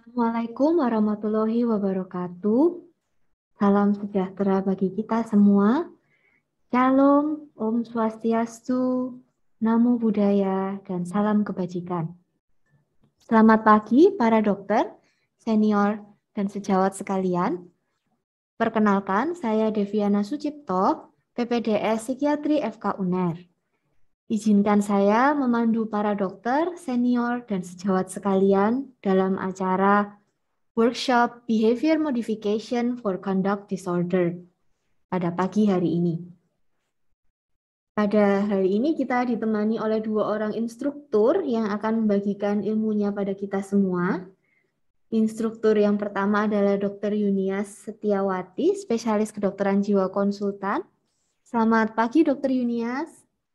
Assalamualaikum warahmatullahi wabarakatuh. Salam sejahtera bagi kita semua. Shalom, Om Swastiastu, Namo Buddhaya, dan salam kebajikan. Selamat pagi para dokter, senior, dan sejawat sekalian. Perkenalkan, saya Deviana Sucipto, PPDS Psikiatri FK UNER. Izinkan saya memandu para dokter, senior, dan sejawat sekalian dalam acara Workshop Behavior Modification for Conduct Disorder pada pagi hari ini. Pada hari ini kita ditemani oleh dua orang instruktur yang akan membagikan ilmunya pada kita semua. Instruktur yang pertama adalah Dr. Yunias Setiawati, spesialis kedokteran jiwa konsultan. Selamat pagi Dr. Yunias.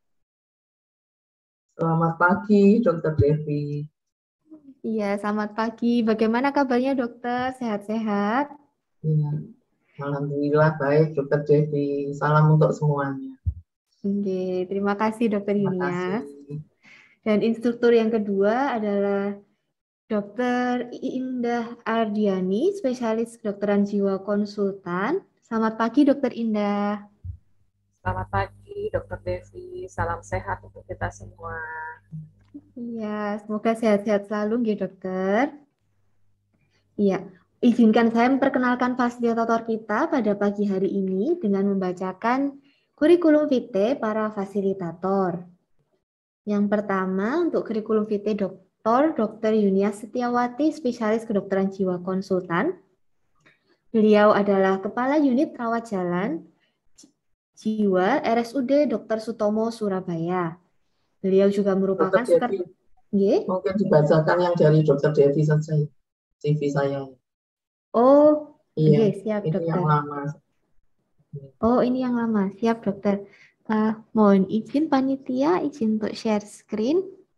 Selamat pagi, Dr. Devi. Iya, selamat pagi. Bagaimana kabarnya dokter? Sehat-sehat? Ya, alhamdulillah baik, Dr. Devi. Salam untuk semuanya. Oke, terima kasih Dr. Terima Yunias. kasih. Dan instruktur yang kedua adalah Dr. Indah Ardiani, spesialis kedokteran jiwa konsultan. Selamat pagi Dr. Indah. Selamat pagi, Dr. Devi. Salam sehat untuk kita semua. Iya, semoga sehat-sehat selalu, nggih, dokter. Iya, izinkan saya memperkenalkan fasilitator kita pada pagi hari ini dengan membacakan kurikulum vitae para fasilitator. Yang pertama, untuk kurikulum vitae Dr. Yunias Setiawati, spesialis kedokteran jiwa konsultan. Beliau adalah Kepala Unit Rawat Jalan Jiwa RSUD Dr. Sutomo Surabaya. Beliau juga merupakan Dr. Devi, mungkin dibacakan yang dari Dr. Devi saja, CV saya. Oh, Iya, siap ini dokter. yang lama. Oh, ini yang lama. Siap dokter. Mohon izin panitia, izin untuk share screen.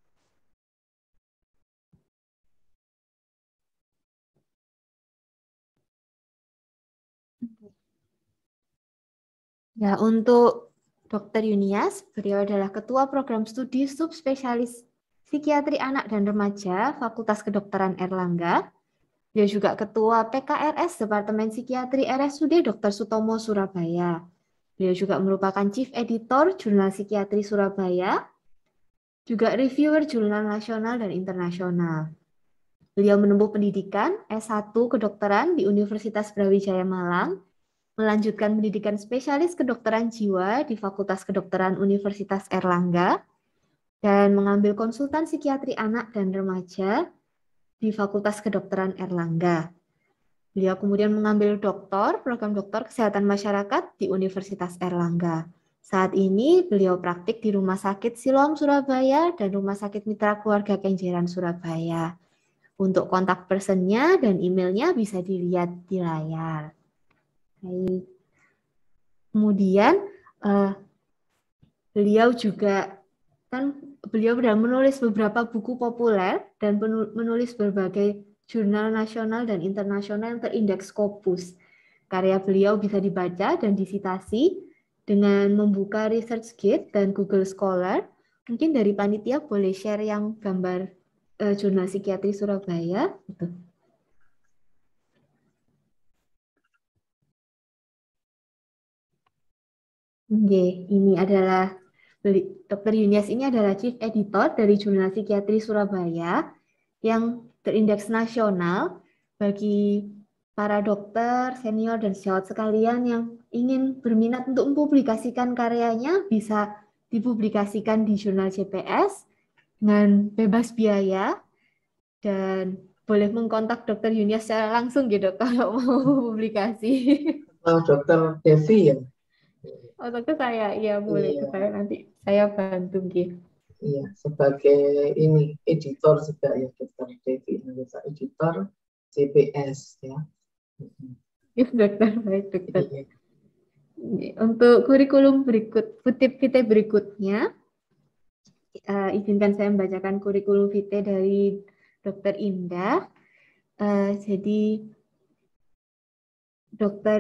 Ya, untuk Dr. Yunias, beliau adalah Ketua Program Studi Subspesialis Psikiatri Anak dan Remaja Fakultas Kedokteran Erlangga. Dia juga Ketua PKRS Departemen Psikiatri RSUD Dr. Sutomo Surabaya. Beliau juga merupakan Chief Editor Jurnal Psikiatri Surabaya, juga reviewer jurnal nasional dan internasional. Beliau menempuh pendidikan S1 Kedokteran di Universitas Brawijaya Malang, melanjutkan pendidikan spesialis kedokteran jiwa di Fakultas Kedokteran Universitas Erlangga, dan mengambil konsultan psikiatri anak dan remaja di Fakultas Kedokteran Erlangga. Beliau kemudian mengambil program doktor kesehatan masyarakat di Universitas Erlangga. Saat ini beliau praktik di Rumah Sakit Siloam Surabaya dan Rumah Sakit Mitra Keluarga Kenjeran Surabaya. Untuk kontak personnya dan emailnya bisa dilihat di layar. Baik. Kemudian beliau sudah menulis beberapa buku populer dan menulis berbagai jurnal nasional dan internasional yang terindeks Scopus. Karya beliau bisa dibaca dan disitasi dengan membuka ResearchGate dan Google Scholar. Mungkin dari panitia boleh share yang gambar jurnal psikiatri Surabaya. Gitu. Ini adalah Dr. Yunias ini adalah Chief Editor dari Jurnal Psikiatri Surabaya yang terindeks nasional bagi para dokter, senior, dan sejawat sekalian yang ingin berminat untuk mempublikasikan karyanya bisa dipublikasikan di Jurnal JPS dengan bebas biaya dan boleh mengkontak Dr. Yunias secara langsung gitu kalau mau publikasi. Dr. Devi ya? Oh, dokter saya, iya boleh Iya. saya nanti saya bantu gitu. Iya, sebagai ini editor juga ya Dr. Devi, anggota editor CPS ya. Iya dokter, baik dokter. Iya. Untuk kurikulum vitae berikutnya, izinkan saya membacakan kurikulum vitae dari Dr. Indah. Jadi Dr.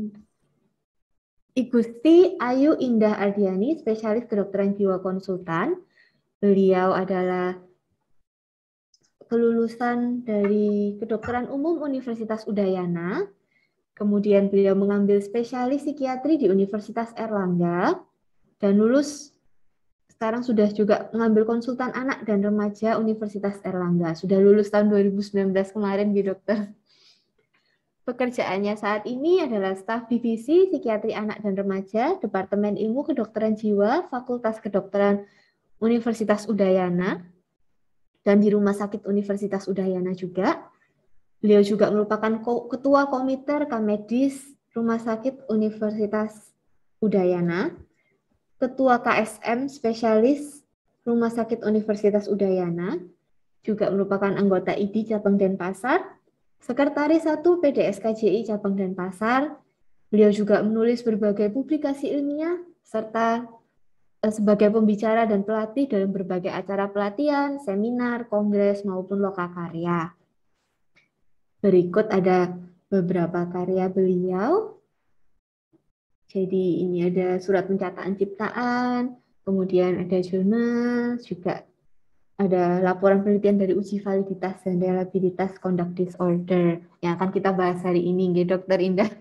Igusti Ayu Indah Ardiani, spesialis kedokteran jiwa konsultan. Beliau adalah kelulusan dari Kedokteran Umum Universitas Udayana. Kemudian beliau mengambil spesialis psikiatri di Universitas Erlangga dan lulus sekarang sudah juga mengambil konsultan anak dan remaja Universitas Erlangga. Sudah lulus tahun 2019 kemarin di dokter. Pekerjaannya saat ini adalah staf divisi psikiatri anak dan remaja, Departemen Ilmu Kedokteran Jiwa, Fakultas Kedokteran Universitas Udayana, dan di Rumah Sakit Universitas Udayana juga. Beliau juga merupakan Ketua Komite Rekam Medis Rumah Sakit Universitas Udayana, Ketua KSM Spesialis Rumah Sakit Universitas Udayana, juga merupakan anggota ID Cabang Denpasar, Sekretaris 1 PDSKJI Cabang Denpasar. Beliau juga menulis berbagai publikasi ilmiah, serta sebagai pembicara dan pelatih dalam berbagai acara pelatihan, seminar, kongres, maupun lokakarya. Berikut ada beberapa karya beliau. Jadi ini ada surat pencataan ciptaan, kemudian ada jurnal, juga ada laporan penelitian dari uji validitas dan reliabilitas conduct disorder yang akan kita bahas hari ini, Dokter Indah.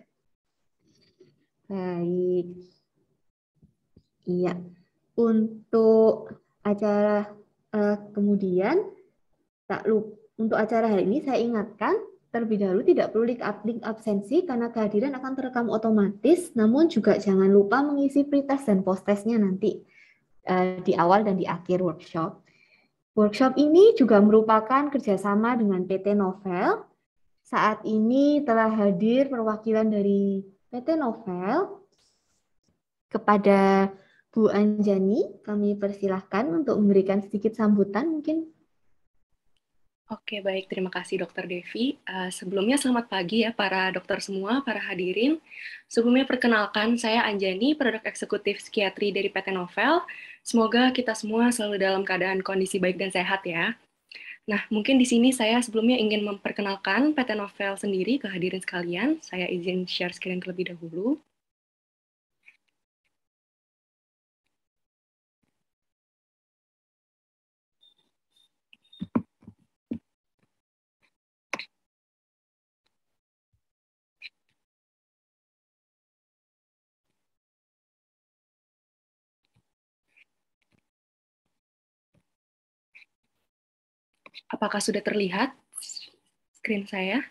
Baik. Iya. Untuk acara kemudian untuk acara hari ini saya ingatkan terlebih dahulu tidak perlu link absensi karena kehadiran akan terekam otomatis, namun juga jangan lupa mengisi pretest dan post-testnya nanti di awal dan di akhir workshop. Workshop ini juga merupakan kerjasama dengan PT Novel. Saat ini telah hadir perwakilan dari PT Novel. Kepada Bu Anjani, kami persilahkan untuk memberikan sedikit sambutan mungkin. Oke, baik. Terima kasih Dokter Devi. Sebelumnya selamat pagi ya para dokter semua, para hadirin. Sebelumnya perkenalkan, saya Anjani, Produk Eksekutif Psikiatri dari PT Novel. Semoga kita semua selalu dalam keadaan kondisi baik dan sehat ya. Nah, mungkin di sini saya sebelumnya ingin memperkenalkan PT Novel sendiri ke hadirin sekalian. Saya izin share screen terlebih dahulu. Apakah sudah terlihat screen saya?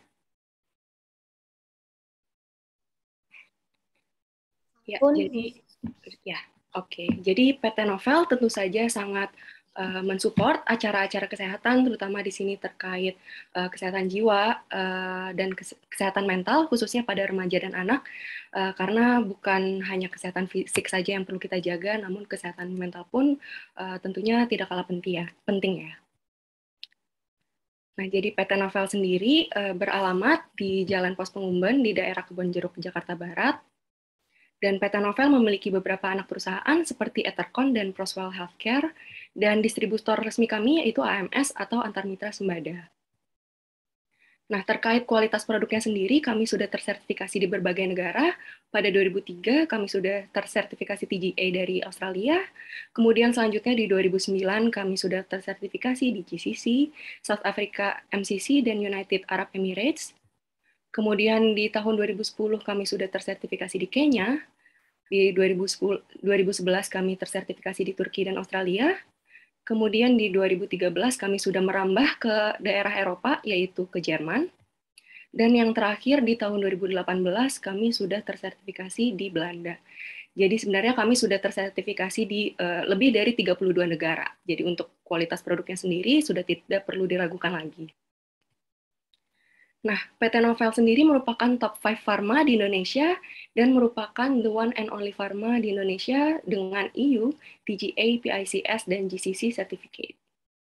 Ya, jadi ya, oke. Jadi PT Novel tentu saja sangat mensupport acara-acara kesehatan, terutama di sini terkait kesehatan jiwa dan kesehatan mental, khususnya pada remaja dan anak, karena bukan hanya kesehatan fisik saja yang perlu kita jaga, namun kesehatan mental pun tentunya tidak kalah penting ya. Nah, jadi PT Novel sendiri beralamat di Jalan Pos Pengumben di daerah Kebon Jeruk, Jakarta Barat. Dan PT Novel memiliki beberapa anak perusahaan seperti Ethercon dan Proswell Healthcare, dan distributor resmi kami yaitu AMS atau Antar Mitra Sembada. Nah, terkait kualitas produknya sendiri, kami sudah tersertifikasi di berbagai negara. Pada 2003, kami sudah tersertifikasi TGA dari Australia. Kemudian selanjutnya di 2009, kami sudah tersertifikasi di GCC, South Africa MCC, dan United Arab Emirates. Kemudian di tahun 2010, kami sudah tersertifikasi di Kenya. Di 2011, kami tersertifikasi di Turki dan Australia. Kemudian di 2013 kami sudah merambah ke daerah Eropa, yaitu ke Jerman. Dan yang terakhir di tahun 2018 kami sudah tersertifikasi di Belanda. Jadi sebenarnya kami sudah tersertifikasi di lebih dari 32 negara. Jadi untuk kualitas produknya sendiri sudah tidak perlu diragukan lagi. Nah, PT Novel sendiri merupakan top 5 pharma di Indonesia dan merupakan the one and only pharma di Indonesia dengan EU, TGA, PICS, dan GCC certificate.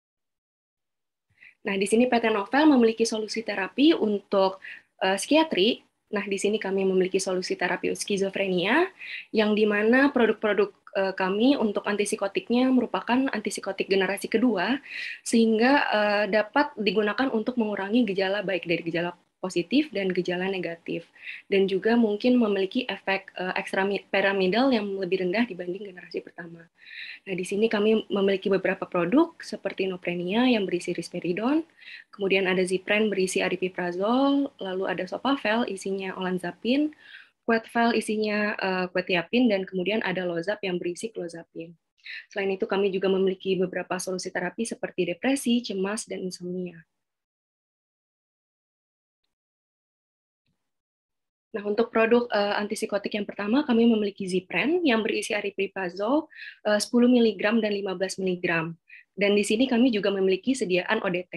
Nah, di sini PT Novel memiliki solusi terapi untuk psikiatri. Nah, di sini kami memiliki solusi terapi skizofrenia, yang di mana produk-produk kami untuk antipsikotiknya merupakan antipsikotik generasi kedua, sehingga dapat digunakan untuk mengurangi gejala baik dari gejala positif dan gejala negatif, dan juga mungkin memiliki efek ekstrapiramidal yang lebih rendah dibanding generasi pertama. Nah, di sini kami memiliki beberapa produk seperti Noprenia yang berisi risperidon, kemudian ada Zipren berisi aripiprazol, lalu ada Sopavel isinya olanzapin, Quetvel isinya quetiapin, dan kemudian ada Lozap yang berisi clozapin. Selain itu, kami juga memiliki beberapa solusi terapi seperti depresi, cemas, dan insomnia. Nah, untuk produk antipsikotik yang pertama, kami memiliki Zipren yang berisi aripiprazol 10 mg dan 15 mg. Dan di sini kami juga memiliki sediaan ODT.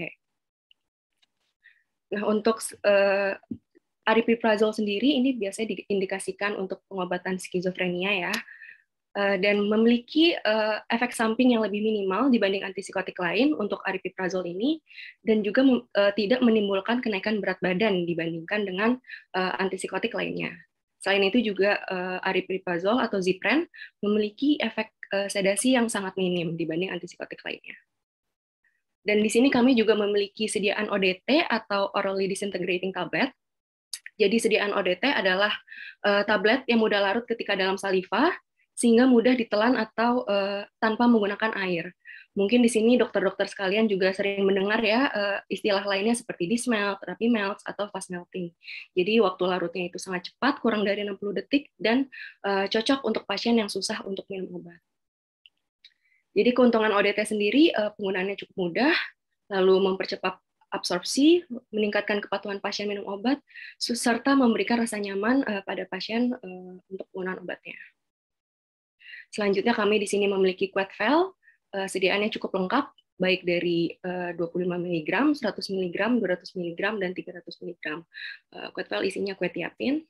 Nah, untuk aripiprazol sendiri ini biasanya diindikasikan untuk pengobatan skizofrenia ya, dan memiliki efek samping yang lebih minimal dibanding antipsikotik lain untuk aripiprazol ini, dan juga tidak menimbulkan kenaikan berat badan dibandingkan dengan antipsikotik lainnya. Selain itu juga aripiprazol atau Zipren memiliki efek sedasi yang sangat minim dibanding antipsikotik lainnya. Dan di sini kami juga memiliki sediaan ODT atau orally disintegrating tablet. Jadi sediaan ODT adalah tablet yang mudah larut ketika dalam saliva, sehingga mudah ditelan atau tanpa menggunakan air. Mungkin di sini dokter-dokter sekalian juga sering mendengar ya istilah lainnya seperti dismelt, rapid melt, atau fast melting. Jadi waktu larutnya itu sangat cepat, kurang dari 60 detik, dan cocok untuk pasien yang susah untuk minum obat. Jadi keuntungan ODT sendiri penggunaannya cukup mudah, lalu mempercepat absorpsi, meningkatkan kepatuhan pasien minum obat, serta memberikan rasa nyaman pada pasien untuk penggunaan obatnya. Selanjutnya kami di sini memiliki Quetvel, sediaannya cukup lengkap, baik dari 25 mg, 100 mg, 200 mg, dan 300 mg. Quetvel isinya quetiapin.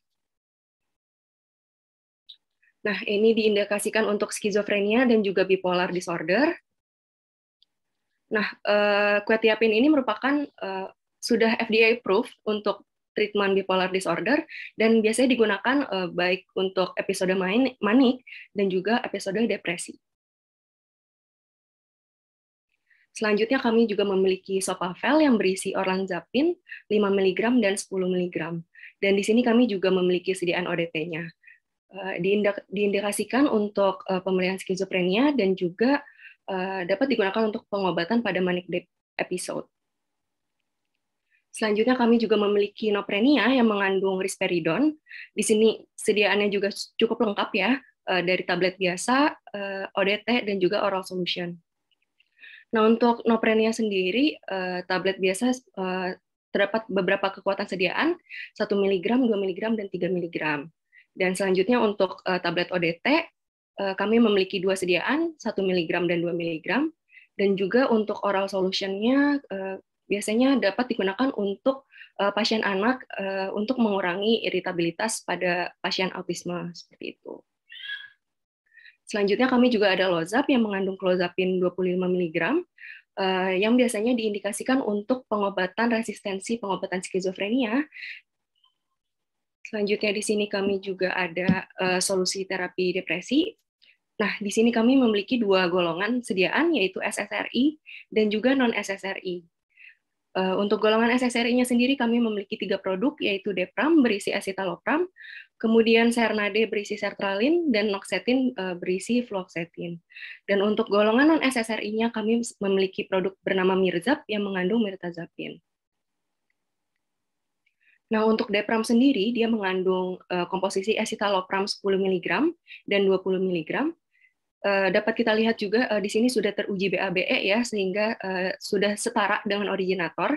Nah, ini diindikasikan untuk skizofrenia dan juga bipolar disorder. Nah, quetiapin ini merupakan sudah FDA approved untuk treatment bipolar disorder, dan biasanya digunakan baik untuk episode manik dan juga episode depresi. Selanjutnya kami juga memiliki Sopavel yang berisi olanzapin 5 mg dan 10 mg. Dan di sini kami juga memiliki sediaan ODT-nya. Diindikasikan untuk pemulihan skizofrenia dan juga dapat digunakan untuk pengobatan pada manic episode. Selanjutnya kami juga memiliki Noprenia yang mengandung risperidon. Di sini sediaannya juga cukup lengkap ya, dari tablet biasa, ODT, dan juga oral solution. Nah, untuk Noprenia sendiri, tablet biasa terdapat beberapa kekuatan sediaan, 1 mg, 2 mg, dan 3 mg. Dan selanjutnya untuk tablet ODT, kami memiliki 2 sediaan, 1 mg dan 2 mg. Dan juga untuk oral solution-nya biasanya dapat digunakan untuk pasien anak untuk mengurangi iritabilitas pada pasien autisme seperti itu. Selanjutnya kami juga ada Lozap yang mengandung clozapin 25 mg yang biasanya diindikasikan untuk pengobatan resistensi pengobatan skizofrenia. Selanjutnya di sini kami juga ada solusi terapi depresi. Nah, di sini kami memiliki 2 golongan sediaan, yaitu SSRI dan juga non-SSRI. Untuk golongan SSRI-nya sendiri kami memiliki 3 produk, yaitu Depram berisi escitalopram, kemudian Sernade berisi sertralin, dan Noxetin berisi fluoxetine. Dan untuk golongan non-SSRI-nya kami memiliki produk bernama Mirzap yang mengandung mirtazapin. Nah, untuk Depram sendiri, dia mengandung komposisi escitalopram 10 mg dan 20 mg. Dapat kita lihat juga di sini sudah teruji BA/BE ya, sehingga sudah setara dengan originator.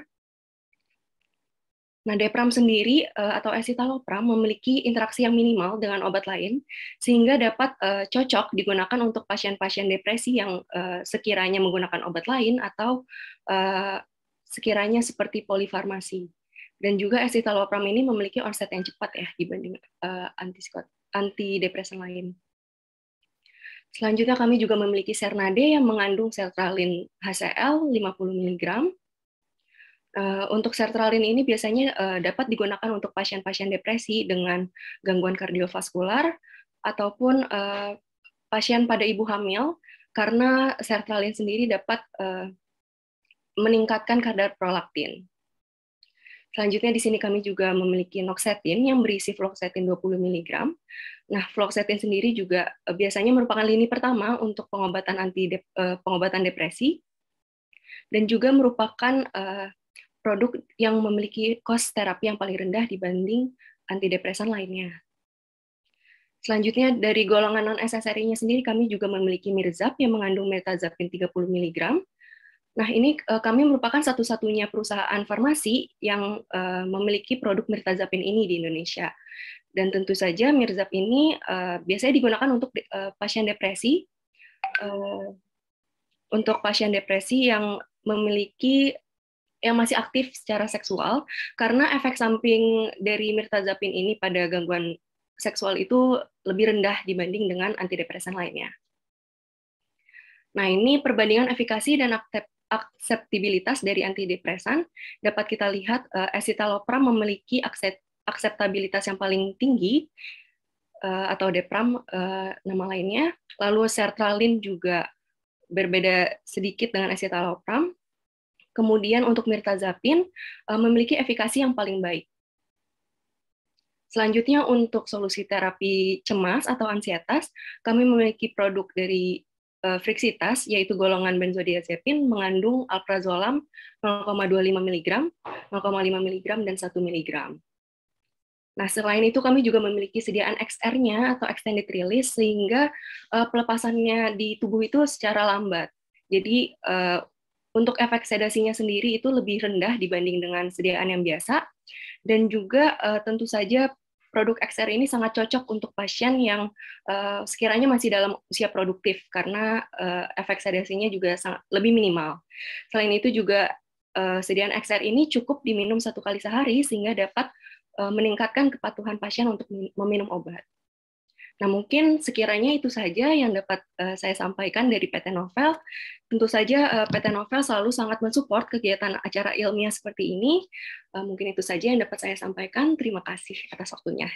Nah, Depram sendiri atau escitalopram memiliki interaksi yang minimal dengan obat lain, sehingga dapat cocok digunakan untuk pasien-pasien depresi yang sekiranya menggunakan obat lain atau sekiranya seperti polifarmasi. Dan juga escitalopram ini memiliki onset yang cepat ya dibanding antidepresan lain. Selanjutnya kami juga memiliki Sernade yang mengandung sertralin HCl 50 mg. Untuk sertralin ini biasanya dapat digunakan untuk pasien-pasien depresi dengan gangguan kardiovaskular ataupun pasien pada ibu hamil, karena sertralin sendiri dapat meningkatkan kadar prolaktin. Selanjutnya di sini kami juga memiliki noxetin yang berisi fluoxetin 20 mg. Nah, fluoxetin sendiri juga biasanya merupakan lini pertama untuk pengobatan depresi dan juga merupakan produk yang memiliki cost terapi yang paling rendah dibanding antidepresan lainnya. Selanjutnya dari golongan non-SSRI-nya sendiri kami juga memiliki mirzap yang mengandung mirtazapin 30 mg. Nah, ini kami merupakan satu-satunya perusahaan farmasi yang memiliki produk mirtazapin ini di Indonesia. Dan tentu saja mirzap ini biasanya digunakan untuk pasien depresi, yang memiliki yang masih aktif secara seksual, karena efek samping dari mirtazapin ini pada gangguan seksual itu lebih rendah dibanding dengan antidepresan lainnya. Nah, ini perbandingan efikasi dan akseptabilitas dari antidepresan dapat kita lihat escitalopram memiliki akseptabilitas yang paling tinggi atau depram nama lainnya. Lalu sertralin juga berbeda sedikit dengan escitalopram. Kemudian untuk mirtazapin memiliki efikasi yang paling baik. Selanjutnya untuk solusi terapi cemas atau ansietas, kami memiliki produk dari Frixitas, yaitu golongan benzodiazepin mengandung alprazolam 0,25 mg, 0,5 mg, dan 1 mg. Nah, selain itu kami juga memiliki sediaan XR-nya atau extended release, sehingga pelepasannya di tubuh itu secara lambat. Jadi untuk efek sedasinya sendiri itu lebih rendah dibanding dengan sediaan yang biasa, dan juga tentu saja produk XR ini sangat cocok untuk pasien yang sekiranya masih dalam usia produktif, karena efek sedasinya juga sangat lebih minimal. Selain itu juga sediaan XR ini cukup diminum 1 kali sehari, sehingga dapat meningkatkan kepatuhan pasien untuk meminum obat. Nah, mungkin sekiranya itu saja yang dapat saya sampaikan dari PT Novel. Tentu saja PT Novel selalu sangat mensupport kegiatan acara ilmiah seperti ini. Mungkin itu saja yang dapat saya sampaikan. Terima kasih atas waktunya.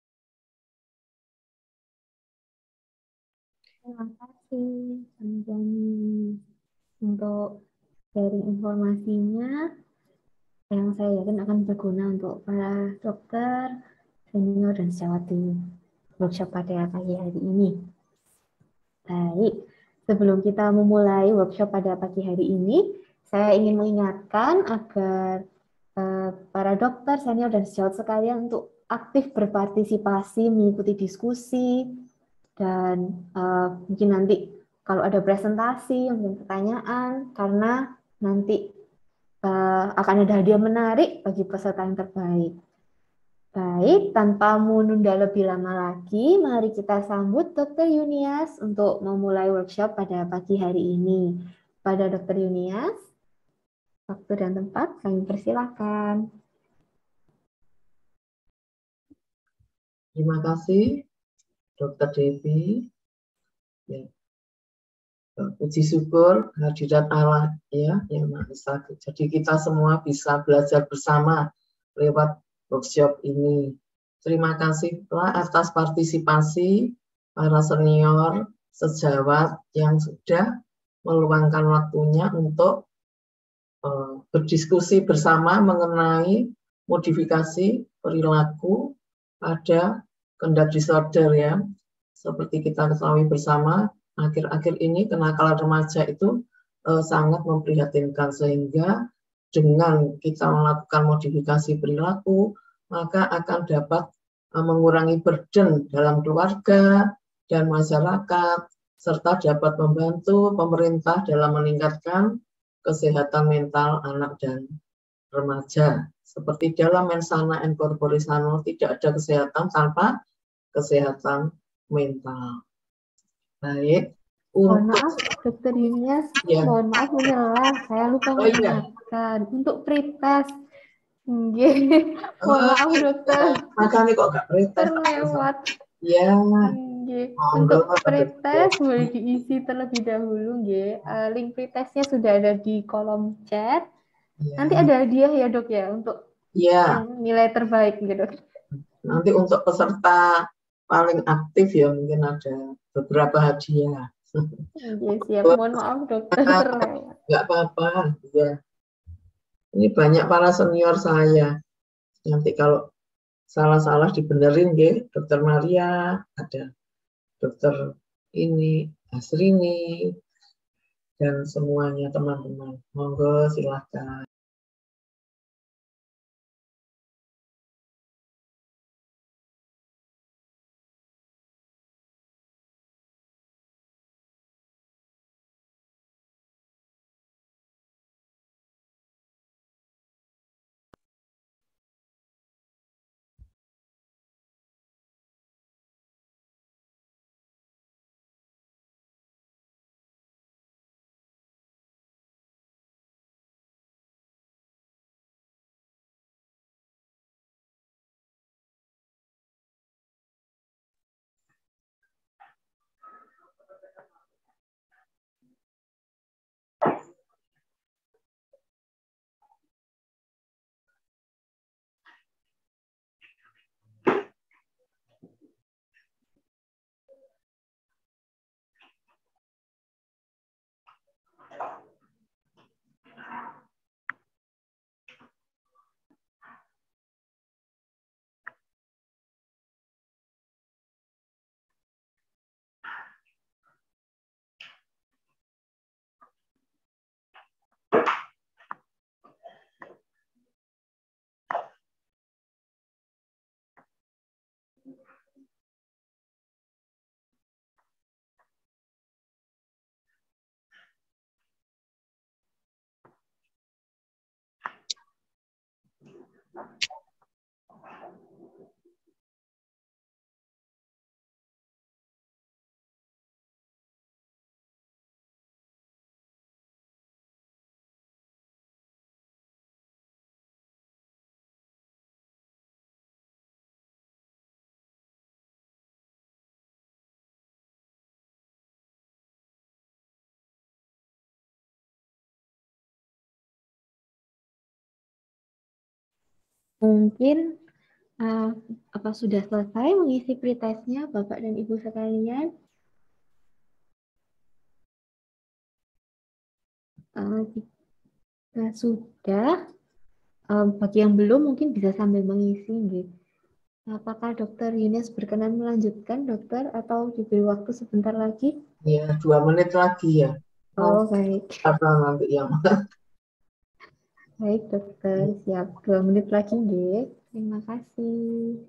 Terima kasih, Anjani, untuk sharing informasinya yang saya yakin akan berguna untuk para dokter, senior, dan sejawat di workshop pada pagi hari ini. Baik, sebelum kita memulai workshop pada pagi hari ini, saya ingin mengingatkan agar para dokter, senior, dan sejawat sekalian untuk aktif berpartisipasi, mengikuti diskusi, dan mungkin nanti kalau ada presentasi, mungkin pertanyaan, karena nanti akan ada hadiah menarik bagi peserta yang terbaik. Baik, tanpa menunda lebih lama lagi, mari kita sambut Dr. Yunias untuk memulai workshop pada pagi hari ini. Pada Dr. Yunias, waktu dan tempat kami persilakan. Terima kasih, Dr. Devi. Ya. Puji syukur hadirat Allah ya, yang Maha Esa. Jadi kita semua bisa belajar bersama lewat workshop ini. Terima kasihlah atas partisipasi para senior sejawat yang sudah meluangkan waktunya untuk berdiskusi bersama mengenai modifikasi perilaku pada conduct disorder ya. Seperti kita ketahui bersama, akhir-akhir ini kenakalan remaja itu sangat memprihatinkan, sehingga dengan kita melakukan modifikasi perilaku, maka akan dapat mengurangi burden dalam keluarga dan masyarakat, serta dapat membantu pemerintah dalam meningkatkan kesehatan mental anak dan remaja. Seperti dalam mensana and corpore sano, tidak ada kesehatan tanpa kesehatan mental. Baik. Mohon maaf, Dr. Yunias, ya. Mohon maaf menyelah, saya lupa mengingatkan untuk pretest. Mohon maaf, dokter. Makanya kok nggak pretest? Terlewat. Ya. Untuk pretest boleh diisi terlebih dahulu, link pretestnya sudah ada di kolom chat. Ya. Nanti ada hadiah ya, Dok ya, untuk yang nilai terbaik gitu. Nanti untuk peserta paling aktif ya mungkin ada beberapa hadiah. Siap. Mohon maaf, dokter. Nggak apa-apa. Ya. Ini banyak para senior saya. Nanti kalau salah-salah dibenerin ya, Dokter Maria, ada Dokter ini, Asrini, dan semuanya teman-teman. Monggo silahkan. Mungkin apa sudah selesai mengisi pretestnya Bapak dan Ibu sekalian? Jika sudah, bagi yang belum mungkin bisa sambil mengisi. Gitu. Apakah Dokter Yunis berkenan melanjutkan, Dokter, atau diberi waktu sebentar lagi? Ya, 2 menit lagi ya. Oh, baik. Apa nanti yang Baik, Dokter. Siap. 2 menit lagi, Nggih. Terima kasih.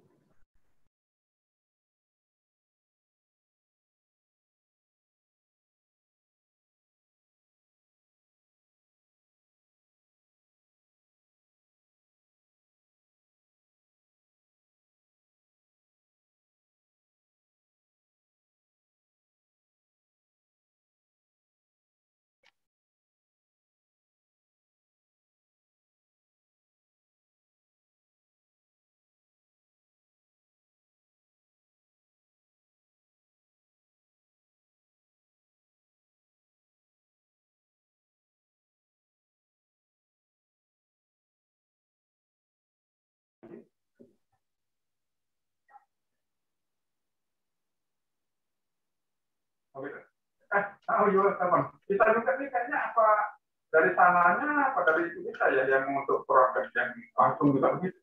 Oke. Teman. Kita juga nih kayaknya apa dari sananya apa dari itu kita ya yang untuk proses yang langsung juga begitu.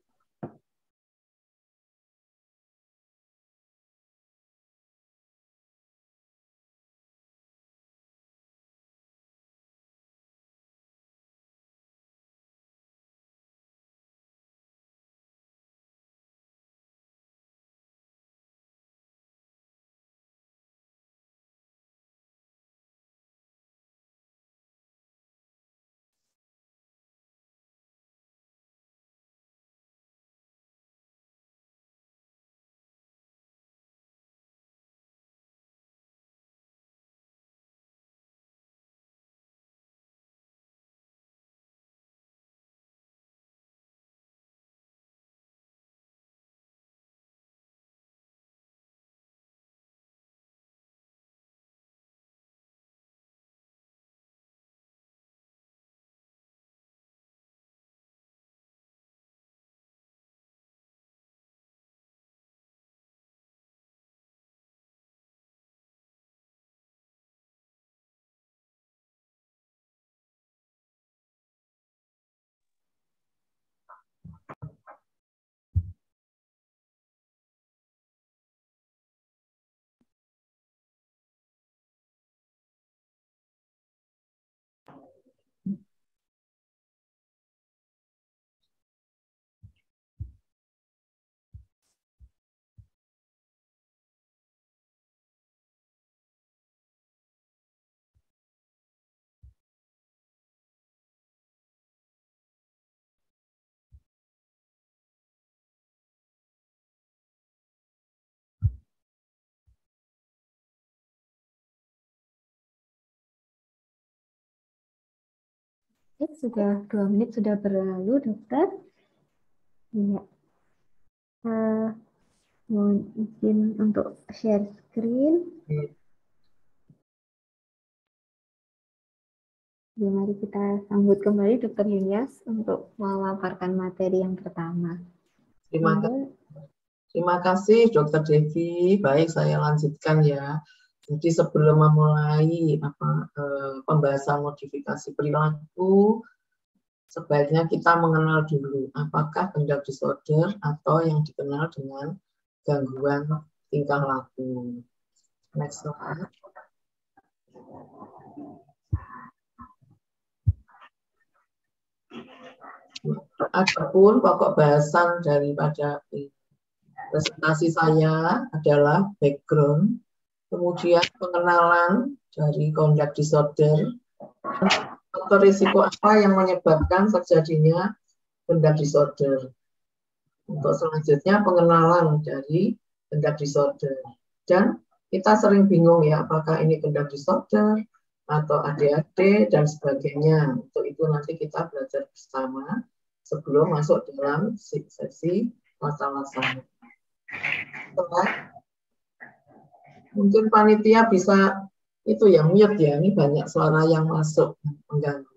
Sudah 2 menit sudah berlalu, dokter. Iya. Mohon izin untuk share screen. Ya, mari kita sambut kembali Dr. Yunias untuk memaparkan materi yang pertama. Terima kasih Dr. Devi. Baik, saya lanjutkan ya. Jadi sebelum memulai pembahasan modifikasi perilaku, sebaiknya kita mengenal dulu apakah conduct disorder atau yang dikenal dengan gangguan tingkah laku. Next slide. Adapun pokok bahasan daripada presentasi saya adalah background, kemudian pengenalan dari conduct disorder, faktor risiko apa yang menyebabkan terjadinya conduct disorder. Untuk selanjutnya pengenalan dari conduct disorder. Dan kita sering bingung ya, apakah ini conduct disorder atau ADHD dan sebagainya. Untuk itu nanti kita belajar bersama sebelum masuk dalam sesi masalah-masalah. Mungkin panitia bisa itu ya mute ya, ini banyak suara yang masuk mengganggu.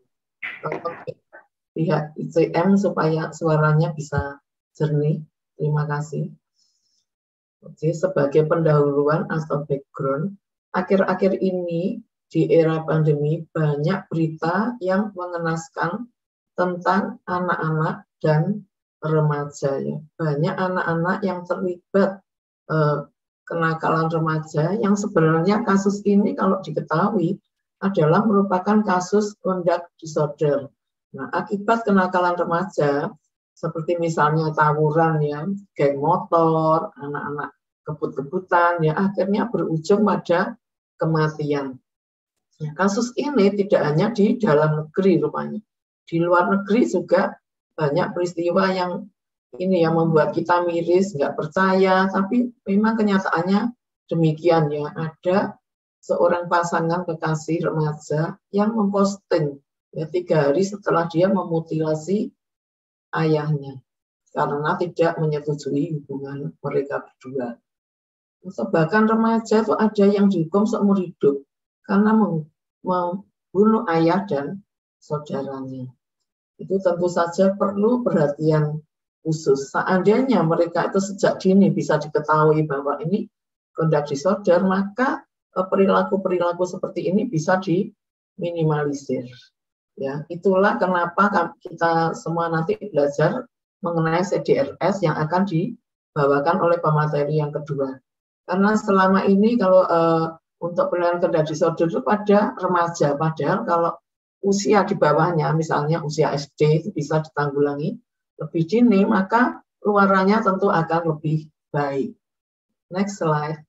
Pihak ICM supaya suaranya bisa jernih. Terima kasih. Oke, sebagai pendahuluan atau background, akhir-akhir ini di era pandemi banyak berita yang mengenaskan tentang anak-anak dan remaja ya. Banyak anak-anak yang terlibat kenakalan remaja yang sebenarnya kasus ini kalau diketahui adalah merupakan kasus conduct disorder. Nah, akibat kenakalan remaja seperti misalnya tawuran ya, geng motor, anak-anak kebut-kebutan ya, akhirnya berujung pada kematian. Nah, kasus ini tidak hanya di dalam negeri rupanya. Di luar negeri juga banyak peristiwa yang ini yang membuat kita miris, nggak percaya, tapi memang kenyataannya demikian ya. Ada seorang pasangan kekasih remaja yang memposting ya 3 hari setelah dia memutilasi ayahnya karena tidak menyetujui hubungan mereka berdua. Bahkan remaja itu ada yang dihukum seumur hidup karena membunuh ayah dan saudaranya. Itu tentu saja perlu perhatian khusus. Seandainya mereka itu sejak dini bisa diketahui bahwa ini conduct disorder, maka perilaku-perilaku seperti ini bisa diminimalisir. Ya, itulah kenapa kita semua nanti belajar mengenai CDRS yang akan dibawakan oleh pemateri yang kedua. Karena selama ini kalau untuk penilaian conduct disorder itu pada remaja, padahal kalau usia di bawahnya, misalnya usia SD itu bisa ditanggulangi lebih dini, maka luarannya tentu akan lebih baik. Next slide.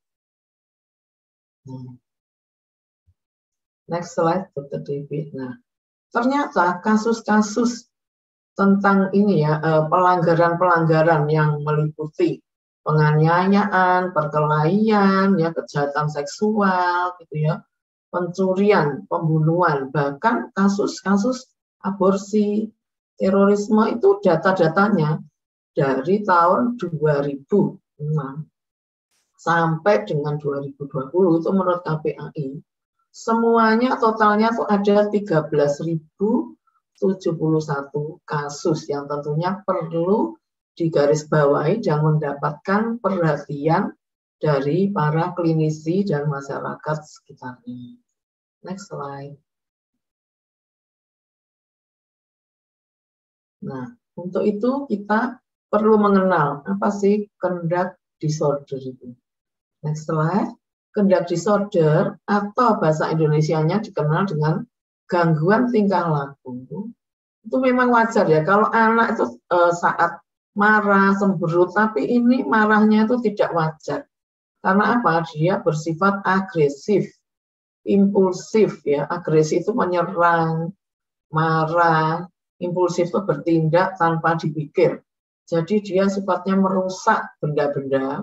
Next slide, Dr. David. Nah, ternyata kasus-kasus tentang ini ya, pelanggaran-pelanggaran yang meliputi penganiayaan, perkelahian, ya, kejahatan seksual, gitu ya, pencurian, pembunuhan, bahkan kasus-kasus aborsi, terorisme itu data-datanya dari tahun 2006 sampai dengan 2020 itu menurut KPAI semuanya totalnya itu ada 13.071 kasus yang tentunya perlu digarisbawahi dan mendapatkan perhatian dari para klinisi dan masyarakat sekitarnya. Next slide. Nah, untuk itu kita perlu mengenal apa sih conduct disorder itu. Next slide. Conduct disorder atau bahasa Indonesianya dikenal dengan gangguan tingkah laku. Itu memang wajar ya kalau anak itu saat marah, cemberut, tapi ini marahnya itu tidak wajar. Karena apa? Dia bersifat agresif, impulsif ya. Agresif itu menyerang, marah, impulsif itu bertindak tanpa dipikir. Jadi dia sifatnya merusak benda-benda,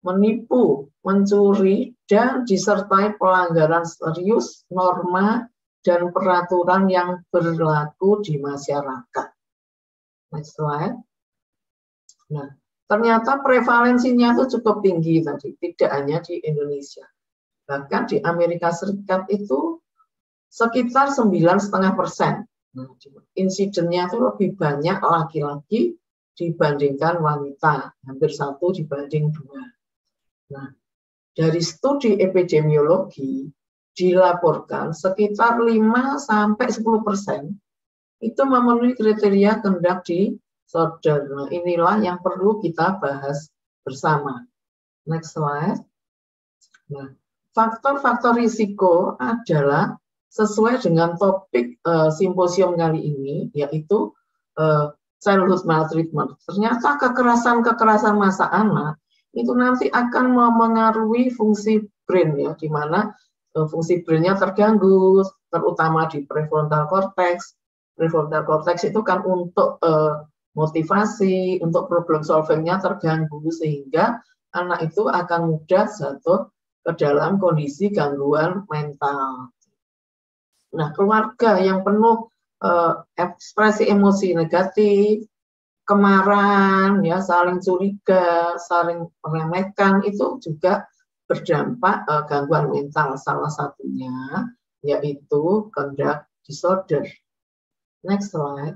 menipu, mencuri, dan disertai pelanggaran serius norma dan peraturan yang berlaku di masyarakat. Next slide. Nah, ternyata prevalensinya itu cukup tinggi tadi, tidak hanya di Indonesia. Bahkan di Amerika Serikat itu sekitar 9,5%. Nah, insidennya itu lebih banyak laki-laki dibandingkan wanita, hampir 1 dibanding 2. Nah, dari studi epidemiologi dilaporkan sekitar 5-10% itu memenuhi kriteria kehendak disorder. Nah, inilah yang perlu kita bahas bersama. Next slide. Nah, faktor-faktor risiko adalah sesuai dengan topik simposium kali ini, yaitu childhood maltreatment. Ternyata kekerasan masa anak itu nanti akan memengaruhi fungsi brain, ya, di mana fungsi brainnya terganggu, terutama di prefrontal cortex. Prefrontal cortex itu kan untuk motivasi, untuk problem solvingnya terganggu, sehingga anak itu akan mudah jatuh ke dalam kondisi gangguan mental. Nah, keluarga yang penuh ekspresi emosi negatif, kemarahan, ya, saling curiga, saling meremehkan, itu juga berdampak gangguan mental. Salah satunya yaitu conduct disorder. Next slide.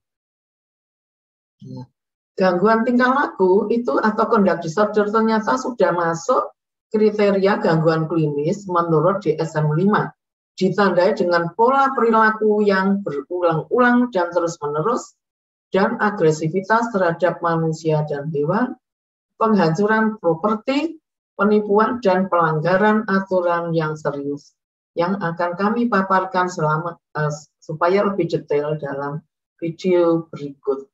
Ya. Gangguan tingkah laku itu atau conduct disorder ternyata sudah masuk kriteria gangguan klinis menurut DSM-5. Ditandai dengan pola perilaku yang berulang-ulang dan terus-menerus, dan agresivitas terhadap manusia dan hewan, penghancuran properti, penipuan, dan pelanggaran aturan yang serius, yang akan kami paparkan supaya lebih detail dalam video berikut.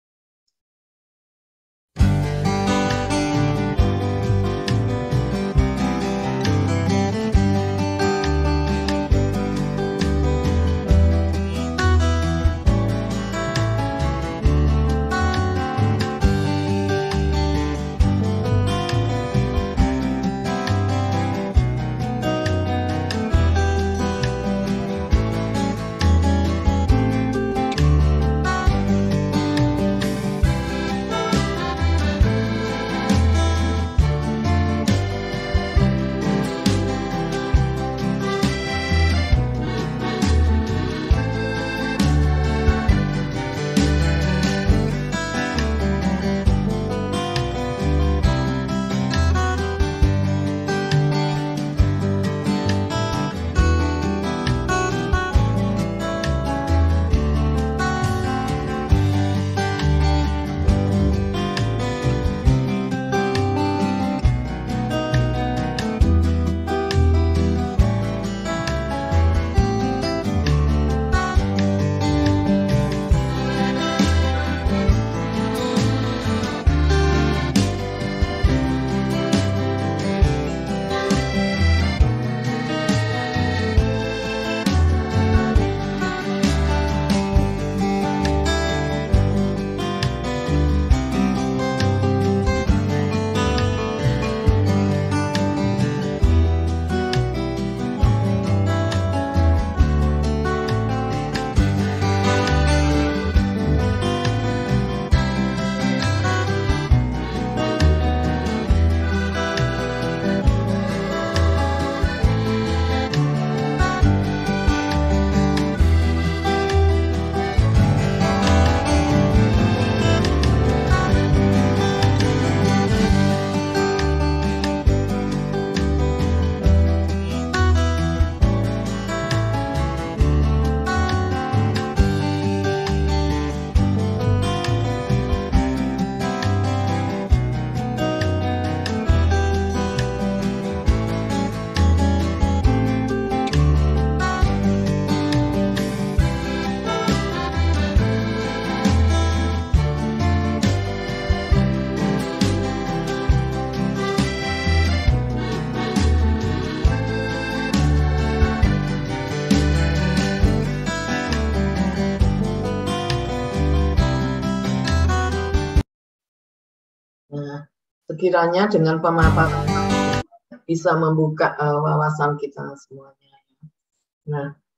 Nah, sekiranya dengan pemaparan bisa membuka wawasan kita semuanya. Nah,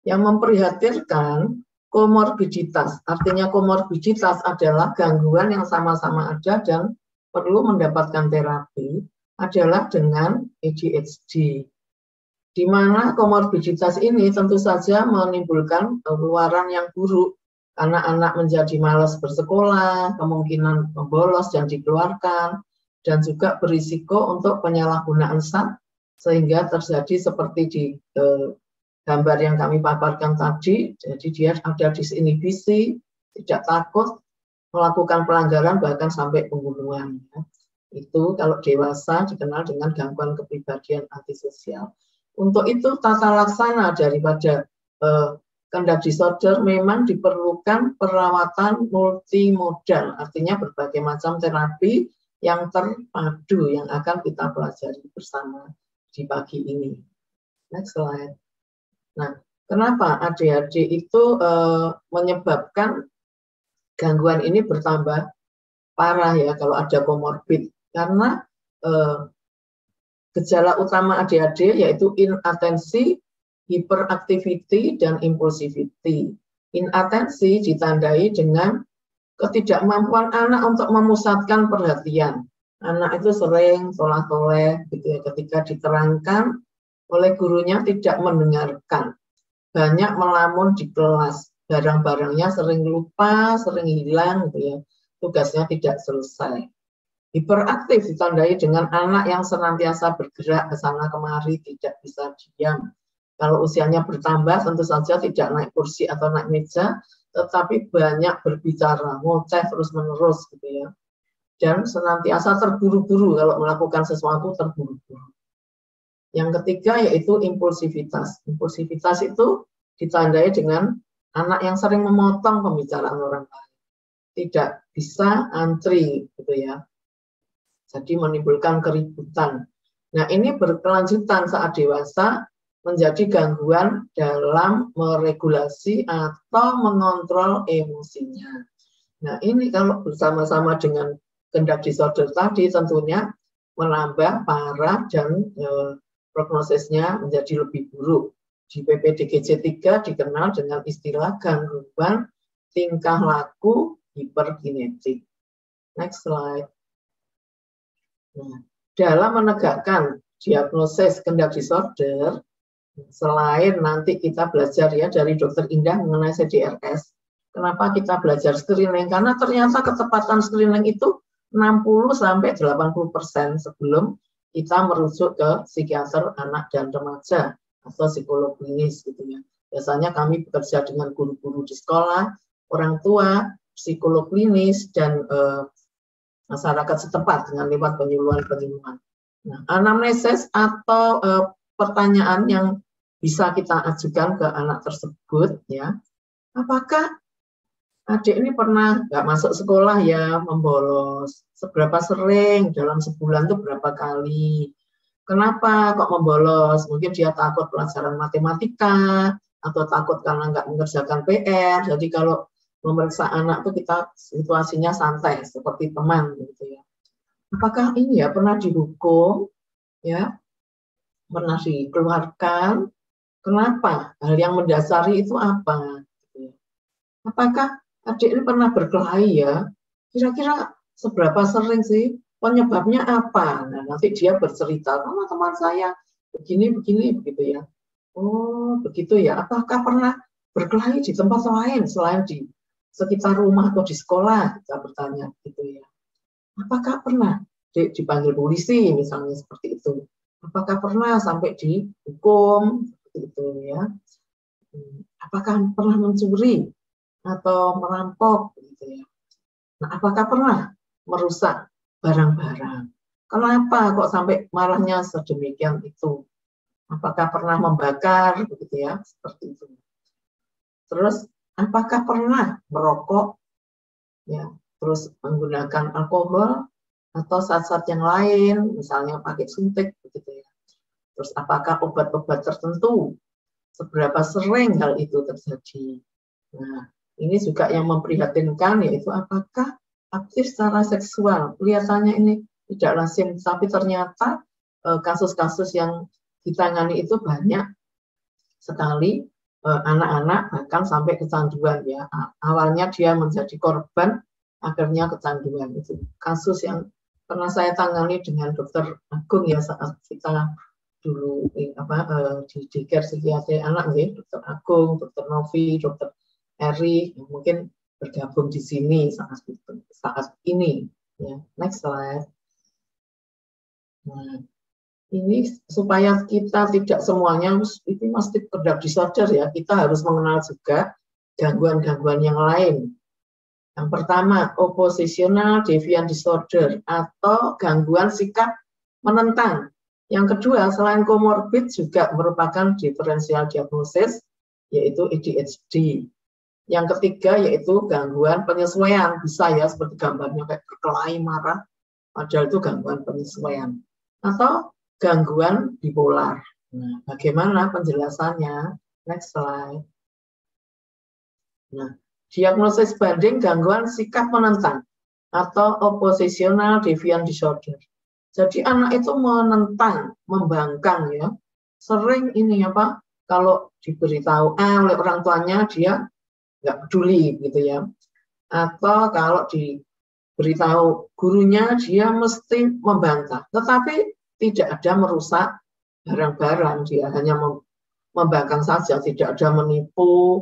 Yang memprihatinkan komorbiditas. Artinya komorbiditas adalah gangguan yang sama-sama ada dan perlu mendapatkan terapi adalah dengan ADHD. Di mana komorbiditas ini tentu saja menimbulkan pengeluaran yang buruk karena anak menjadi malas bersekolah, kemungkinan bolos dan dikeluarkan, dan juga berisiko untuk penyalahgunaan zat sehingga terjadi seperti di gambar yang kami paparkan tadi. Jadi dia ada disinhibisi, tidak takut melakukan pelanggaran bahkan sampai pembunuhan. Itu kalau dewasa dikenal dengan gangguan kepribadian antisosial. Untuk itu tata laksana daripada conduct disorder memang diperlukan perawatan multimodal, artinya berbagai macam terapi yang terpadu yang akan kita pelajari bersama di pagi ini. Next slide. Nah, kenapa ADHD itu menyebabkan gangguan ini bertambah parah ya kalau ada komorbid? Karena gejala utama ADHD yaitu inatensi, hiperaktiviti, dan impulsiviti. Inatensi ditandai dengan ketidakmampuan anak untuk memusatkan perhatian. Anak itu sering tolak-toleh gitu ya, ketika diterangkan oleh gurunya tidak mendengarkan. Banyak melamun di kelas, barang-barangnya sering lupa, sering hilang gitu ya. Tugasnya tidak selesai. Hiperaktif ditandai dengan anak yang senantiasa bergerak ke sana kemari, tidak bisa diam. Kalau usianya bertambah tentu saja tidak naik kursi atau naik meja, tetapi banyak berbicara, ngoceh terus-menerus gitu ya. Dan senantiasa terburu-buru, kalau melakukan sesuatu terburu-buru. Yang ketiga yaitu impulsivitas. Impulsivitas itu ditandai dengan anak yang sering memotong pembicaraan orang lain. Tidak bisa antri gitu ya. Jadi menimbulkan keributan. Nah, ini berkelanjutan saat dewasa menjadi gangguan dalam meregulasi atau mengontrol emosinya. Nah, ini kalau bersama-sama dengan conduct disorder tadi tentunya menambah parah dan prognosisnya menjadi lebih buruk. Di PPDGC 3 dikenal dengan istilah gangguan tingkah laku hiperkinetik. Next slide. Nah, dalam menegakkan diagnosis conduct disorder, selain nanti kita belajar ya dari Dokter Indah mengenai CDRS, kenapa kita belajar screening? Karena ternyata ketepatan screening itu 60-80% sebelum kita merujuk ke psikiater anak dan remaja atau psikolog klinis gitu ya. Biasanya kami bekerja dengan guru-guru di sekolah, orang tua, psikolog klinis, dan masyarakat setempat dengan lewat penyuluhan-penyuluhan. Nah, anamnesis atau pertanyaan yang bisa kita ajukan ke anak tersebut ya, apakah adik ini pernah nggak masuk sekolah ya, membolos? Seberapa sering? Dalam sebulan itu berapa kali? Kenapa kok membolos? Mungkin dia takut pelajaran matematika atau takut karena nggak mengerjakan PR. Jadi kalau memeriksa anak itu kita situasinya santai seperti teman gitu ya. Apakah ini ya pernah dihukum ya, pernah dikeluarkan? Kenapa? Hal yang mendasari itu apa? Apakah adik ini pernah berkelahi ya? Kira-kira seberapa sering sih? Penyebabnya apa? Nah, nanti dia bercerita, sama teman saya begini begitu ya. Oh begitu ya. Apakah pernah berkelahi di tempat lain selain di sekitar rumah atau di sekolah, kita bertanya gitu ya. Apakah pernah dipanggil polisi misalnya seperti itu? Apakah pernah sampai dihukum seperti itu ya? Apakah pernah mencuri atau merampok gitu ya? Nah, apakah pernah merusak barang-barang? Kenapa kok sampai marahnya sedemikian itu? Apakah pernah membakar begitu ya? Seperti itu. Terus apakah pernah merokok, ya, terus menggunakan alkohol atau zat-zat yang lain, misalnya pakai suntik, begitu ya. Terus apakah obat-obat tertentu, seberapa sering hal itu terjadi? Nah, ini juga yang memprihatinkan, yaitu apakah aktif secara seksual. Kelihatannya ini tidak lazim, tapi ternyata kasus-kasus yang ditangani itu banyak sekali anak-anak bahkan sampai kecanduan ya. Awalnya dia menjadi korban, akhirnya kecanduan. Itu kasus yang pernah saya tangani dengan Dokter Agung ya saat kita dulu di care psikiatri anak ya, Dokter Agung, Dokter Novi, Dokter Eri yang mungkin bergabung di sini saat ini ya. Next slide. Nah, ini supaya kita tidak semuanya itu mesti conduct disorder ya, kita harus mengenal juga gangguan-gangguan yang lain. Yang pertama, oppositional deviant disorder atau gangguan sikap menentang. Yang kedua, selain komorbid juga merupakan differential diagnosis, yaitu ADHD. Yang ketiga, yaitu gangguan penyesuaian. Bisa ya, seperti gambarnya kayak berkelahi, marah, padahal itu gangguan penyesuaian. Atau gangguan bipolar. Nah, bagaimana penjelasannya? Next slide. Nah, diagnosis banding gangguan sikap menentang atau oppositional deviant disorder. Jadi anak itu menentang, membangkang ya. Sering ini apa? Kalau diberitahu oleh orang tuanya dia nggak peduli gitu ya. Atau kalau diberitahu gurunya dia mesti membantah. Tetapi tidak ada merusak barang-barang, dia hanya membangkang saja, tidak ada menipu,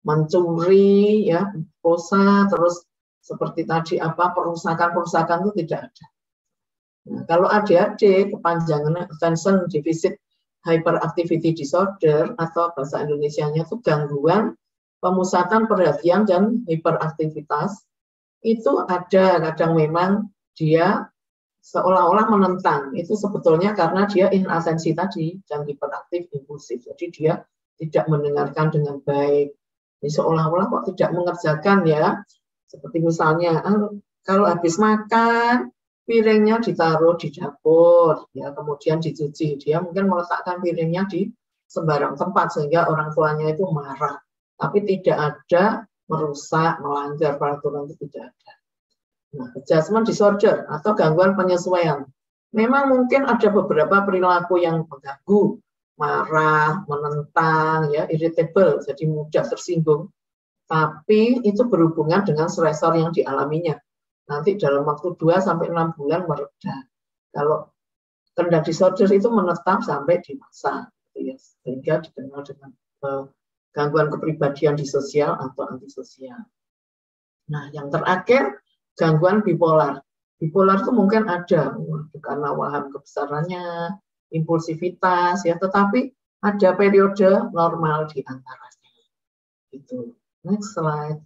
mencuri, ya, posa, terus seperti tadi perusakan itu tidak ada. Nah, kalau ADHD, kepanjangan attention deficit hyperactivity disorder atau bahasa Indonesianya itu gangguan pemusatan perhatian dan hiperaktivitas, itu ada kadang memang dia seolah-olah menentang, itu sebetulnya karena dia inatensi tadi dan hiperaktif impulsif, jadi dia tidak mendengarkan dengan baik. Ini seolah-olah kok tidak mengerjakan ya, seperti misalnya kalau habis makan piringnya ditaruh di dapur ya, kemudian dicuci, dia mungkin meletakkan piringnya di sembarang tempat sehingga orang tuanya itu marah, tapi tidak ada merusak, melanggar peraturan, itu tidak ada. Nah, adjustment disorder atau gangguan penyesuaian. Memang mungkin ada beberapa perilaku yang mengganggu, marah, menentang, ya, irritable, jadi mudah tersinggung. Tapi itu berhubungan dengan stresor yang dialaminya. Nanti dalam waktu 2-6 bulan mereda. Kalau conduct disorder itu menetap sampai di masa, gitu ya, sehingga dikenal dengan gangguan kepribadian disosial atau antisosial. Nah, yang terakhir, gangguan bipolar. Bipolar itu mungkin ada karena waham kebesarannya, impulsivitas, ya, tetapi ada periode normal di antaranya. Itu. Next slide.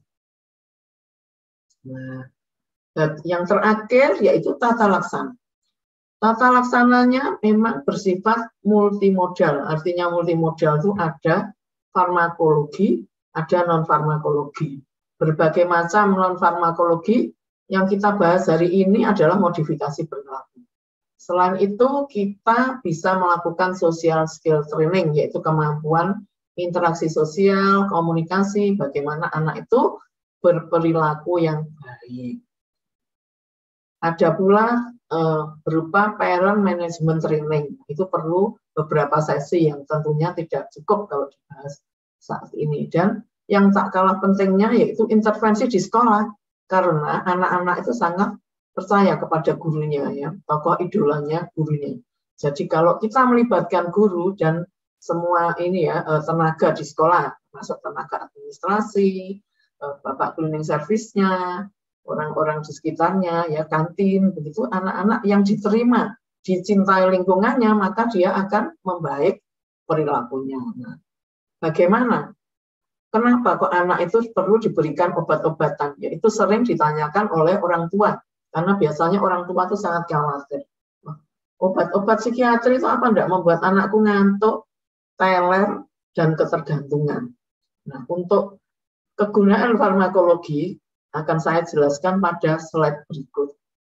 Nah, yang terakhir yaitu tata laksana. Tata laksananya memang bersifat multimodal. Artinya multimodal itu ada farmakologi, ada non-farmakologi. Berbagai macam non-farmakologi yang kita bahas hari ini adalah modifikasi perilaku. Selain itu, kita bisa melakukan social skill training, yaitu kemampuan interaksi sosial, komunikasi, bagaimana anak itu berperilaku yang baik. Ada pula berupa parent management training, itu perlu beberapa sesi yang tentunya tidak cukup kalau dibahas saat ini. Dan yang tak kalah pentingnya yaitu intervensi di sekolah. Karena anak-anak itu sangat percaya kepada gurunya, ya, tokoh idolanya gurunya. Jadi kalau kita melibatkan guru dan semua ini ya tenaga di sekolah, masuk tenaga administrasi, bapak cleaning service-nya, orang-orang di sekitarnya, ya, kantin, begitu, anak-anak yang diterima, dicintai lingkungannya, maka dia akan membaik perilakunya. Nah, bagaimana? Kenapa kok anak itu perlu diberikan obat-obatan? Yaitu sering ditanyakan oleh orang tua, karena biasanya orang tua itu sangat khawatir. Obat-obat psikiatri itu apa? Enggak membuat anakku ngantuk, teler, dan ketergantungan. Nah, untuk kegunaan farmakologi akan saya jelaskan pada slide berikut.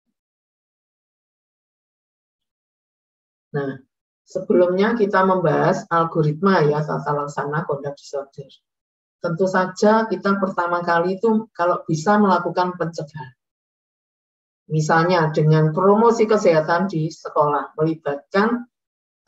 Nah, sebelumnya kita membahas algoritma ya tata laksana conduct disorder. Tentu saja kita pertama kali itu kalau bisa melakukan pencegahan. Misalnya dengan promosi kesehatan di sekolah, melibatkan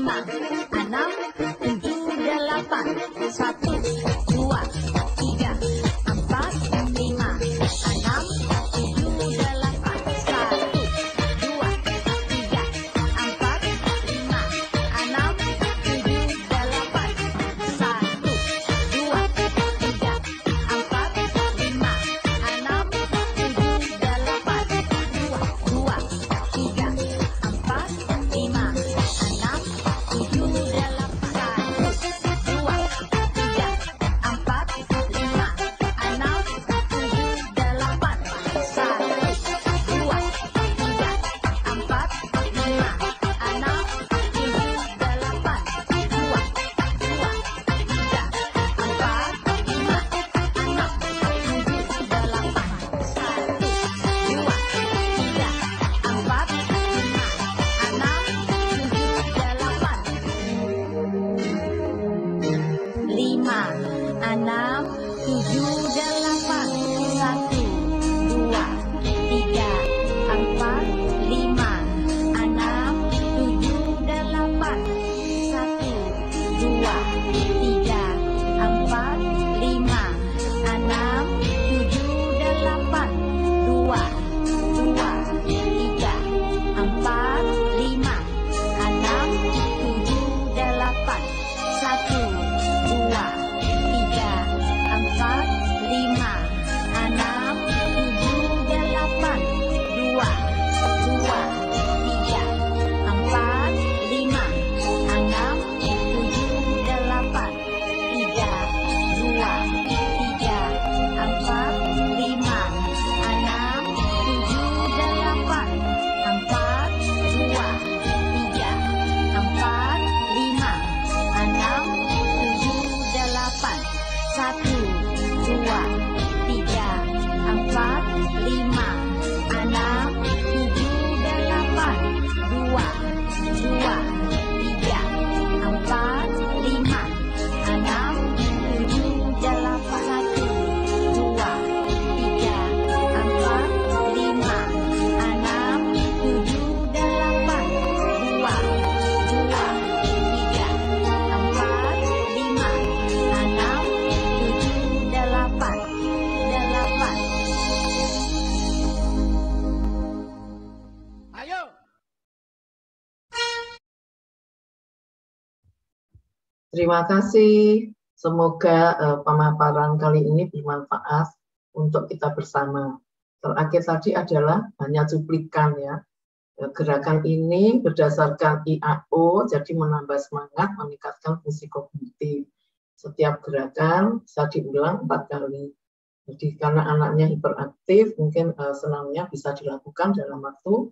Terima kasih. Semoga pemaparan kali ini bermanfaat untuk kita bersama. Terakhir tadi adalah hanya cuplikan ya. Gerakan ini berdasarkan IAO, jadi menambah semangat, meningkatkan fungsi kognitif. Setiap gerakan bisa diulang 4 kali. Jadi karena anaknya hiperaktif, mungkin senamnya bisa dilakukan dalam waktu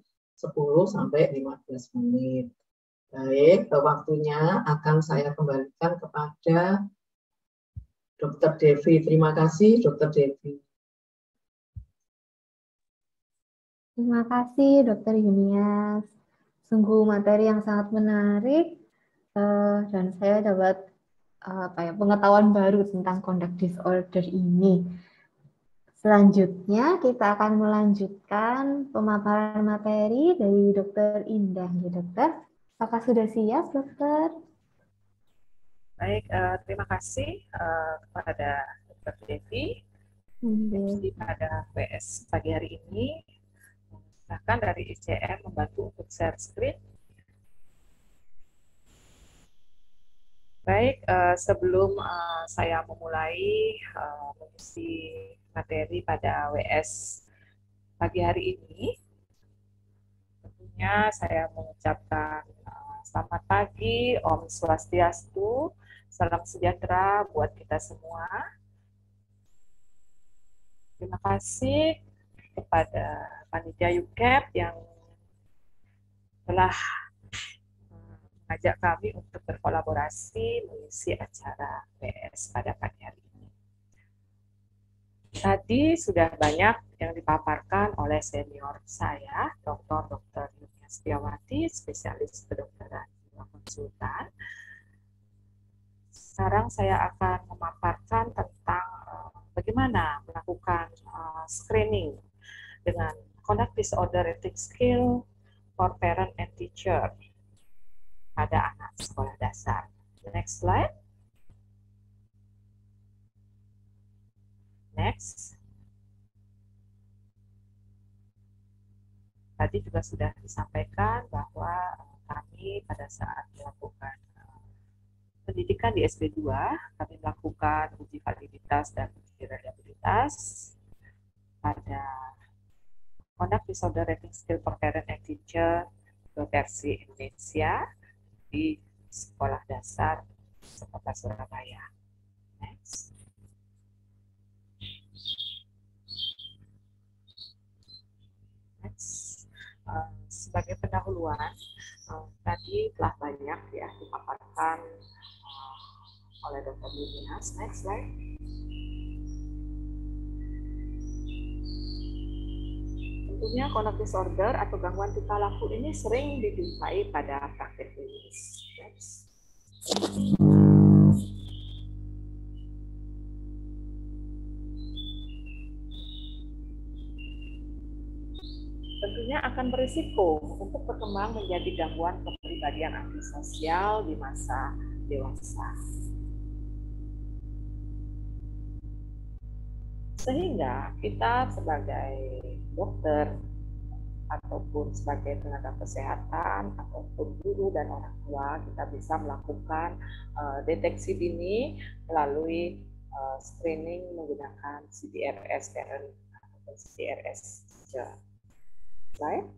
10-15 menit. Baik, waktunya akan saya kembalikan kepada Dr. Devi. Terima kasih, Dr. Devi. Terima kasih, Dr. Yunias. Sungguh materi yang sangat menarik dan saya dapat pengetahuan baru tentang conduct disorder ini. Selanjutnya kita akan melanjutkan pemaparan materi dari Dr. Indah, ya Dokter. Apakah sudah siap, Dokter? Baik, terima kasih kepada Dr. Devi. Jadi pada PS pagi hari ini, bahkan dari ICM membantu untuk share screen. Baik, sebelum saya memulai mengisi materi pada WS pagi hari ini, tentunya saya mengucapkan selamat pagi, Om Swastiastu, salam sejahtera buat kita semua. Terima kasih kepada panitia UCAP yang telah mengajak kami untuk berkolaborasi mengisi acara PS pada pagi hari ini. Tadi sudah banyak yang dipaparkan oleh senior saya, Dr. Yunias Setiawati, spesialis kedokteran jiwa konsultan. Sekarang saya akan memaparkan tentang bagaimana melakukan screening dengan conduct disorder rating skill for parent and teacher pada anak sekolah dasar. Next slide. Next. Tadi juga sudah disampaikan bahwa kami pada saat melakukan pendidikan di SD2, kami melakukan uji validitas dan uji reliabilitas pada Conduct Disorder Rating Skill for Parent and Teacher versi Indonesia di sekolah dasar Kota Surabaya. Next. Sebagai pendahuluan, tadi telah banyak ya dipaparkan oleh Dr. Yunias. Next slide. Tentunya conduct disorder atau gangguan tingkah laku ini sering dijumpai pada praktek klinis. Next. Tentunya akan berisiko untuk berkembang menjadi gangguan kepribadian antisosial di masa dewasa. Sehingga kita sebagai dokter ataupun sebagai tenaga kesehatan ataupun guru dan orang tua, kita bisa melakukan deteksi dini melalui screening menggunakan CDRS parent atau CDRS teacher. Slide.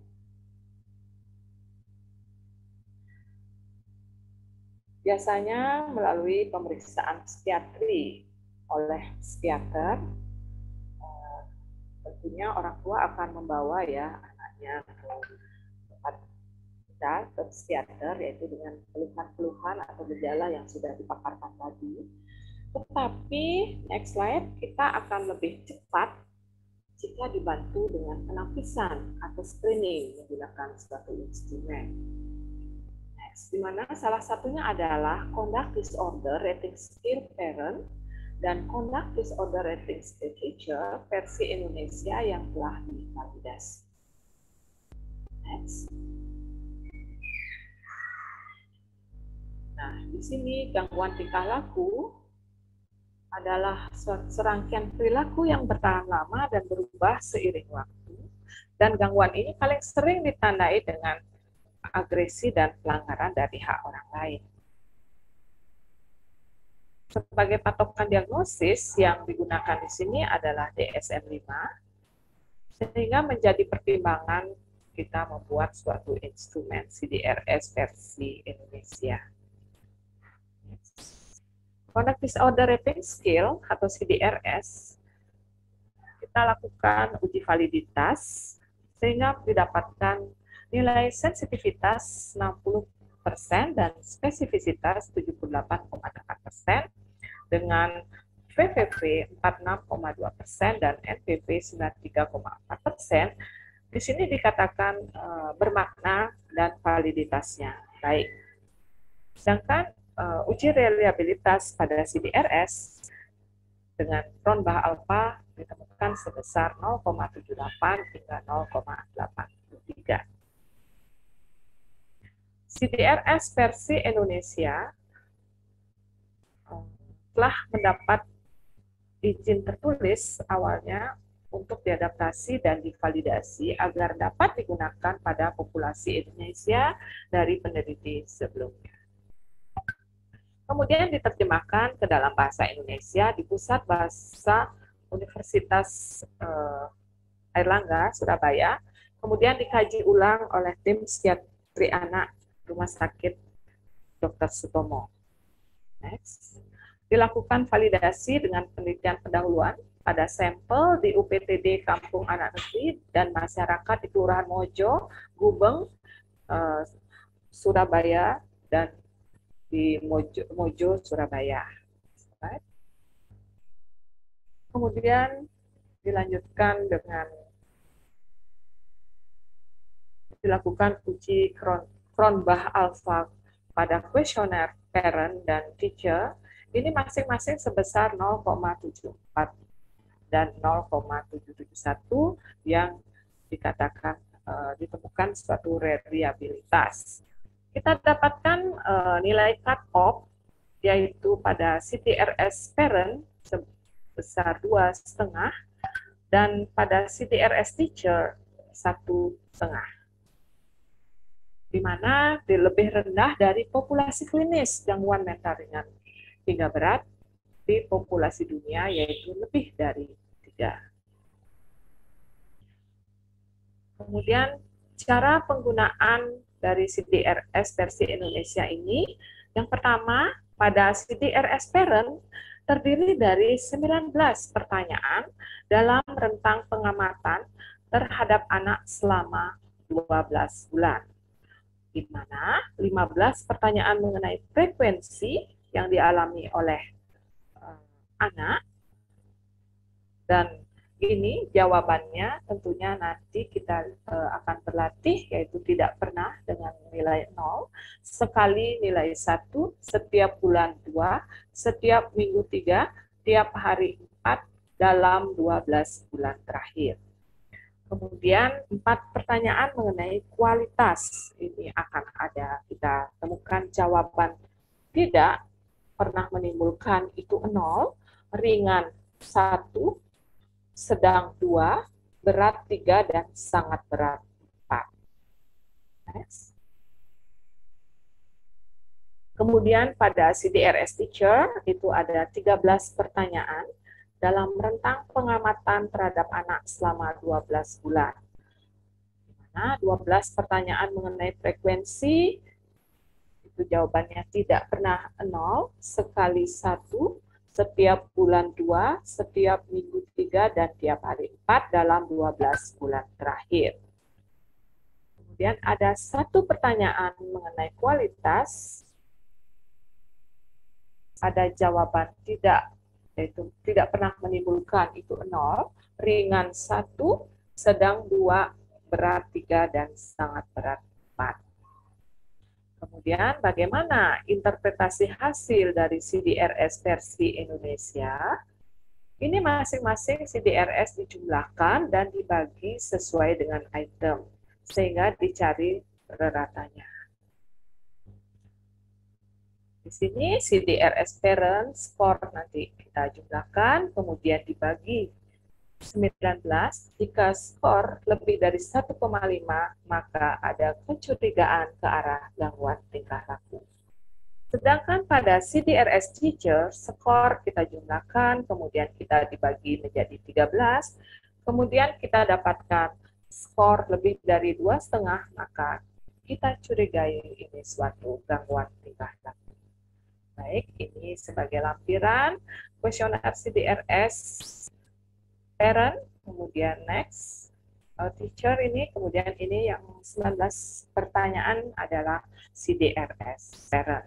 Biasanya melalui pemeriksaan psikiatri oleh psikiater, tentunya orang tua akan membawa ya anaknya ke tempat kita, ke psikiater, yaitu dengan keluhan-keluhan atau gejala yang sudah dipaparkan tadi. Tetapi next slide, kita akan lebih cepat jika dibantu dengan penapisan atau screening menggunakan suatu instrumen. Next, di mana salah satunya adalah Conduct Disorder Rating Skill Parent dan Conduct Disorder Rating Skill Teacher versi Indonesia yang telah divalidasi. Next. Nah, di sini gangguan tingkah laku adalah serangkaian perilaku yang bertahan lama dan berubah seiring waktu. Dan gangguan ini paling sering ditandai dengan agresi dan pelanggaran dari hak orang lain. Sebagai patokan diagnosis yang digunakan di sini adalah DSM-5, sehingga menjadi pertimbangan kita membuat suatu instrumen CDRS versi Indonesia. Conduct Disorder Rating Skill atau CDRS, kita lakukan uji validitas sehingga didapatkan nilai sensitivitas 60% dan spesifisitas 78,4% dengan VVV 46,2% dan NPV 93,4%. Di sini dikatakan bermakna dan validitasnya baik. Sedangkan uji reliabilitas pada CDRS dengan Cronbach alpha ditemukan sebesar 0,78 hingga 0,83. CDRS versi Indonesia telah mendapat izin tertulis awalnya untuk diadaptasi dan divalidasi agar dapat digunakan pada populasi Indonesia dari peneliti sebelumnya. Kemudian diterjemahkan ke dalam bahasa Indonesia di Pusat Bahasa Universitas Airlangga, Surabaya. Kemudian dikaji ulang oleh tim psikiatri anak Rumah Sakit Dr. Sutomo. Next. Dilakukan validasi dengan penelitian pendahuluan pada sampel di UPTD Kampung Anak Negeri dan masyarakat di Kelurahan Mojo, Gubeng, Surabaya, dan di Mojo, Surabaya. Kemudian dilanjutkan dengan dilakukan uji Cronbach alpha pada kuesioner parent dan teacher. Ini masing-masing sebesar 0,74 dan 0,771 yang dikatakan ditemukan suatu reliabilitas. kita dapatkan nilai cut-off, yaitu pada CTRS parent sebesar 2,5 dan pada CTRS teacher 1,5, di mana lebih rendah dari populasi klinis gangguan mental ringan hingga berat di populasi dunia, yaitu lebih dari 3. Kemudian cara penggunaan dari CDRS versi Indonesia ini, yang pertama, pada CDRS parent terdiri dari 19 pertanyaan dalam rentang pengamatan terhadap anak selama 12 bulan, di mana 15 pertanyaan mengenai frekuensi yang dialami oleh anak, dan ini jawabannya tentunya nanti kita akan berlatih, yaitu tidak pernah dengan nilai 0, sekali nilai 1, setiap bulan 2, setiap minggu 3, tiap hari 4 dalam 12 bulan terakhir. Kemudian 4 pertanyaan mengenai kualitas, ini akan ada, kita temukan jawaban tidak pernah menimbulkan itu 0, ringan 1, sedang 2, berat 3, dan sangat berat 4. Next. Kemudian pada CDRS teacher itu ada 13 pertanyaan dalam rentang pengamatan terhadap anak selama 12 bulan. Nah, 12 pertanyaan mengenai frekuensi, itu jawabannya tidak pernah 0, sekali 1, setiap bulan 2, setiap minggu 3, dan tiap hari 4 dalam 12 bulan terakhir. Kemudian ada 1 pertanyaan mengenai kualitas. Ada jawaban tidak, yaitu tidak pernah menimbulkan itu 0, ringan 1, sedang 2, berat 3, dan sangat berat 4. Kemudian bagaimana interpretasi hasil dari CDRS versi Indonesia? Ini masing-masing CDRS dijumlahkan dan dibagi sesuai dengan item, sehingga dicari ratanya. Di sini CDRS parent score nanti kita jumlahkan, kemudian dibagi 19, jika skor lebih dari 1,5, maka ada kecurigaan ke arah gangguan tingkah laku. Sedangkan pada CDRS teacher, skor kita jumlahkan, kemudian kita dibagi menjadi 13, kemudian kita dapatkan skor lebih dari 2,5, maka kita curigai ini suatu gangguan tingkah laku. Baik, ini sebagai lampiran kuesioner CDRS parent, kemudian next, teacher ini, kemudian ini yang 19 pertanyaan adalah CDRS parent.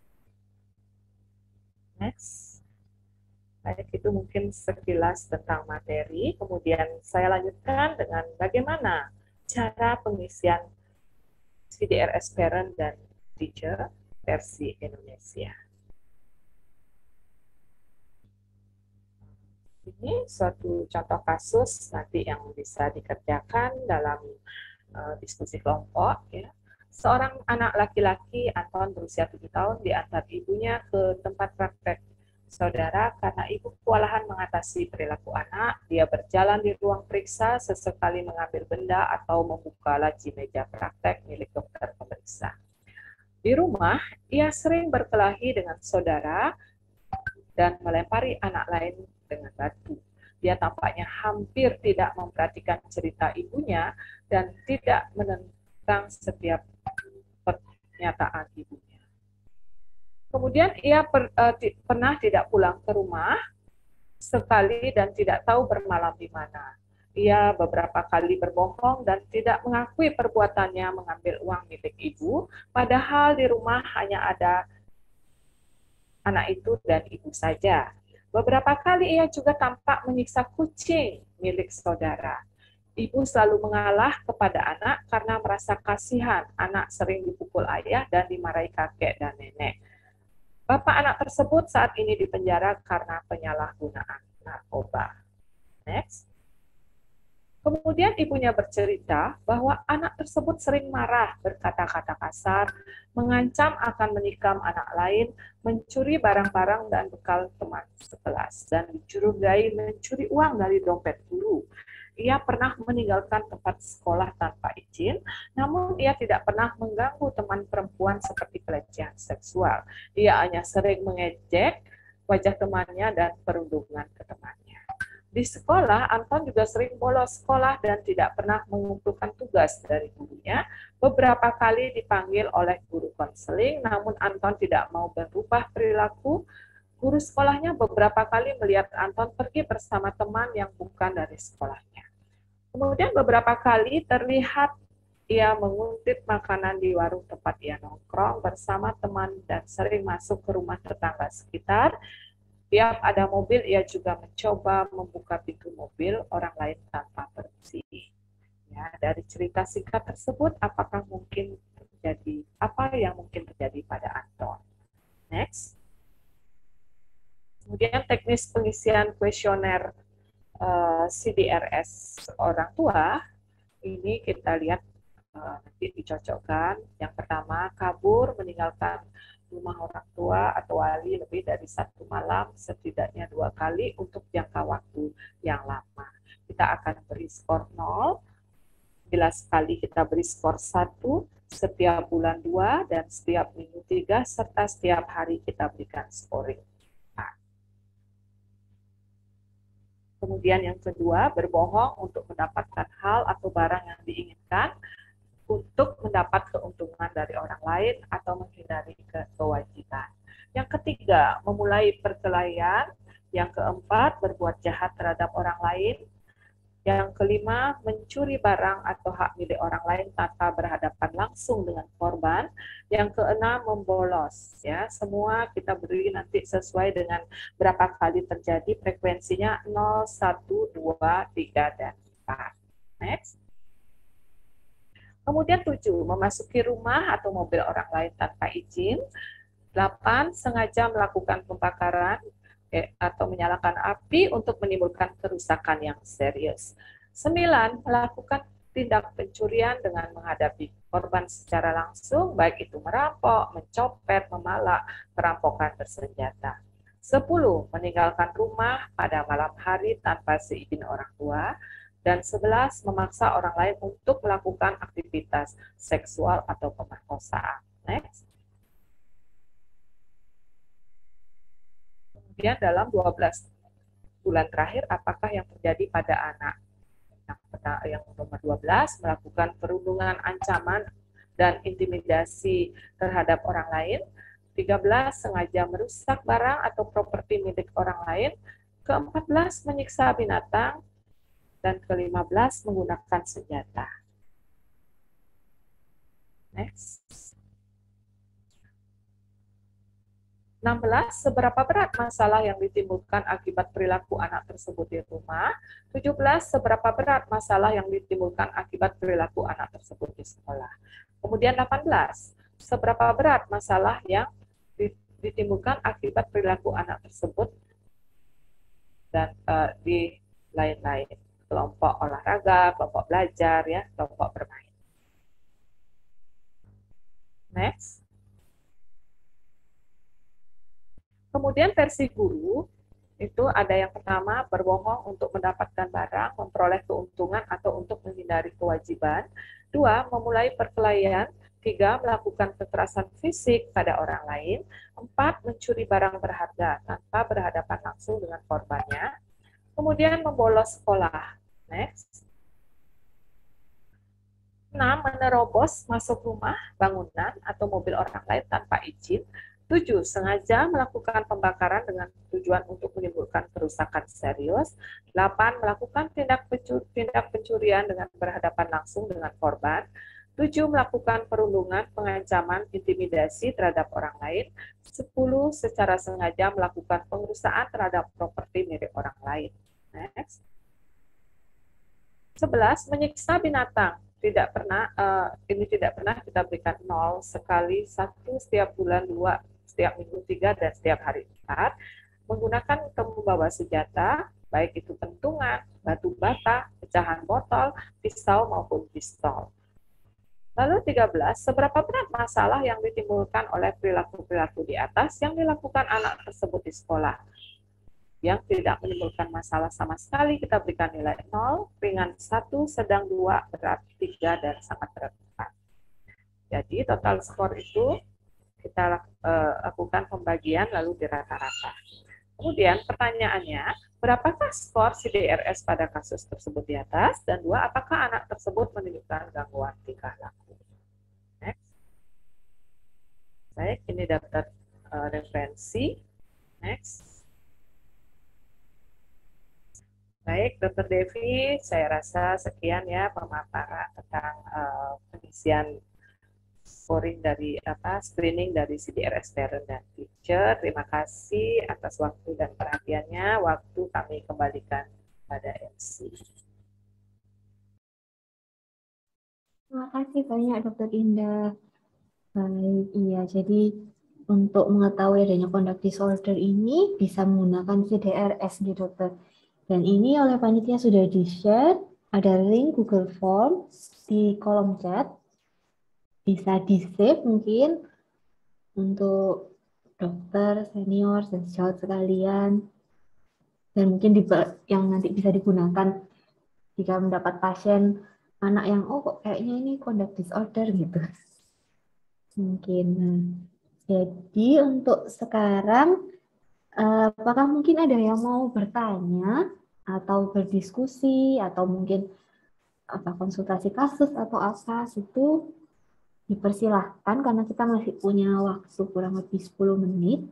Next. Baik, itu mungkin sekilas tentang materi, kemudian saya lanjutkan dengan bagaimana cara pengisian CDRS parent dan teacher versi Indonesia. Ini suatu contoh kasus nanti yang bisa dikerjakan dalam diskusi kelompok. Ya. Seorang anak laki-laki, Anton, berusia 7 tahun, diantar ibunya ke tempat praktek saudara karena ibu kewalahan mengatasi perilaku anak. Dia berjalan di ruang periksa, sesekali mengambil benda atau membuka laci meja praktek milik dokter pemeriksa. Di rumah, ia sering berkelahi dengan saudara dan melempari anak lain dengan batu. Dia tampaknya hampir tidak memperhatikan cerita ibunya dan tidak menentang setiap pernyataan ibunya. Kemudian ia pernah tidak pulang ke rumah sekali dan tidak tahu bermalam di mana. Ia beberapa kali berbohong dan tidak mengakui perbuatannya mengambil uang milik ibu, padahal di rumah hanya ada anak itu dan ibu saja. Beberapa kali ia juga tampak menyiksa kucing milik saudara. Ibu selalu mengalah kepada anak karena merasa kasihan. Anak sering dipukul ayah dan dimarahi kakek dan nenek. Bapak anak tersebut saat ini dipenjara karena penyalahgunaan narkoba. Next. Kemudian ibunya bercerita bahwa anak tersebut sering marah, berkata-kata kasar, mengancam akan menikam anak lain, mencuri barang-barang dan bekal teman sekelas, dan dicurigai mencuri uang dari dompet guru. Ia pernah meninggalkan tempat sekolah tanpa izin, namun ia tidak pernah mengganggu teman perempuan seperti pelecehan seksual. Ia hanya sering mengejek wajah temannya dan perundungan ke temannya. Di sekolah, Anton juga sering bolos sekolah dan tidak pernah mengumpulkan tugas dari gurunya. Beberapa kali dipanggil oleh guru konseling, namun Anton tidak mau berubah perilaku. Guru sekolahnya beberapa kali melihat Anton pergi bersama teman yang bukan dari sekolahnya. Kemudian beberapa kali terlihat ia menguntit makanan di warung tempat ia nongkrong bersama teman dan sering masuk ke rumah tetangga sekitar. Tiap ada mobil, ia juga mencoba membuka pintu mobil orang lain tanpa permisi. Ya, dari cerita singkat tersebut, apa yang mungkin terjadi pada Anton? Next. Kemudian teknis pengisian kuesioner CDRS orang tua, ini kita lihat nanti dicocokkan. Yang pertama, kabur meninggalkan rumah orang tua atau wali lebih dari 1 malam, setidaknya 2 kali untuk jangka waktu yang lama. Kita akan beri skor 0, bila sekali kita beri skor 1, setiap bulan 2, dan setiap minggu 3, serta setiap hari kita berikan scoring. Kemudian yang kedua, berbohong untuk mendapatkan hal atau barang yang diinginkan, untuk mendapat keuntungan dari orang lain atau menghindari kewajiban. Yang ketiga, memulai perkelahian. Yang keempat, berbuat jahat terhadap orang lain. Yang kelima, mencuri barang atau hak milik orang lain tanpa berhadapan langsung dengan korban. Yang keenam, membolos. Ya, semua kita beri nanti sesuai dengan berapa kali terjadi, frekuensinya 0, 1, 2, 3, dan 4. Next. Kemudian 7, memasuki rumah atau mobil orang lain tanpa izin. 8, sengaja melakukan pembakaran atau menyalakan api untuk menimbulkan kerusakan yang serius. 9, melakukan tindak pencurian dengan menghadapi korban secara langsung, baik itu merampok, mencopet, memalak, perampokan bersenjata. 10, meninggalkan rumah pada malam hari tanpa seizin orang tua. Dan 11, memaksa orang lain untuk melakukan aktivitas seksual atau pemerkosaan. Next. Kemudian dalam 12 bulan terakhir, apakah yang terjadi pada anak? Yang nomor 12, melakukan perundungan, ancaman, dan intimidasi terhadap orang lain. 13, sengaja merusak barang atau properti milik orang lain. Ke-14, menyiksa binatang. Dan ke-15, menggunakan senjata. Next. 16, seberapa berat masalah yang ditimbulkan akibat perilaku anak tersebut di rumah. 17, seberapa berat masalah yang ditimbulkan akibat perilaku anak tersebut di sekolah. Kemudian 18, seberapa berat masalah yang ditimbulkan akibat perilaku anak tersebut dan di lain-lain. Kelompok olahraga, kelompok belajar, ya, kelompok bermain. Next. Kemudian versi guru, itu ada yang pertama, berbohong untuk mendapatkan barang, memperoleh keuntungan, atau untuk menghindari kewajiban. 2, memulai perkelahian. 3, melakukan kekerasan fisik pada orang lain. 4, mencuri barang berharga tanpa berhadapan langsung dengan korbannya. Kemudian membolos sekolah. Next. 6, menerobos masuk rumah, bangunan, atau mobil orang lain tanpa izin. 7, sengaja melakukan pembakaran dengan tujuan untuk menimbulkan kerusakan serius. 8, melakukan tindak pencurian dengan berhadapan langsung dengan korban. 7, melakukan perundungan, pengancaman, intimidasi terhadap orang lain. 10, secara sengaja melakukan pengerusakan terhadap properti milik orang lain. Next. 11, menyiksa binatang. Tidak pernah kita berikan 0 sekali, 1 setiap bulan, 2 setiap minggu, 3 dan setiap hari 4. Menggunakan membawa senjata, baik itu pentungan, batu bata, pecahan botol, pisau maupun pistol. Lalu 13, seberapa berat masalah yang ditimbulkan oleh perilaku-perilaku di atas yang dilakukan anak tersebut di sekolah? Yang tidak menimbulkan masalah sama sekali, kita berikan nilai 0, ringan 1, sedang 2, berat 3, dan sangat berat 4. Jadi total skor itu kita lakukan pembagian lalu dirata-rata. Kemudian pertanyaannya, berapakah skor CDRS pada kasus tersebut di atas? Dan 2, apakah anak tersebut menunjukkan gangguan tingkah laku? Next. Baik, ini daftar referensi. Next. Baik, Dr. Devi, saya rasa sekian ya pemaparan tentang pengisian scoring dari screening dari CDRS parent dan teacher. Terima kasih atas waktu dan perhatiannya. Waktu kami kembalikan pada MC. Terima kasih banyak Dokter Indah. Baik, iya. Jadi untuk mengetahui adanya conduct disorder ini bisa menggunakan CDRS gitu, Dokter. Dan ini oleh panitia sudah di-share, ada link Google Form di kolom chat. Bisa di-save mungkin untuk dokter, senior, dan sejawat sekalian. Dan mungkin yang nanti bisa digunakan jika mendapat pasien anak yang, oh kok kayaknya ini conduct disorder gitu. Mungkin. Nah, jadi untuk sekarang, apakah mungkin ada yang mau bertanya atau berdiskusi atau mungkin konsultasi kasus atau apa itu dipersilahkan karena kita masih punya waktu kurang lebih 10 menit.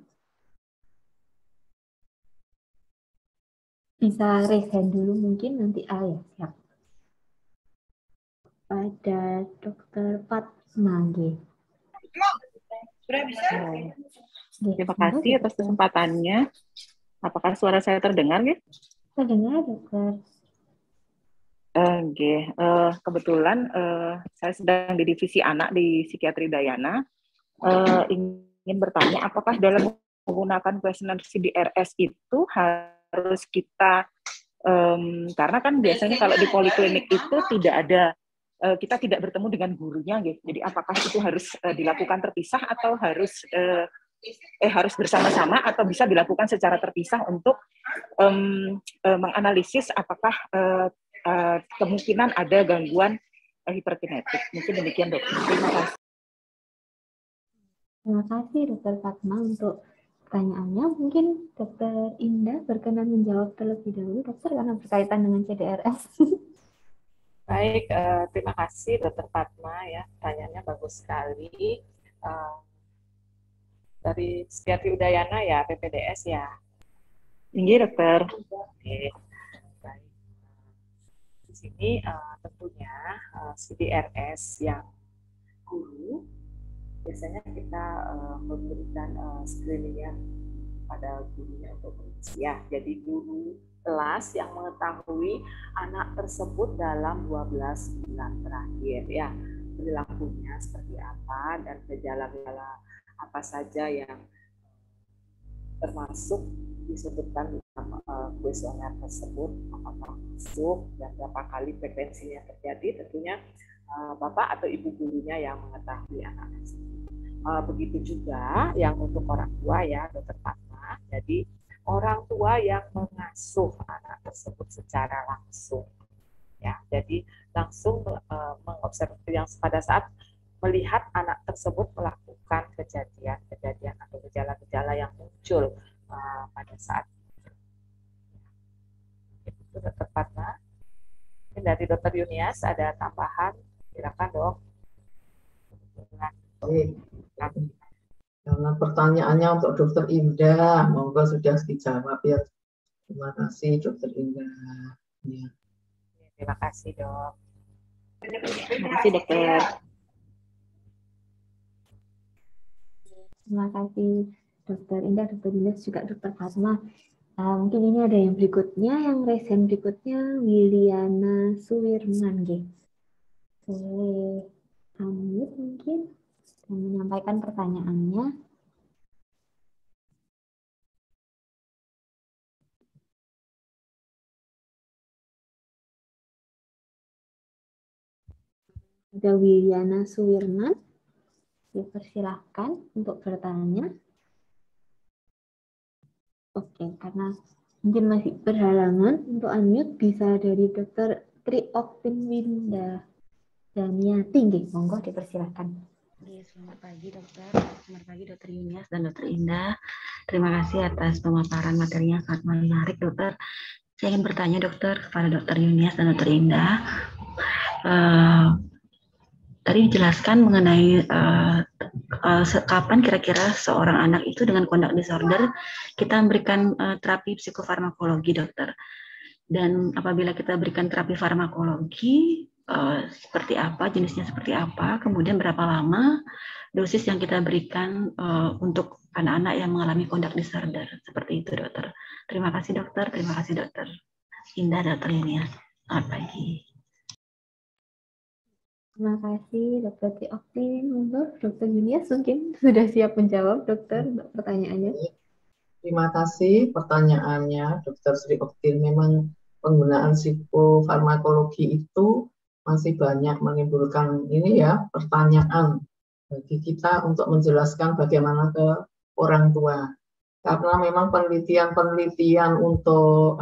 Bisa raise hand dulu mungkin nanti ya siap. Ada Dokter Fatma. Terima kasih atas kesempatannya. Apakah suara saya terdengar, Nggih? Terdengar, Dokter. Kebetulan saya sedang di divisi anak di Psikiatri Dayana. Ingin bertanya, apakah dalam menggunakan kuesioner CDRS itu harus kita, karena kan biasanya kalau di poliklinik itu tidak ada, kita tidak bertemu dengan gurunya, gitu. Jadi apakah itu harus dilakukan terpisah atau harus bersama-sama atau bisa dilakukan secara terpisah untuk menganalisis apakah kemungkinan ada gangguan hiperkinetik. Mungkin demikian, Dok. Terima kasih. Terima kasih Dokter Fatma untuk pertanyaannya. Mungkin Dokter Indah berkenan menjawab terlebih dahulu, Dokter, karena berkaitan dengan CDRS. Baik, terima kasih Dokter Fatma ya, pertanyaannya bagus sekali. Dari Psikiatri Udayana ya, PPDS ya. Iya, Dokter. Oke, baik. Di sini tentunya CDRS yang guru, biasanya kita memberikan screening-nya pada gurunya untuk ya. Jadi guru kelas yang mengetahui anak tersebut dalam 12 bulan terakhir ya, perilakunya seperti apa dan gejala-gejala apa saja yang termasuk disebutkan dalam kuesioner tersebut, apakah masuk dan berapa kali frekuensinya terjadi, tentunya Bapak atau Ibu gurunya yang mengetahui anak tersebut. Begitu juga yang untuk orang tua ya, Dokter Fatma. Jadi orang tua yang mengasuh anak tersebut secara langsung. Ya, jadi langsung mengobservasi yang pada saat melihat anak tersebut melakukan kejadian atau gejala-gejala yang muncul pada saat itu. Dokter Fatma. Dari Dokter Yunias ada tambahan, silakan Dok. Karena pertanyaannya untuk Dokter Indah, monggo sudah dijawab ya. Terima kasih Dokter Indah. Ya. Terima kasih Dok. Terima kasih Dokter. Terima kasih Dokter Indah, Dokter Indah juga Dokter Fatma. Mungkin ini ada yang berikutnya, yang resen berikutnya Wiliana Suwirman. Boleh unmute mungkin dan menyampaikan pertanyaannya. Ada Wiliana Suwirman, dipersilahkan untuk bertanya. Oke, karena mungkin masih berhalangan untuk unmute, bisa dari Dr. Trioktin Winda Daniati. Monggo dipersilahkan. Selamat pagi dokter, selamat pagi dokter Yunias dan dokter Indah. Terima kasih atas pemaparan materinya sangat menarik dokter. Saya ingin bertanya dokter kepada dokter Yunias dan dokter Indah. Tadi dijelaskan mengenai kapan kira-kira seorang anak itu dengan conduct disorder kita memberikan terapi psikofarmakologi dokter. Dan apabila kita berikan terapi farmakologi, seperti apa, jenisnya seperti apa, kemudian berapa lama dosis yang kita berikan untuk anak-anak yang mengalami conduct disorder. Seperti itu dokter. Terima kasih dokter, terima kasih dokter Indah, dokter Yunias. Selamat pagi. Terima kasih Dr. Trioktin. Dr. Yunias mungkin sudah siap menjawab dokter untuk pertanyaannya. Terima kasih pertanyaannya Dr. Trioktin. Memang penggunaan psikofarmakologi itu masih banyak menimbulkan ini ya pertanyaan bagi kita untuk menjelaskan bagaimana ke orang tua. Karena memang penelitian untuk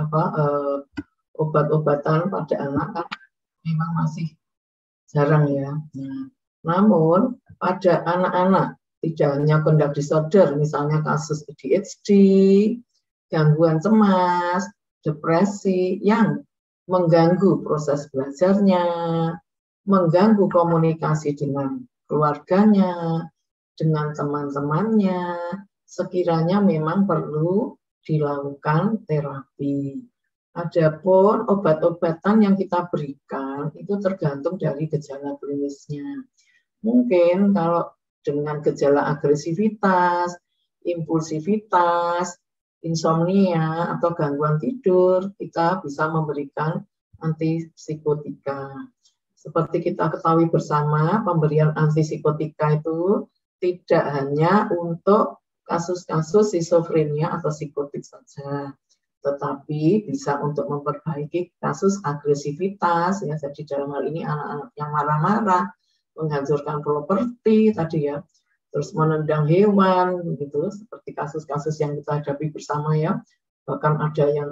obat-obatan pada anak kan memang masih jarang ya. Nah, namun pada anak-anak tidak hanya conduct disorder, misalnya kasus ADHD, gangguan cemas, depresi yang mengganggu proses belajarnya, mengganggu komunikasi dengan keluarganya, dengan teman-temannya, sekiranya memang perlu dilakukan terapi. Adapun obat-obatan yang kita berikan itu tergantung dari gejala klinisnya. Mungkin kalau dengan gejala agresivitas, impulsivitas, insomnia, atau gangguan tidur, kita bisa memberikan antipsikotika. Seperti kita ketahui bersama, pemberian antipsikotika itu tidak hanya untuk kasus-kasus skizofrenia atau psikotik saja, tetapi bisa untuk memperbaiki kasus agresivitas ya. Jadi dalam hal ini anak-anak yang marah-marah, menghancurkan properti tadi ya, terus menendang hewan gitu, seperti kasus-kasus yang kita hadapi bersama ya. Bahkan ada yang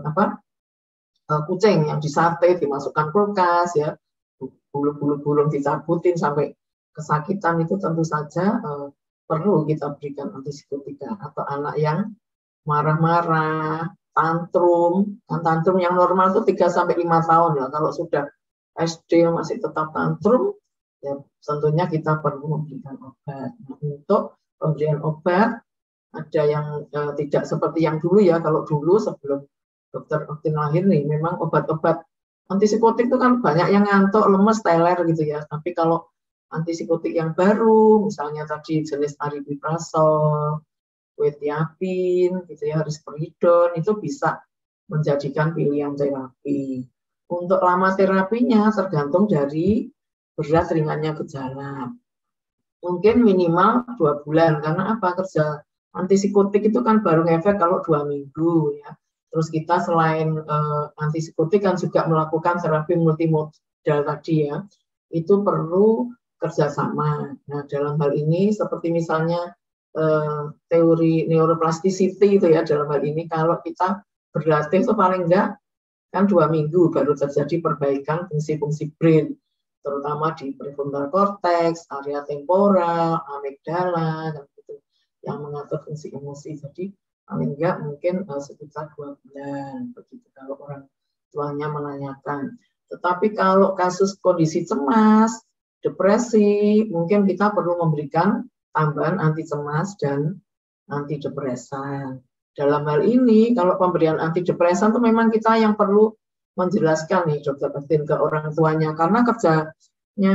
kucing yang disate dimasukkan kulkas ya, bulu-bulu dicabutin sampai kesakitan, itu tentu saja perlu kita berikan antipsikotika. Atau anak yang marah-marah, tantrum yang normal itu 3-5 tahun ya. Kalau sudah SD masih tetap tantrum, ya tentunya kita perlu memberikan obat. Nah, untuk pemberian obat ada yang tidak seperti yang dulu ya. Kalau dulu sebelum dokter Oktin lahir nih, memang obat-obat antipsikotik itu kan banyak yang ngantuk, lemes, teler gitu ya. Tapi kalau antipsikotik yang baru, misalnya tadi jenis aripiprazol, quetiapin, gitu ya, risperidon, itu bisa menjadikan pilihan terapi. Untuk lama terapinya tergantung dari berat ringannya gejala. Mungkin minimal 2 bulan, karena apa, kerja antipsikotik itu kan baru ngefek kalau 2 minggu ya. Terus kita selain antipsikotik kan juga melakukan terapi multimodal tadi ya. Itu perlu kerjasama. Nah, dalam hal ini seperti misalnya teori neuroplasticity itu ya, dalam hal ini kalau kita berlatih itu paling enggak kan 2 minggu baru terjadi perbaikan fungsi-fungsi brain, terutama di prefrontal cortex, area temporal, amigdala, dan gitu, yang mengatur fungsi emosi. Jadi paling enggak mungkin sekitar 2 bulan begitu kalau orang tuanya menanyakan. Tetapi kalau kasus kondisi cemas, depresi, mungkin kita perlu memberikan tambahan anti cemas dan anti depresan. Dalam hal ini, kalau pemberian anti depresan itu memang kita yang perlu menjelaskan nih Dokter Oktin ke orang tuanya, karena kerjanya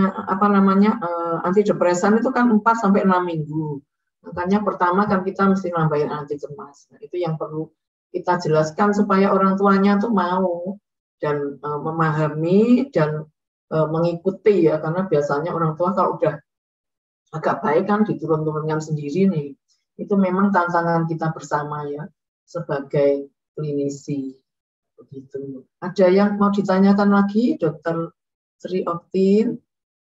anti depresan itu kan 4-6 minggu. Makanya pertama kan kita mesti nambahin anti cemas. Nah, itu yang perlu kita jelaskan supaya orang tuanya tuh mau dan memahami dan mengikuti ya, karena biasanya orang tua kalau udah agak baik kan diturun-turunkan sendiri nih. Itu memang tantangan kita bersama ya sebagai klinisi. Begitu. Ada yang mau ditanyakan lagi, Dokter Trioktin?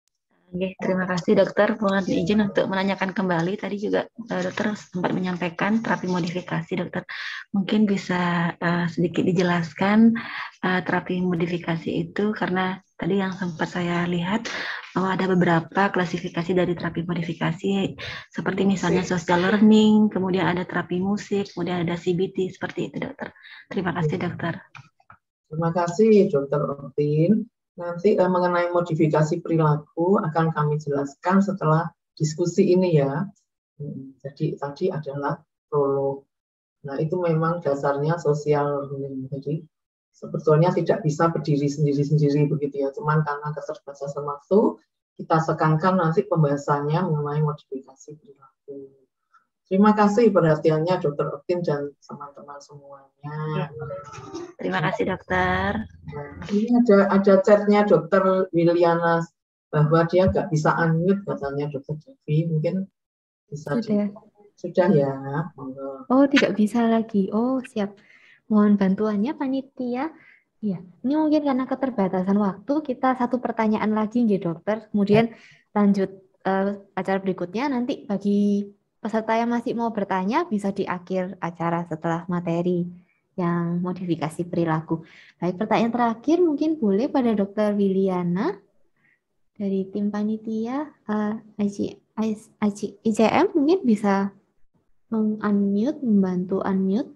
Oke, terima kasih dokter. Mohon izin untuk menanyakan kembali. Tadi juga dokter sempat menyampaikan terapi modifikasi, dokter. Mungkin bisa sedikit dijelaskan terapi modifikasi itu, karena tadi yang sempat saya lihat bahwa ada beberapa klasifikasi dari terapi modifikasi, seperti misalnya social learning, kemudian ada terapi musik, kemudian ada CBT, seperti itu dokter. Terima kasih dokter. Terima kasih Dokter Ortin. Nanti mengenai modifikasi perilaku akan kami jelaskan setelah diskusi ini ya. Jadi tadi adalah prolog. Nah itu memang dasarnya social learning. Jadi sebetulnya tidak bisa berdiri sendiri-sendiri begitu ya. Cuman karena keterbatasan waktu, kita sekankan nanti pembahasannya mengenai modifikasi perilaku. Terima kasih perhatiannya Dokter Ortin dan teman-teman semuanya. Terima kasih dokter. Ini ada chatnya Dokter Wiliana bahwa dia nggak bisa unmute katanya Dokter Devi, mungkin bisa sudah ya. Oh tidak bisa lagi. Oh siap. Mohon bantuannya panitia. Ya, ini mungkin karena keterbatasan waktu kita satu pertanyaan lagi ya dokter. Kemudian lanjut acara berikutnya nanti bagi peserta yang masih mau bertanya bisa di akhir acara setelah materi yang modifikasi perilaku. Baik, pertanyaan terakhir mungkin boleh pada Dokter Wiliana dari tim panitia ICM mungkin bisa unmute, membantu unmute.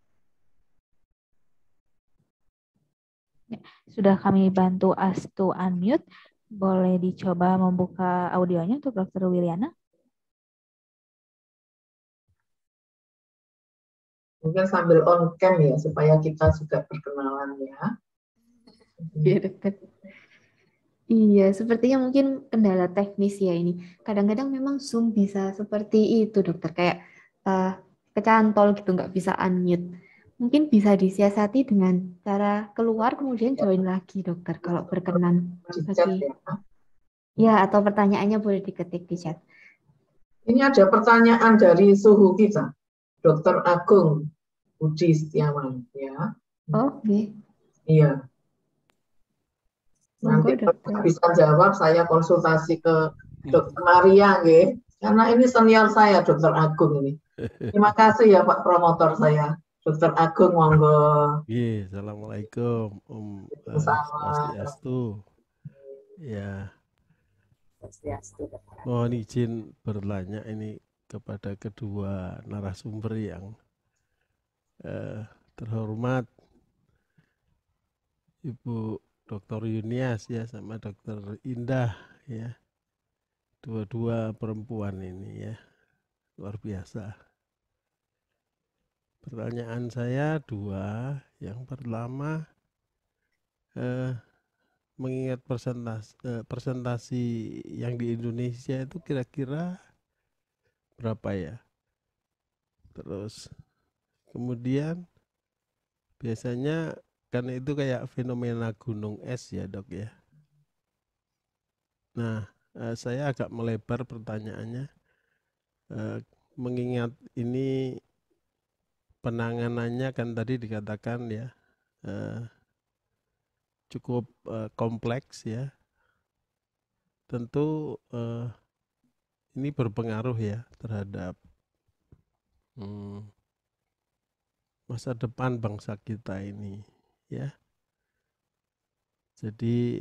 Sudah kami bantu to unmute. Boleh dicoba membuka audionya untuk Dokter Wiliana? Mungkin sambil on cam ya, supaya kita juga berkenalan ya. Iya, dokter. Iya, sepertinya mungkin kendala teknis ya ini. Kadang-kadang memang Zoom bisa seperti itu, dokter. Kayak kecantol gitu, nggak bisa unmute. Mungkin bisa disiasati dengan cara keluar, kemudian join lagi, dokter. Kalau berkenan. Bagi... Ya, atau pertanyaannya boleh diketik di chat. Ini ada pertanyaan dari suhu kita, Dokter Agung Budi Setiawan, ya. Oke. Iya. Nanti kalau bisa jawab, saya konsultasi ke Dokter Maria, ya. Karena ini senior saya, Dokter Agung ini. Terima kasih ya Pak promotor saya, Dokter Agung, monggo. Iya, assalamualaikum Om Swastiastu. Ya. Mohon izin bertanya ini kepada kedua narasumber yang terhormat, Ibu Dr. Yunias ya sama Dr. Indah ya, dua-dua perempuan ini ya, luar biasa. Pertanyaan saya dua. Yang pertama, mengingat presentasi yang di Indonesia itu kira-kira berapa ya? Terus kemudian biasanya kan itu kayak fenomena gunung es ya dok ya. Nah saya agak melebar pertanyaannya, mengingat ini penanganannya kan tadi dikatakan ya cukup kompleks ya. Tentu ini berpengaruh ya terhadap masa depan bangsa kita ini ya. Jadi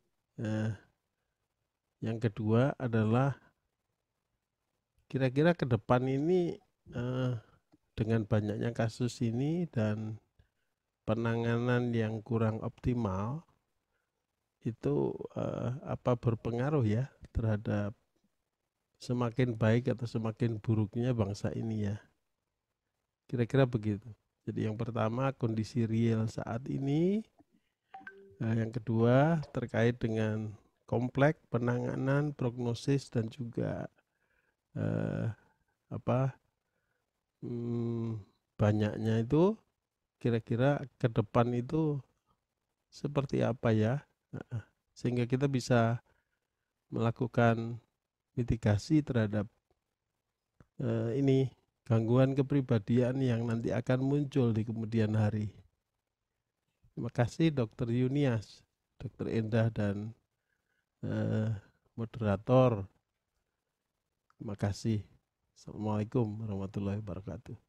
yang kedua adalah kira-kira ke depan ini dengan banyaknya kasus ini dan penanganan yang kurang optimal itu apa berpengaruh ya terhadap semakin baik atau semakin buruknya bangsa ini ya. Kira-kira begitu. Jadi yang pertama kondisi real saat ini, yang kedua terkait dengan kompleks penanganan, prognosis dan juga banyaknya itu kira-kira ke depan itu seperti apa ya, sehingga kita bisa melakukan mitigasi terhadap ini gangguan kepribadian yang nanti akan muncul di kemudian hari. Terima kasih Dr. Yunias, Dr. Endah dan moderator. Terima kasih. Assalamualaikum warahmatullahi wabarakatuh.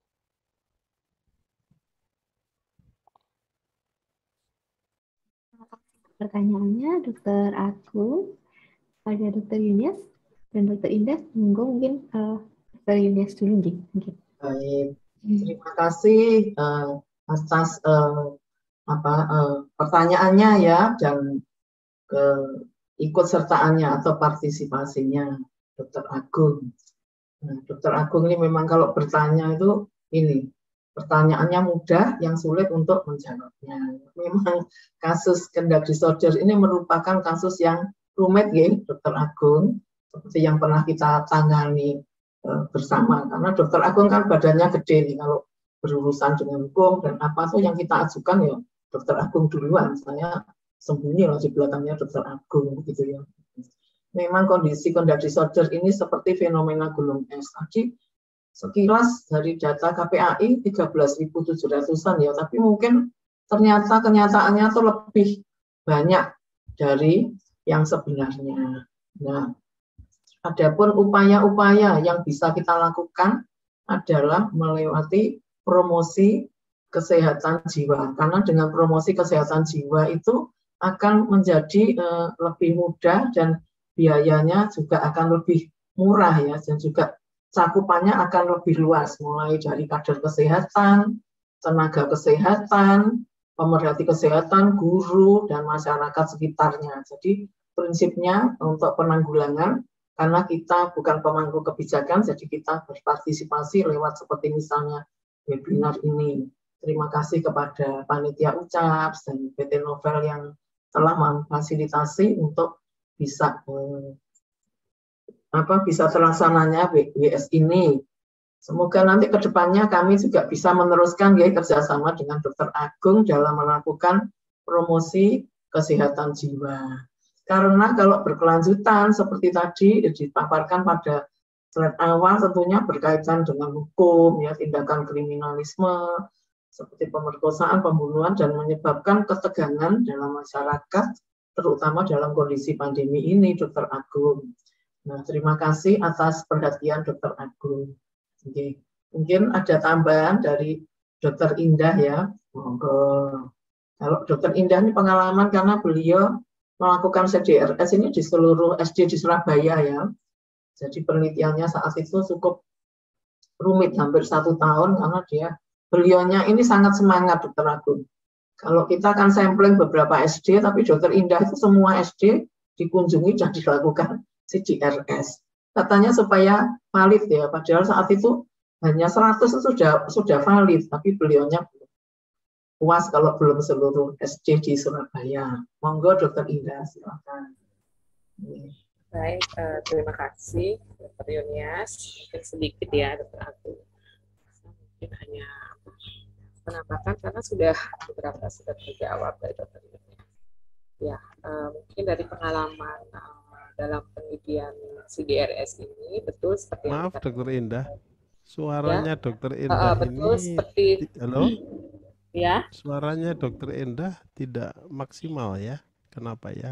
Pertanyaannya, Dokter Agung, ada Dokter Yunias dan Dokter Indah. Mungkin Dokter Yunias dulu, mungkin. Baik, terima kasih atas pertanyaannya ya dan ikut sertaannya atau partisipasinya, Dokter Agung. Nah, Dokter Agung ini memang kalau bertanya itu ini pertanyaannya mudah, yang sulit untuk menjawabnya. Memang kasus conduct disorder ini merupakan kasus yang rumit ya, Dokter Agung, seperti yang pernah kita tangani bersama. Karena Dokter Agung kan badannya gede nih, kalau berurusan dengan hukum dan apa tuh yang kita ajukan ya Dokter Agung duluan. Saya sembunyi loh di belakangnya Dokter Agung begitu ya. Memang kondisi conduct disorder ini seperti fenomena gunung es. Tadi sekilas dari data KPAI 13.700-an ya, tapi mungkin ternyata kenyataannya tuh lebih banyak dari yang sebenarnya. Nah, adapun upaya-upaya yang bisa kita lakukan adalah melewati promosi kesehatan jiwa, karena dengan promosi kesehatan jiwa itu akan menjadi lebih mudah dan biayanya juga akan lebih murah ya, dan juga cakupannya akan lebih luas, mulai dari kader kesehatan, tenaga kesehatan, pemerhati kesehatan, guru, dan masyarakat sekitarnya. Jadi prinsipnya untuk penanggulangan, karena kita bukan pemangku kebijakan, jadi kita berpartisipasi lewat seperti misalnya webinar ini. Terima kasih kepada Panitia UCAPS dan PT Novel yang telah memfasilitasi untuk bisa bisa terlaksananya WS ini. Semoga nanti ke depannya kami juga bisa meneruskan ya kerjasama dengan Dokter Agung dalam melakukan promosi kesehatan jiwa. Karena kalau berkelanjutan seperti tadi dipaparkan pada slide awal, tentunya berkaitan dengan hukum ya, tindakan kriminalisme seperti pemerkosaan, pembunuhan, dan menyebabkan ketegangan dalam masyarakat, terutama dalam kondisi pandemi ini, Dokter Agung. Nah, terima kasih atas perhatian Dokter Agung. Oke. Mungkin ada tambahan dari Dokter Indah ya. Monggo. Kalau Dokter Indah ini pengalaman karena beliau melakukan CDRS ini di seluruh SD di Surabaya ya. Jadi penelitiannya saat itu cukup rumit, hampir 1 tahun, karena beliaunya ini sangat semangat Dokter Agung. Kalau kita kan sampling beberapa SD, tapi Dokter Indah itu semua SD dikunjungi dan dilakukan CDRS. Katanya supaya valid ya, padahal saat itu hanya 100 itu sudah valid, tapi beliaunya puas kalau belum seluruh SD di Surabaya. Monggo Dokter Indah, silakan. Baik, terima kasih Dr. Yunias. Mungkin sedikit ya Dr. Agung. Mungkin hanya menambahkan karena sudah beberapa sudah terjawab dari Dr. Yunias. Ya, mungkin dari pengalaman dalam penelitian CDRS ini betul seperti maaf yang Dokter Indah, suaranya ya, Dokter Indah betul ini seperti halo ya, suaranya Dokter Indah tidak maksimal ya, kenapa ya?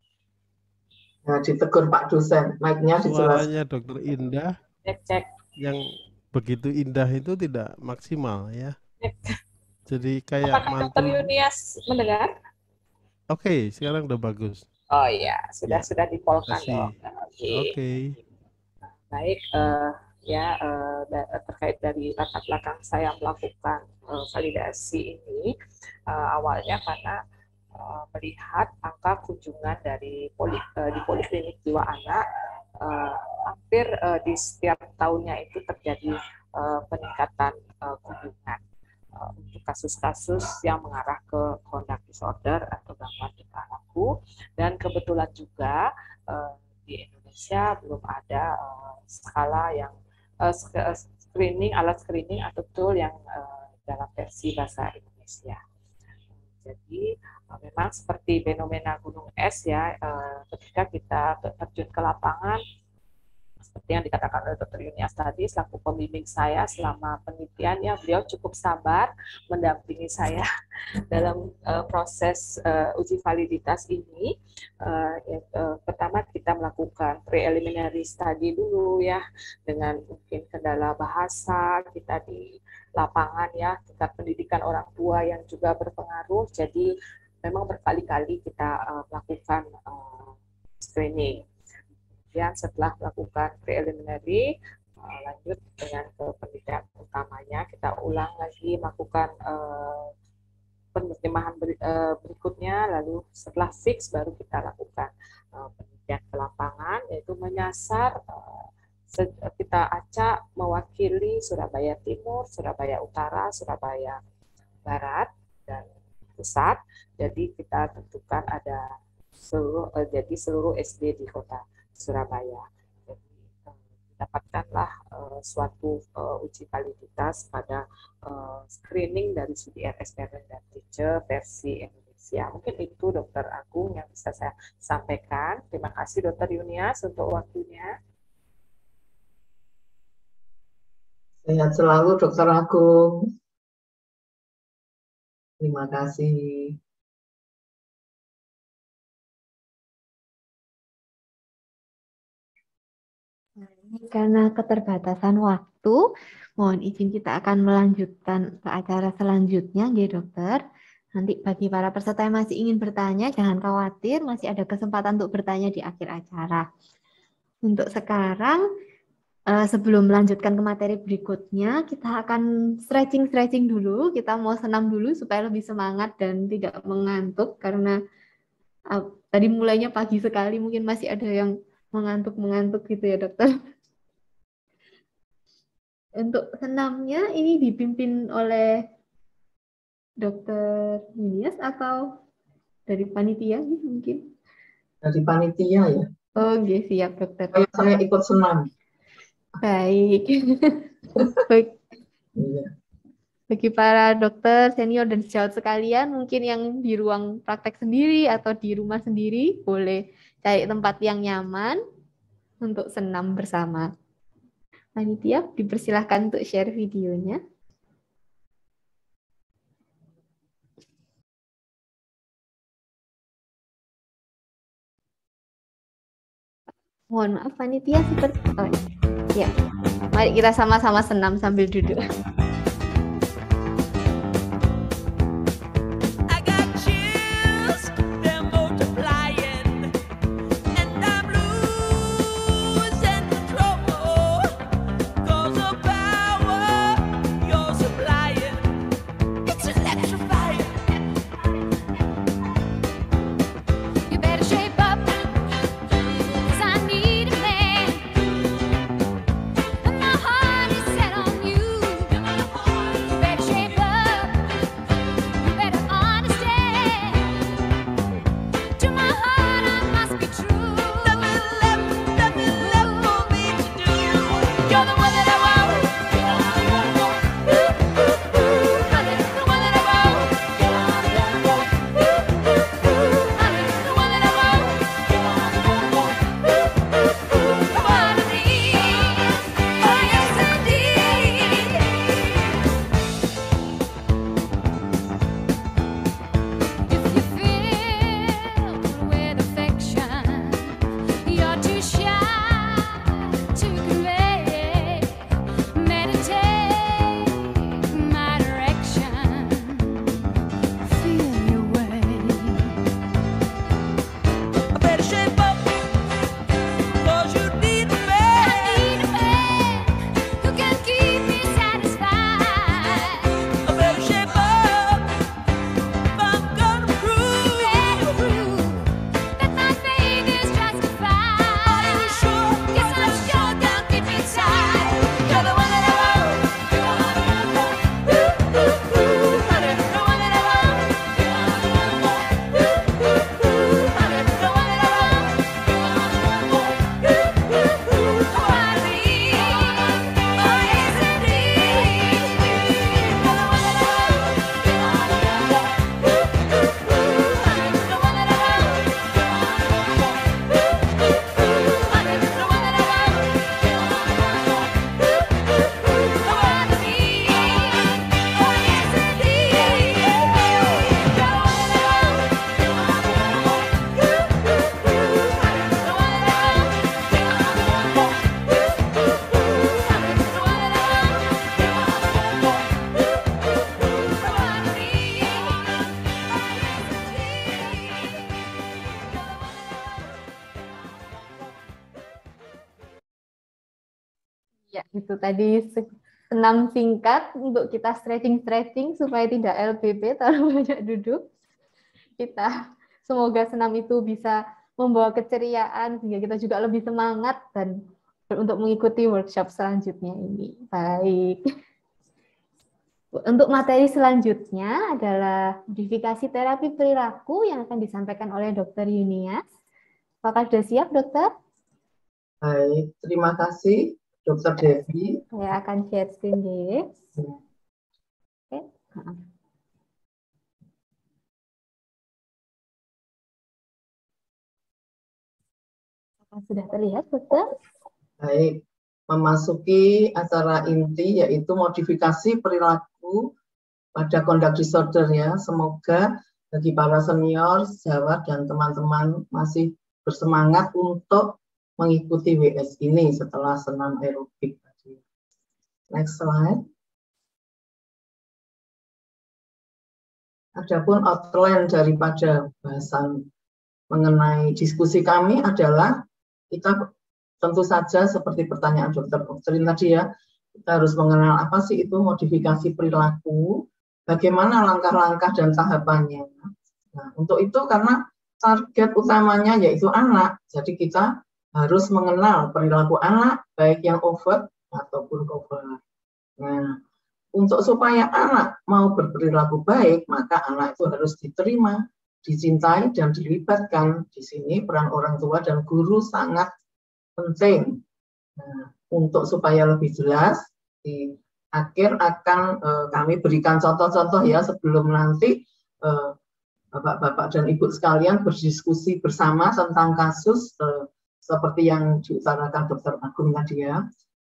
Nah, ditegur Pak dosen, mic-nya dijelaskan. Suaranya Dokter Indah cek yang begitu indah itu tidak maksimal ya, jadi kayak apakah Dr. Yunias mendengar? Oke, sekarang udah bagus. Oh iya, sudah dipolkan dong. Oke. Baik, terkait dari latar belakang saya melakukan validasi ini, awalnya karena melihat angka kunjungan dari di poliklinik jiwa anak hampir di setiap tahunnya itu terjadi peningkatan kunjungan untuk kasus-kasus yang mengarah ke conduct disorder atau gangguan tingkah laku, dan kebetulan juga di Indonesia belum ada skala yang alat screening atau tool yang dalam versi bahasa Indonesia. Jadi memang seperti fenomena gunung es ya, ketika kita terjun ke lapangan Seperti yang dikatakan oleh Dr. Yunias tadi, selaku pembimbing saya selama penelitian, ya beliau cukup sabar mendampingi saya dalam proses uji validitas ini. Pertama kita melakukan preliminary study dulu ya, dengan mungkin kendala bahasa kita di lapangan ya, tingkat pendidikan orang tua yang juga berpengaruh. Jadi memang berkali-kali kita melakukan screening. Kemudian setelah melakukan preliminary, lanjut dengan ke penelitian utamanya, kita ulang lagi melakukan penerjemahan berikutnya, lalu setelah fix baru kita lakukan penelitian ke lapangan, yaitu menyasar kita acak mewakili Surabaya Timur, Surabaya Utara, Surabaya Barat, dan Pusat. Jadi kita tentukan ada seluruh SD di kota Surabaya. Jadi dapatkanlah suatu uji validitas pada screening dari CDRS Parent dan Teacher versi Indonesia. Mungkin itu Dr. Agung yang bisa saya sampaikan. Terima kasih Dr. Yunias untuk waktunya. Sehat selalu Dr. Agung. Terima kasih. Karena keterbatasan waktu, mohon izin kita akan melanjutkan ke acara selanjutnya, ya dokter. Nanti bagi para peserta yang masih ingin bertanya, jangan khawatir, masih ada kesempatan untuk bertanya di akhir acara. Untuk sekarang, sebelum melanjutkan ke materi berikutnya, kita akan stretching dulu. Kita mau senam dulu supaya lebih semangat dan tidak mengantuk, karena tadi mulainya pagi sekali, mungkin masih ada yang mengantuk gitu ya dokter. Untuk senamnya ini dipimpin oleh Dr. Yunias atau dari panitia mungkin? Dari panitia ya. Oh, okay, siap dokter. Saya ikut senam. Baik. Baik. Bagi para dokter senior dan sejawat sekalian, mungkin yang di ruang praktek sendiri atau di rumah sendiri, boleh cari tempat yang nyaman untuk senam bersama. Panitia, dipersilahkan untuk share videonya. Mohon maaf, panitia seperti... Oh, ya. Mari kita sama-sama senam sambil duduk. My heart is set on you. itu tadi senam singkat untuk kita stretching supaya tidak LBP, terlalu banyak duduk. Kita semoga senam itu bisa membawa keceriaan sehingga kita juga lebih semangat dan untuk mengikuti workshop selanjutnya ini. Baik. Untuk materi selanjutnya adalah modifikasi terapi perilaku yang akan disampaikan oleh Dr. Yunias. Apakah sudah siap, Dokter? Baik, terima kasih Dr. Devi. Saya akan share screen deh. Oke. Sudah terlihat, Dokter? Baik, memasuki acara inti yaitu modifikasi perilaku pada conduct disorder ya. Semoga bagi para senior, sejawat, dan teman-teman masih bersemangat untuk mengikuti WS ini setelah senam aerobik tadi. Next slide. Adapun outline daripada bahasan mengenai diskusi kami adalah kita tentu saja seperti pertanyaan Dr. Okselin tadi ya, kita harus mengenal apa sih itu modifikasi perilaku, bagaimana langkah-langkah dan tahapannya. Nah, untuk itu karena target utamanya yaitu anak, jadi kita harus mengenal perilaku anak, baik yang overt ataupun covert. Nah, untuk supaya anak mau berperilaku baik, maka anak itu harus diterima, dicintai, dan dilibatkan. Di sini peran orang tua dan guru sangat penting. Nah, untuk supaya lebih jelas, di akhir akan kami berikan contoh-contoh ya sebelum nanti Bapak-bapak dan Ibu sekalian berdiskusi bersama tentang kasus seperti yang diutarakan Dr. Agung tadi ya.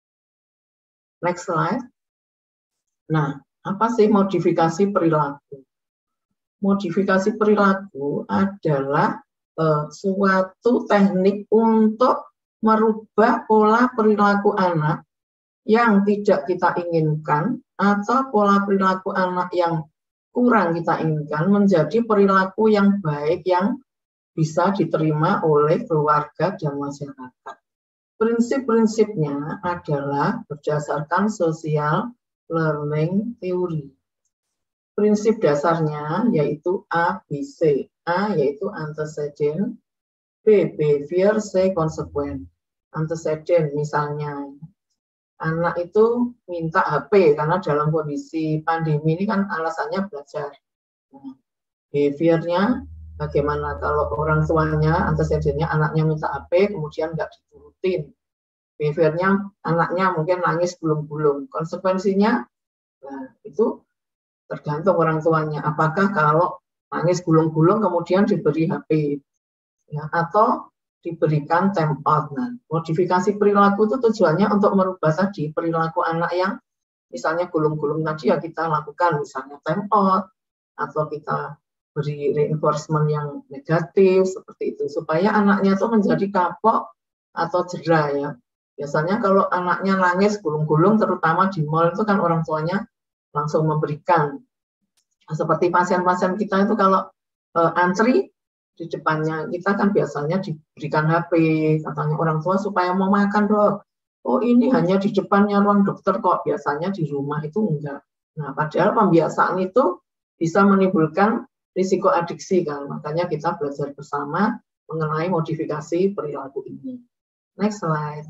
Next slide. Nah, apa sih modifikasi perilaku? Modifikasi perilaku adalah suatu teknik untuk merubah pola perilaku anak yang tidak kita inginkan atau pola perilaku anak yang kurang kita inginkan menjadi perilaku yang baik yang bisa diterima oleh keluarga dan masyarakat. Prinsip-prinsipnya adalah berdasarkan social learning theory. Prinsip dasarnya yaitu A, B, C. A yaitu antecedent, B, behavior, C, consequence. Antecedent misalnya, anak itu minta HP karena dalam kondisi pandemi ini kan alasannya belajar. Nah, behaviornya bagaimana kalau orang tuanya, antecedennya anaknya minta HP, kemudian nggak diturutin. Behaviornya anaknya mungkin nangis gulung-gulung. Konsekuensinya, nah, itu tergantung orang tuanya. Apakah kalau nangis gulung-gulung kemudian diberi HP, ya, atau diberikan time out. Nah, modifikasi perilaku itu tujuannya untuk merubah tadi perilaku anak yang misalnya gulung-gulung tadi ya kita lakukan misalnya time out atau kita beri reinforcement yang negatif seperti itu supaya anaknya itu menjadi kapok atau jera ya. Biasanya kalau anaknya nangis gulung-gulung terutama di mall itu kan orang tuanya langsung memberikan. Seperti pasien-pasien kita itu kalau antri di depannya kita kan biasanya diberikan HP, katanya orang tua supaya mau makan dok. Oh ini hanya di depannya ruang dokter kok, biasanya di rumah itu enggak. Nah padahal pembiasaan itu bisa menimbulkan risiko adiksi kan, makanya kita belajar bersama mengenai modifikasi perilaku ini. Next slide.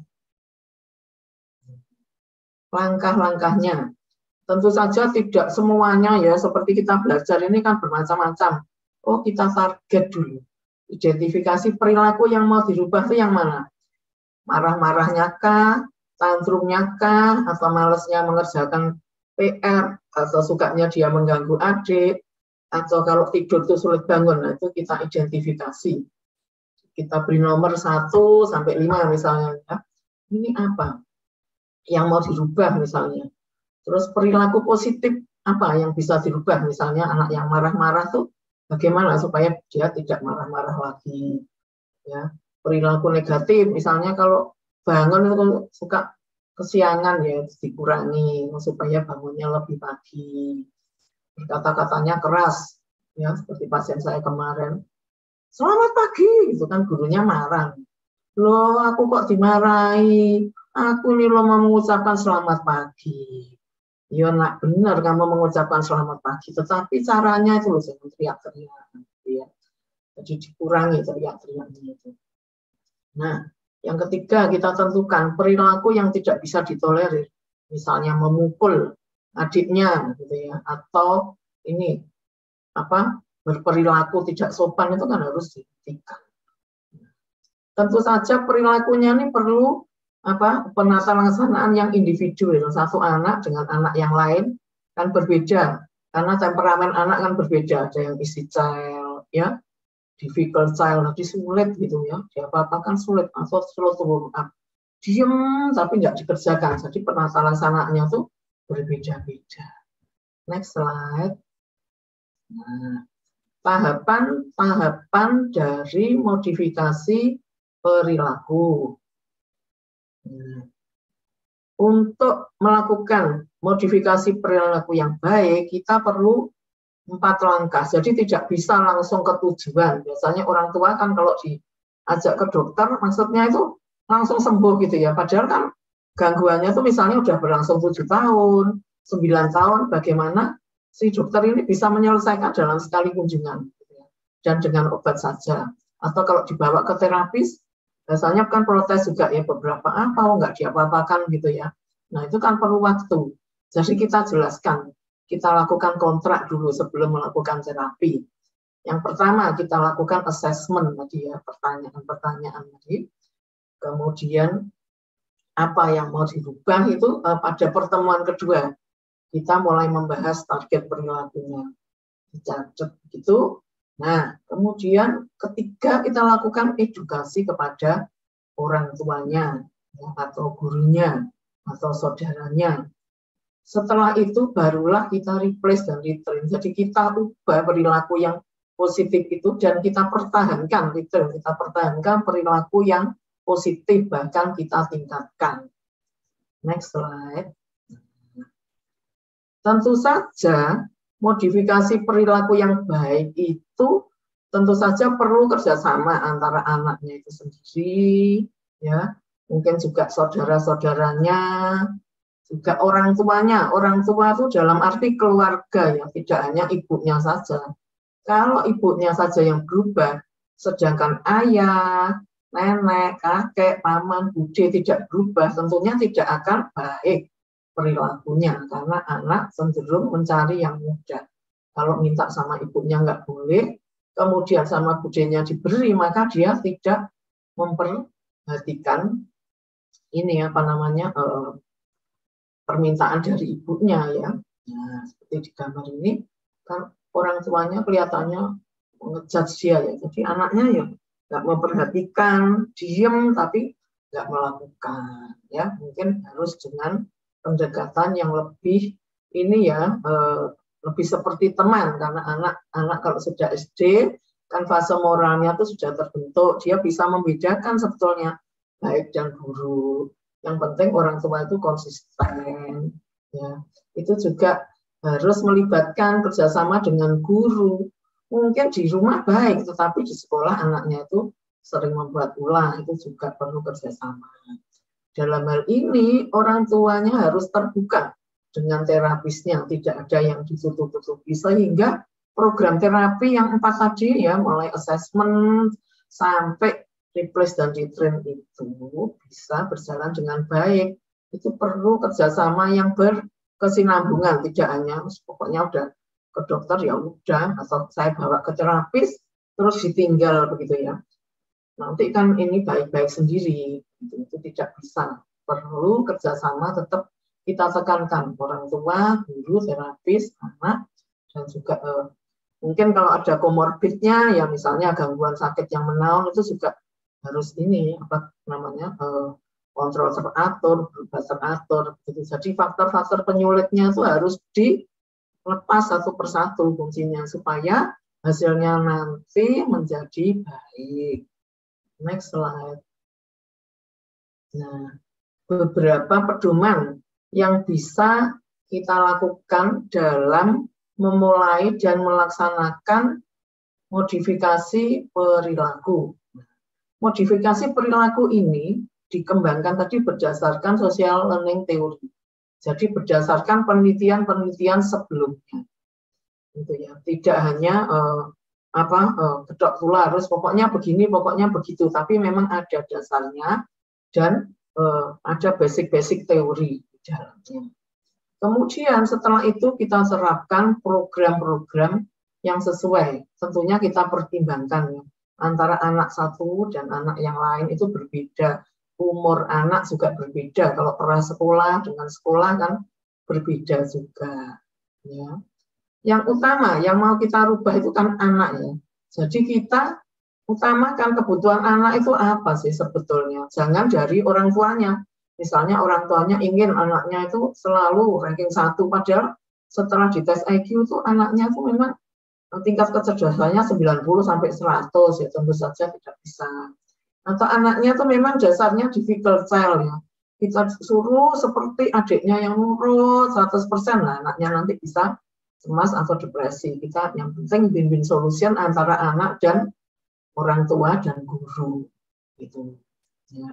Langkah-langkahnya. Tentu saja tidak semuanya ya, seperti kita belajar ini kan bermacam-macam. Oh kita target dulu. Identifikasi perilaku yang mau dirubah itu yang mana? Marah-marahnya kah? Tantrumnya kah? Atau malesnya mengerjakan PR? Atau sukanya dia mengganggu adik? Atau kalau tidur itu sulit bangun? Nah itu kita identifikasi. Kita beri nomor 1 sampai 5 misalnya. Ya. Ini apa? Yang mau dirubah misalnya. Terus perilaku positif apa yang bisa dirubah? Misalnya anak yang marah-marah tuh bagaimana supaya dia tidak marah-marah lagi. Ya, perilaku negatif, misalnya kalau bangun itu suka kesiangan ya dikurangi supaya bangunnya lebih pagi. Kata-katanya keras, ya seperti pasien saya kemarin. Selamat pagi, itu kan gurunya marah. Loh, aku kok dimarahi? aku ini lo mau mengucapkan selamat pagi. Ya nak benar kamu mengucapkan selamat pagi, tetapi caranya itu loh jangan teriak-teriak, ya. Jadi dikurangi teriak-teriaknya itu. Nah, yang ketiga kita tentukan perilaku yang tidak bisa ditolerir, misalnya memukul adiknya, gitu ya, atau ini apa berperilaku tidak sopan itu kan harus dihentikan. Tentu saja perilakunya ini perlu penata laksanaan yang individu, satu anak dengan anak yang lain kan berbeda karena temperamen anak kan berbeda, ada yang easy child ya, difficult child, nanti sulit gitu ya, apa kan sulit atau slow to warm up, diem tapi nggak dikerjakan, jadi penata laksanaannya tuh berbeda-beda. Next slide. Nah, tahapan dari modifikasi perilaku. Untuk melakukan modifikasi perilaku yang baik, kita perlu 4 langkah. Jadi tidak bisa langsung ke tujuan. Biasanya orang tua kan kalau diajak ke dokter, maksudnya itu langsung sembuh gitu ya. Padahal kan gangguannya itu misalnya udah berlangsung 7 tahun, 9 tahun, bagaimana si dokter ini bisa menyelesaikan dalam sekali kunjungan. Gitu ya. Dan dengan obat saja. Atau kalau dibawa ke terapis, biasanya kan protes juga ya, beberapa nggak diapa-apakan gitu ya. Nah itu kan perlu waktu. Jadi kita jelaskan, kita lakukan kontrak dulu sebelum melakukan terapi. Yang pertama kita lakukan assessment tadi ya, pertanyaan-pertanyaan tadi. Kemudian apa yang mau dirubah itu pada pertemuan kedua kita mulai membahas target perilakunya. Dicatat gitu. Nah, kemudian ketiga kita lakukan edukasi kepada orang tuanya ya, atau gurunya atau saudaranya. Setelah itu barulah kita replace dan retrain. Jadi kita ubah perilaku yang positif itu dan kita pertahankan gitu. Kita pertahankan perilaku yang positif, bahkan kita tingkatkan. Next slide. Tentu saja modifikasi perilaku yang baik itu tentu saja perlu kerjasama antara anaknya itu sendiri, ya, mungkin juga saudara-saudaranya, juga orang tuanya. Orang tua itu dalam arti keluarga ya, tidak hanya ibunya saja. Kalau ibunya saja yang berubah, sedangkan ayah, nenek, kakek, paman, bude tidak berubah, tentunya tidak akan baik perilakunya, karena anak cenderung mencari yang mudah. Kalau minta sama ibunya nggak boleh, kemudian sama budenya diberi, maka dia tidak memperhatikan ini permintaan dari ibunya ya. Nah, seperti di gambar ini kan orang tuanya kelihatannya ngejudge dia ya. Jadi anaknya ya nggak memperhatikan, diem tapi nggak melakukan ya. Mungkin harus dengan pendekatan yang lebih ini ya, lebih seperti teman, karena anak kalau sudah SD kan fase moralnya itu sudah terbentuk, dia bisa membedakan sebetulnya baik dan buruk. Yang penting orang tua itu konsisten ya. Itu juga harus melibatkan kerjasama dengan guru. Mungkin di rumah baik, tetapi di sekolah anaknya itu sering membuat ulah, itu juga perlu kerjasama. Dalam hal ini, orang tuanya harus terbuka dengan terapisnya, tidak ada yang ditutup-tutupi, sehingga program terapi yang 4 tadi ya, mulai assessment sampai replace dan retrain itu bisa berjalan dengan baik. Itu perlu kerjasama yang berkesinambungan, tidak hanya pokoknya udah ke dokter ya udah, atau saya bawa ke terapis terus ditinggal begitu ya. Nanti kan ini baik-baik sendiri, itu tidak bisa. Perlu kerjasama, tetap kita tekankan orang tua, guru, terapis, anak, dan juga mungkin kalau ada komorbidnya, ya misalnya gangguan sakit yang menaun, itu juga harus ini kontrol teratur, berubah teratur. Gitu. Jadi faktor-faktor penyulitnya itu harus dilepas satu persatu fungsinya supaya hasilnya nanti menjadi baik. Next slide. Nah, beberapa pedoman yang bisa kita lakukan dalam memulai dan melaksanakan modifikasi perilaku. Modifikasi perilaku ini dikembangkan tadi berdasarkan social learning theory. Jadi berdasarkan penelitian-penelitian sebelumnya. Gitu ya. Tidak hanya gedok pula harus pokoknya begini, pokoknya begitu, tapi memang ada dasarnya dan ada basic-basic teori di dalamnya. Kemudian setelah itu kita serapkan program-program yang sesuai. Tentunya kita pertimbangkan ya, antara anak satu dan anak yang lain itu berbeda. Umur anak juga berbeda. Kalau prasekolah dengan sekolah kan berbeda juga. Ya. Yang utama yang mau kita rubah itu kan anak ya. Jadi kita utamakan kebutuhan anak itu apa sih sebetulnya. Jangan dari orang tuanya. Misalnya orang tuanya ingin anaknya itu selalu ranking 1, padahal setelah dites IQ itu anaknya itu memang tingkat kecerdasannya 90 sampai 100 ya, tentu saja tidak bisa. Atau anaknya itu memang dasarnya difficult child ya. Kita suruh seperti adiknya yang nurut 100%, nah anaknya nanti bisa cemas atau depresi. Kita yang penting win-win solution antara anak dan orang tua dan guru gitu ya.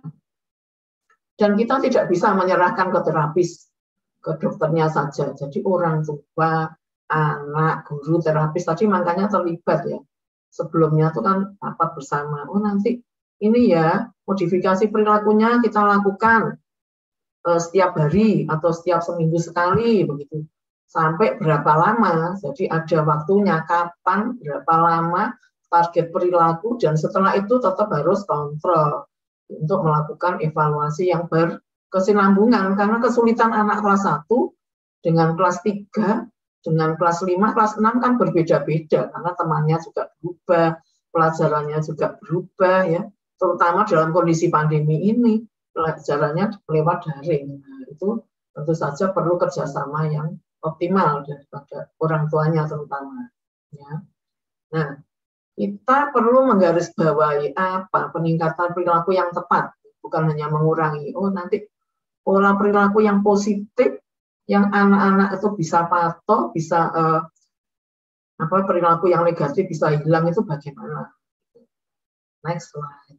Dan kita tidak bisa menyerahkan ke terapis, ke dokternya saja. Jadi orang tua, anak, guru, terapis tadi makanya terlibat ya. Sebelumnya itu kan rapat bersama. Oh nanti ini ya modifikasi perilakunya kita lakukan setiap hari atau setiap seminggu sekali begitu. Sampai berapa lama? Jadi ada waktunya kapan, berapa lama target perilaku, dan setelah itu tetap harus kontrol untuk melakukan evaluasi yang berkesinambungan, karena kesulitan anak kelas 1 dengan kelas 3, dengan kelas 5, kelas 6 kan berbeda-beda, karena temannya juga berubah, pelajarannya juga berubah ya, terutama dalam kondisi pandemi ini, pelajarannya lewat daring. Nah, itu tentu saja perlu kerjasama yang optimal daripada orang tuanya terutama. Ya. Nah, kita perlu menggarisbawahi apa peningkatan perilaku yang tepat, bukan hanya mengurangi. Oh nanti pola perilaku yang positif, yang anak-anak itu bisa patuh, bisa perilaku yang negatif bisa hilang itu bagaimana? Next slide.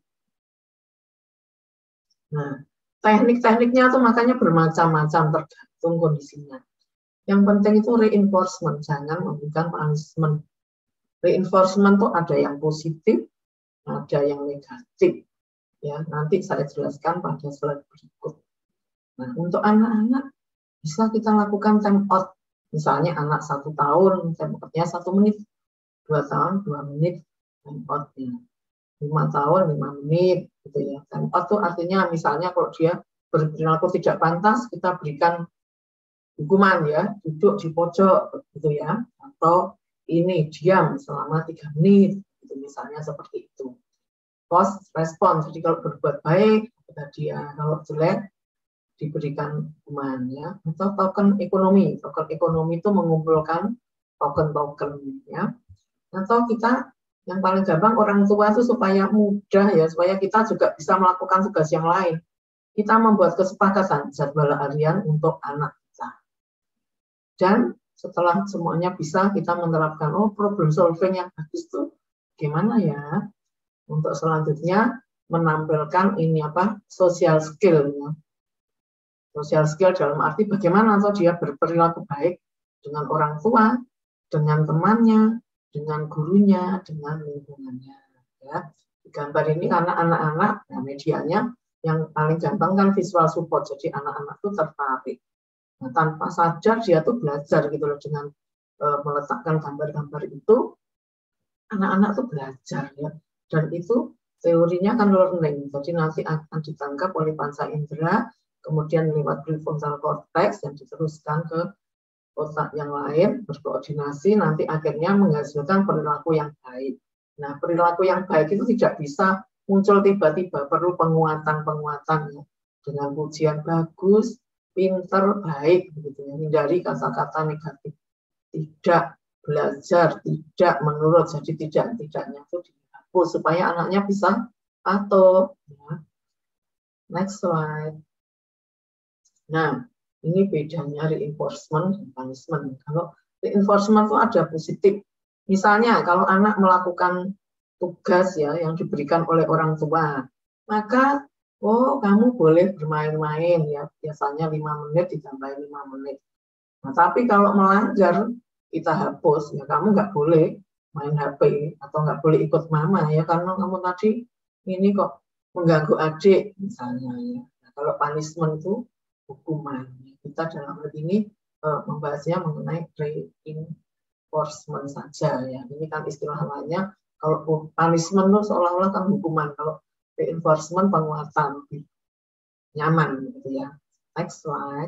Nah, teknik-tekniknya tuh makanya bermacam-macam tergantung kondisinya. Yang penting itu reinforcement, jangan memberikan punishment. Reinforcement itu ada yang positif, ada yang negatif. Ya, nanti saya jelaskan pada slide berikut. Nah, untuk anak-anak bisa kita lakukan time out. Misalnya anak 1 tahun, time out-nya 1 menit, 2 tahun 2 menit time out-nya. 5 tahun 5 menit gitu ya. Time out itu artinya misalnya kalau dia berperilaku tidak pantas, kita berikan hukuman ya, duduk di pojok gitu ya, atau ini diam selama 3 menit, gitu, misalnya seperti itu. Post respon, jadi kalau berbuat baik, dia kalau jelek diberikan hukuman ya. Atau token ekonomi, itu mengumpulkan token-token ya. Atau kita yang paling gampang orang tua itu supaya mudah ya, supaya kita juga bisa melakukan tugas yang lain. Kita membuat kesepakatan jadwal harian untuk anak kita. Dan setelah semuanya bisa, kita menerapkan problem solving yang bagus tuh gimana ya untuk selanjutnya menampilkan ini social skill ya. Social skill dalam arti bagaimana atau dia berperilaku baik dengan orang tua, dengan temannya, dengan gurunya, dengan lingkungannya ya. Di gambar ini karena anak-anak ya, medianya yang paling gampang kan visual support, jadi anak-anak tuh tertarik. Nah, tanpa sadar dia tuh belajar gitu loh, dengan meletakkan gambar-gambar itu anak-anak tuh belajar ya, dan itu teorinya kan learning, jadi nanti akan ditangkap oleh panca indera, kemudian lewat prefrontal cortex dan diteruskan ke otak yang lain, berkoordinasi, nanti akhirnya menghasilkan perilaku yang baik. Nah, perilaku yang baik itu tidak bisa muncul tiba-tiba, perlu penguatan-penguatan ya, dengan pujian bagus, pinter, baik, begitu ya. Hindari kata-kata negatif. Tidak belajar, tidak menurut, jadi tidak-tidaknya itu dihapus supaya anaknya bisa patuh. Ya. Next slide. Nah, ini bedanya reinforcement dan punishment. Kalau reinforcement itu ada positif. Misalnya kalau anak melakukan tugas ya yang diberikan oleh orang tua, maka oh kamu boleh bermain-main ya, biasanya 5 menit ditambah 5 menit. Nah, tapi kalau melanggar kita hapus, ya kamu nggak boleh main HP atau nggak boleh ikut mama ya, karena kamu tadi ini kok mengganggu adik misalnya ya. Nah, kalau punishment itu hukuman. Kita dalam hal ini membahasnya mengenai reinforcement saja ya. Ini kan istilah lainnya. Kalau punishment itu seolah-olah kan hukuman. Kalau reinforcement penguatan, lebih nyaman gitu ya. Next slide.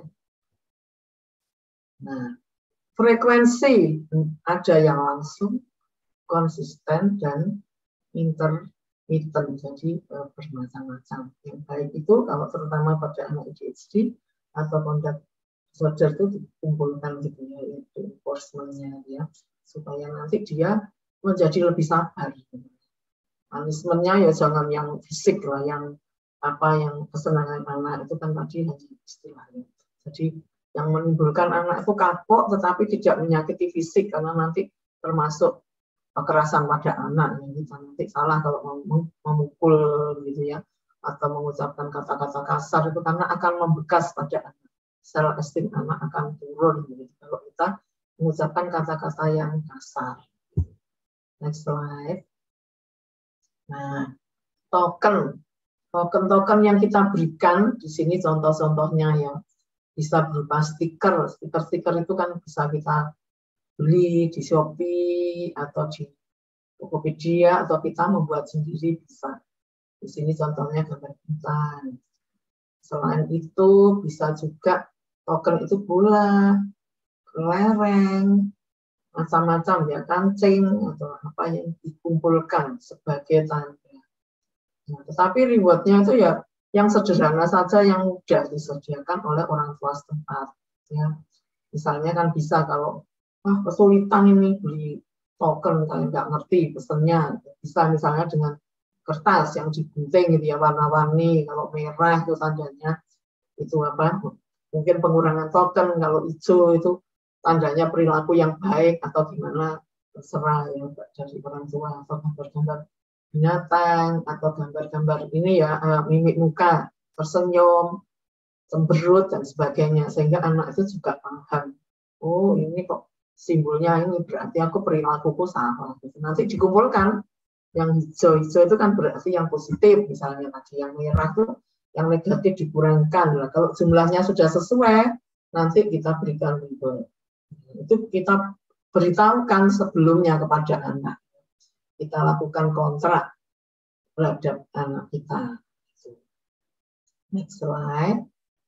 Nah, frekuensi ada yang langsung, konsisten, dan intermittent, jadi bermacam-macam. Yang baik itu kalau terutama pada anak ADHD atau conduct disorder itu dikumpulkan gitu ya, reinforcement-nya ya, supaya nanti dia menjadi lebih sabar. Punishment-nya ya jangan yang fisik lah, yang kesenangan anak itu kan tadi hanya istilahnya. Jadi yang menimbulkan anak itu kapok tetapi tidak menyakiti fisik, karena nanti termasuk kekerasan pada anak. Kita nanti salah kalau memukul gitu ya, atau mengucapkan kata-kata kasar itu, karena akan membekas pada anak. Self esteem anak akan turun gitu, kalau kita mengucapkan kata-kata yang kasar. Next slide. Nah, token yang kita berikan di sini contoh-contohnya ya, bisa berupa stiker. Stiker itu kan bisa kita beli di Shopee atau di Tokopedia, atau kita membuat sendiri bisa. Di sini contohnya gambar bintang. Selain itu bisa juga token itu bola, kelereng, macam-macam ya, kancing atau apa yang dikumpulkan sebagai tanda. Nah, tetapi rewardnya itu ya yang sederhana saja, yang mudah disediakan oleh orang tua setempat. Ya, misalnya kan bisa kalau kesulitan ini beli token, kayak nggak ngerti pesennya, bisa misalnya dengan kertas yang digunting gitu ya, warna-warni. Kalau merah itu tandanya itu apa? Mungkin pengurangan token. Kalau hijau itu tandanya perilaku yang baik atau gimana, terserah ya dari orang tua. Atau gambar-gambar binatang atau gambar-gambar ini ya, mimik muka, tersenyum, cemberut dan sebagainya, sehingga anak itu juga paham. Oh ini kok simbolnya ini, berarti aku perilakuku salah. Nanti dikumpulkan. Yang hijau-hijau itu kan berarti yang positif, misalnya tadi yang merah itu yang negatif dikurangkan. Nah, kalau jumlahnya sudah sesuai, nanti kita berikan label. Itu kita beritahukan sebelumnya kepada anak. Kita lakukan kontrak terhadap anak kita. Next slide.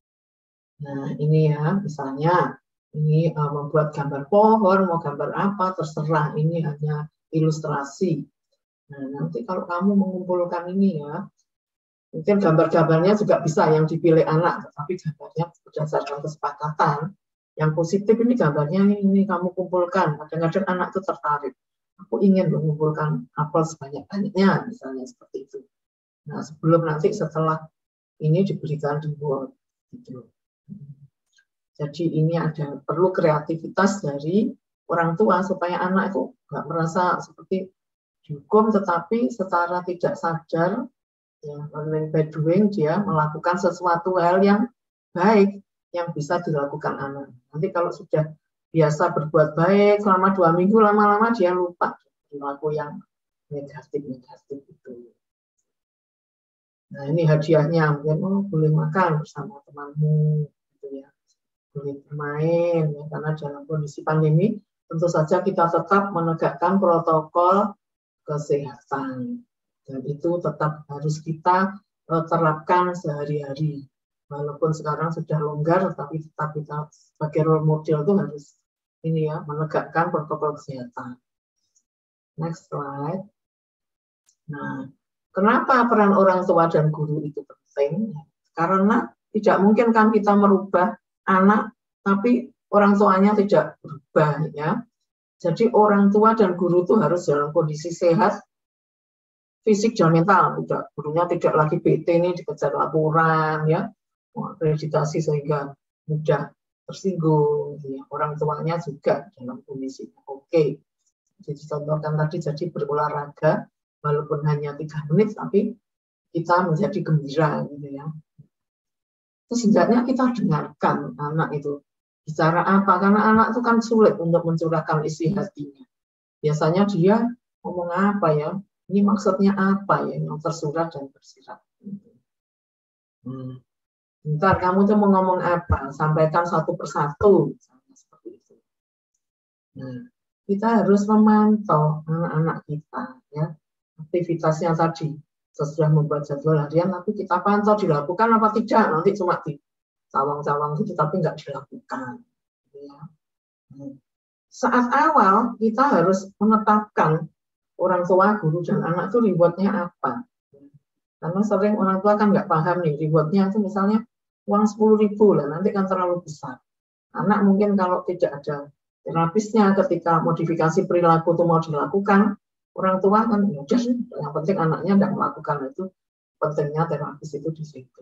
Nah ini ya, misalnya ini membuat gambar pohon, mau gambar apa, terserah. Ini hanya ilustrasi. Nah, nanti kalau kamu mengumpulkan ini ya, mungkin gambar-gambarnya juga bisa yang dipilih anak, tetapi gambarnya berdasarkan kesepakatan. Yang positif ini gambarnya ini kamu kumpulkan. Kadang-kadang anak itu tertarik. Aku ingin mengumpulkan apel sebanyak-banyaknya, misalnya seperti itu. Nah, sebelum nanti setelah ini diberikan reward. Gitu. Jadi ini ada perlu kreativitas dari orang tua supaya anak itu nggak merasa seperti dihukum, tetapi secara tidak sadar, ya, learning by doing, dia melakukan sesuatu hal yang baik yang bisa dilakukan anak. Nanti kalau sudah biasa berbuat baik selama 2 minggu, lama-lama dia lupa perilaku yang negatif itu. Nah ini hadiahnya, mungkin boleh makan bersama temanmu, gitu ya, boleh bermain, ya, karena dalam kondisi pandemi tentu saja kita tetap menegakkan protokol kesehatan, dan itu tetap harus kita terapkan sehari-hari. Walaupun sekarang sudah longgar, tapi tetap kita sebagai role model itu harus ini ya, menegakkan protokol kesehatan. Next slide. Nah, kenapa peran orang tua dan guru itu penting? Karena tidak mungkin kan kita merubah anak, tapi orang tuanya tidak berubah ya. Jadi orang tua dan guru itu harus dalam kondisi sehat, fisik dan mental. Gurunya tidak lagi bete nih, dikejar laporan ya, akreditasi sehingga mudah tersinggung. Ya. Orang tuanya juga dalam kondisi oke. Jadi contohkan tadi, jadi berolahraga walaupun hanya 3 menit, tapi kita menjadi gembira gitu ya. Terus hendaknya kita dengarkan anak itu bicara apa, karena anak itu kan sulit untuk mencurahkan isi hatinya. Biasanya dia ngomong apa ya, ini maksudnya apa ya, yang tersurat dan tersirat. Bentar, kamu tuh mau ngomong apa, sampaikan satu persatu, misalnya seperti itu. Nah, kita harus memantau anak-anak kita, ya, aktivitasnya tadi. Sesudah membuat jadwal harian, tapi kita pantau dilakukan apa tidak, nanti cuma di cawang-cawang gitu, tapi nggak dilakukan. Ya. Saat awal, kita harus menetapkan orang tua, guru, dan anak itu rewardnya apa. Karena sering orang tua kan nggak paham nih, rewardnya itu misalnya uang 10.000 lah, nanti kan terlalu besar. Anak mungkin kalau tidak ada terapisnya ketika modifikasi perilaku itu mau dilakukan, orang tua kan udah, yang penting anaknya tidak melakukan itu, pentingnya terapis itu di situ.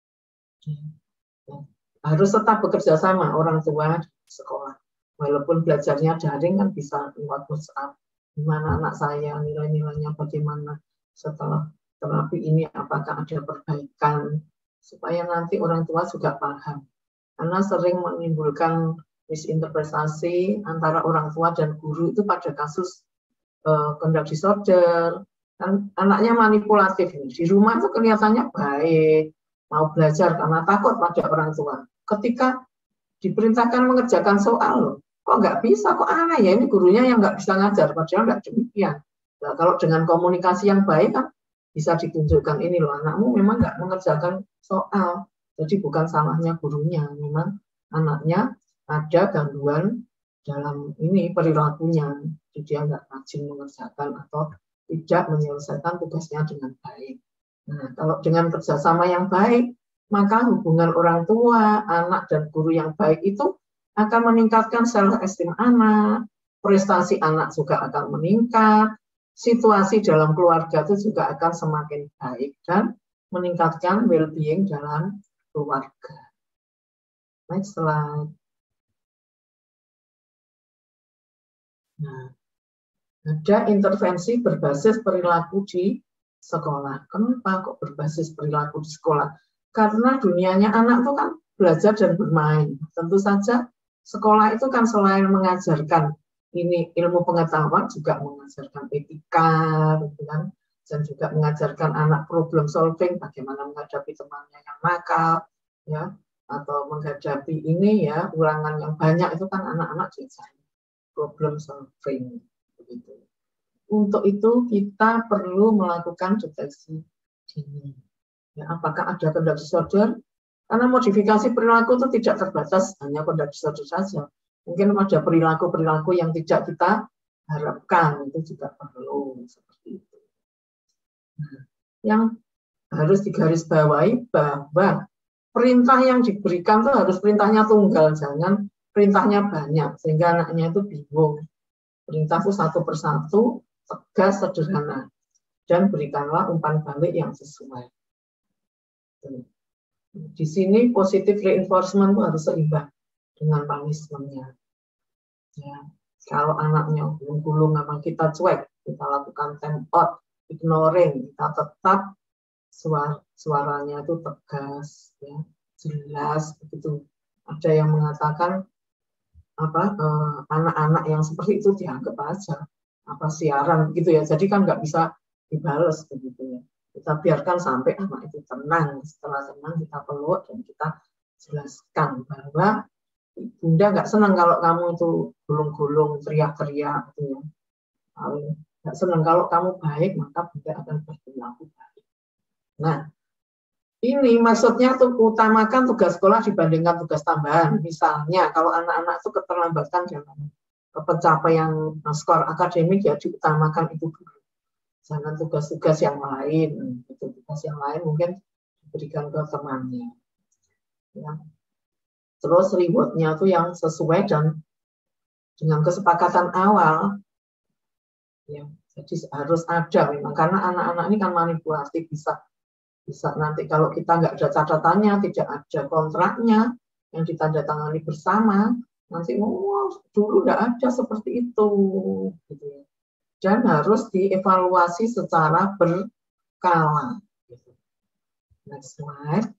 Harus tetap bekerja sama orang tua di sekolah, walaupun belajarnya daring kan bisa lewat WhatsApp, gimana anak saya, nilai-nilainya bagaimana setelah terapi ini, apakah ada perbaikan, supaya nanti orang tua juga paham, karena sering menimbulkan misinterpretasi antara orang tua dan guru itu pada kasus conduct disorder, kan anaknya manipulatif nih. Di rumah itu kelihatannya baik, mau belajar karena takut pada orang tua. Ketika diperintahkan mengerjakan soal, kok nggak bisa, kok aneh ya, ini gurunya yang nggak bisa ngajar, padahal nggak demikian. Nah, kalau dengan komunikasi yang baik kan bisa ditunjukkan, ini loh anakmu memang nggak mengerjakan soal, jadi bukan salahnya gurunya, memang anaknya ada gangguan dalam ini perilakunya, jadi dia nggak rajin mengerjakan atau tidak menyelesaikan tugasnya dengan baik. Nah, kalau dengan kerjasama yang baik, maka hubungan orang tua, anak, dan guru yang baik itu akan meningkatkan self-esteem anak, prestasi anak juga akan meningkat, situasi dalam keluarga itu juga akan semakin baik, dan meningkatkan well-being dalam keluarga. Next slide. Nah, ada intervensi berbasis perilaku di sekolah. Kenapa kok berbasis perilaku di sekolah? Karena dunianya anak itu kan belajar dan bermain. Tentu saja sekolah itu kan selain mengajarkan ini ilmu pengetahuan, juga mengajarkan etika, gitu kan, dan juga mengajarkan anak problem solving, bagaimana menghadapi temannya yang nakal, ya, atau menghadapi ini ya ulangan yang banyak, itu kan anak-anak diajarin problem solving, begitu. Untuk itu kita perlu melakukan deteksi dini. Ya, apakah ada conduct disorder? Karena modifikasi perilaku itu tidak terbatas hanya conduct disorder saja. Mungkin ada perilaku-perilaku yang tidak kita harapkan, itu juga perlu seperti itu. Nah, yang harus digarisbawahi bahwa perintah yang diberikan itu harus perintahnya tunggal, jangan perintahnya banyak, sehingga anaknya itu bingung. Perintah itu satu persatu, tegas, sederhana, dan berikanlah umpan balik yang sesuai. Di sini positive reinforcement itu harus seimbang dengan punishment-nya. Ya, kalau anaknya gulung-gulung sama kita cuek, kita lakukan time out, ignoring, kita tetap suaranya itu tegas, ya, jelas, begitu. Ada yang mengatakan anak-anak yang seperti itu dianggap aja siaran gitu ya, jadi kan nggak bisa dibales begitu ya. Kita biarkan sampai anak itu tenang, setelah tenang kita peluk dan kita jelaskan bahwa Bunda nggak senang kalau kamu itu gulung-gulung, teriak-teriak gitu ya. Nggak senang kalau kamu baik, maka Bunda akan berperilaku baik. Nah, ini maksudnya tuh utamakan tugas sekolah dibandingkan tugas tambahan. Misalnya kalau anak-anak itu keterlambatan dalam pencapaian skor akademik, ya diutamakan itu dulu. Jangan tugas-tugas yang lain. Itu tugas yang lain mungkin diberikan ke temannya. Ya. Terus reward-nya itu yang sesuai dan dengan kesepakatan awal. Ya, jadi harus ada memang, karena anak-anak ini kan manipulatif, bisa nanti kalau kita nggak ada catatannya, tidak ada kontraknya yang ditandatangani bersama, nanti dulu nggak ada seperti itu, gitu ya. Dan harus dievaluasi secara berkala. Gitu. Next slide.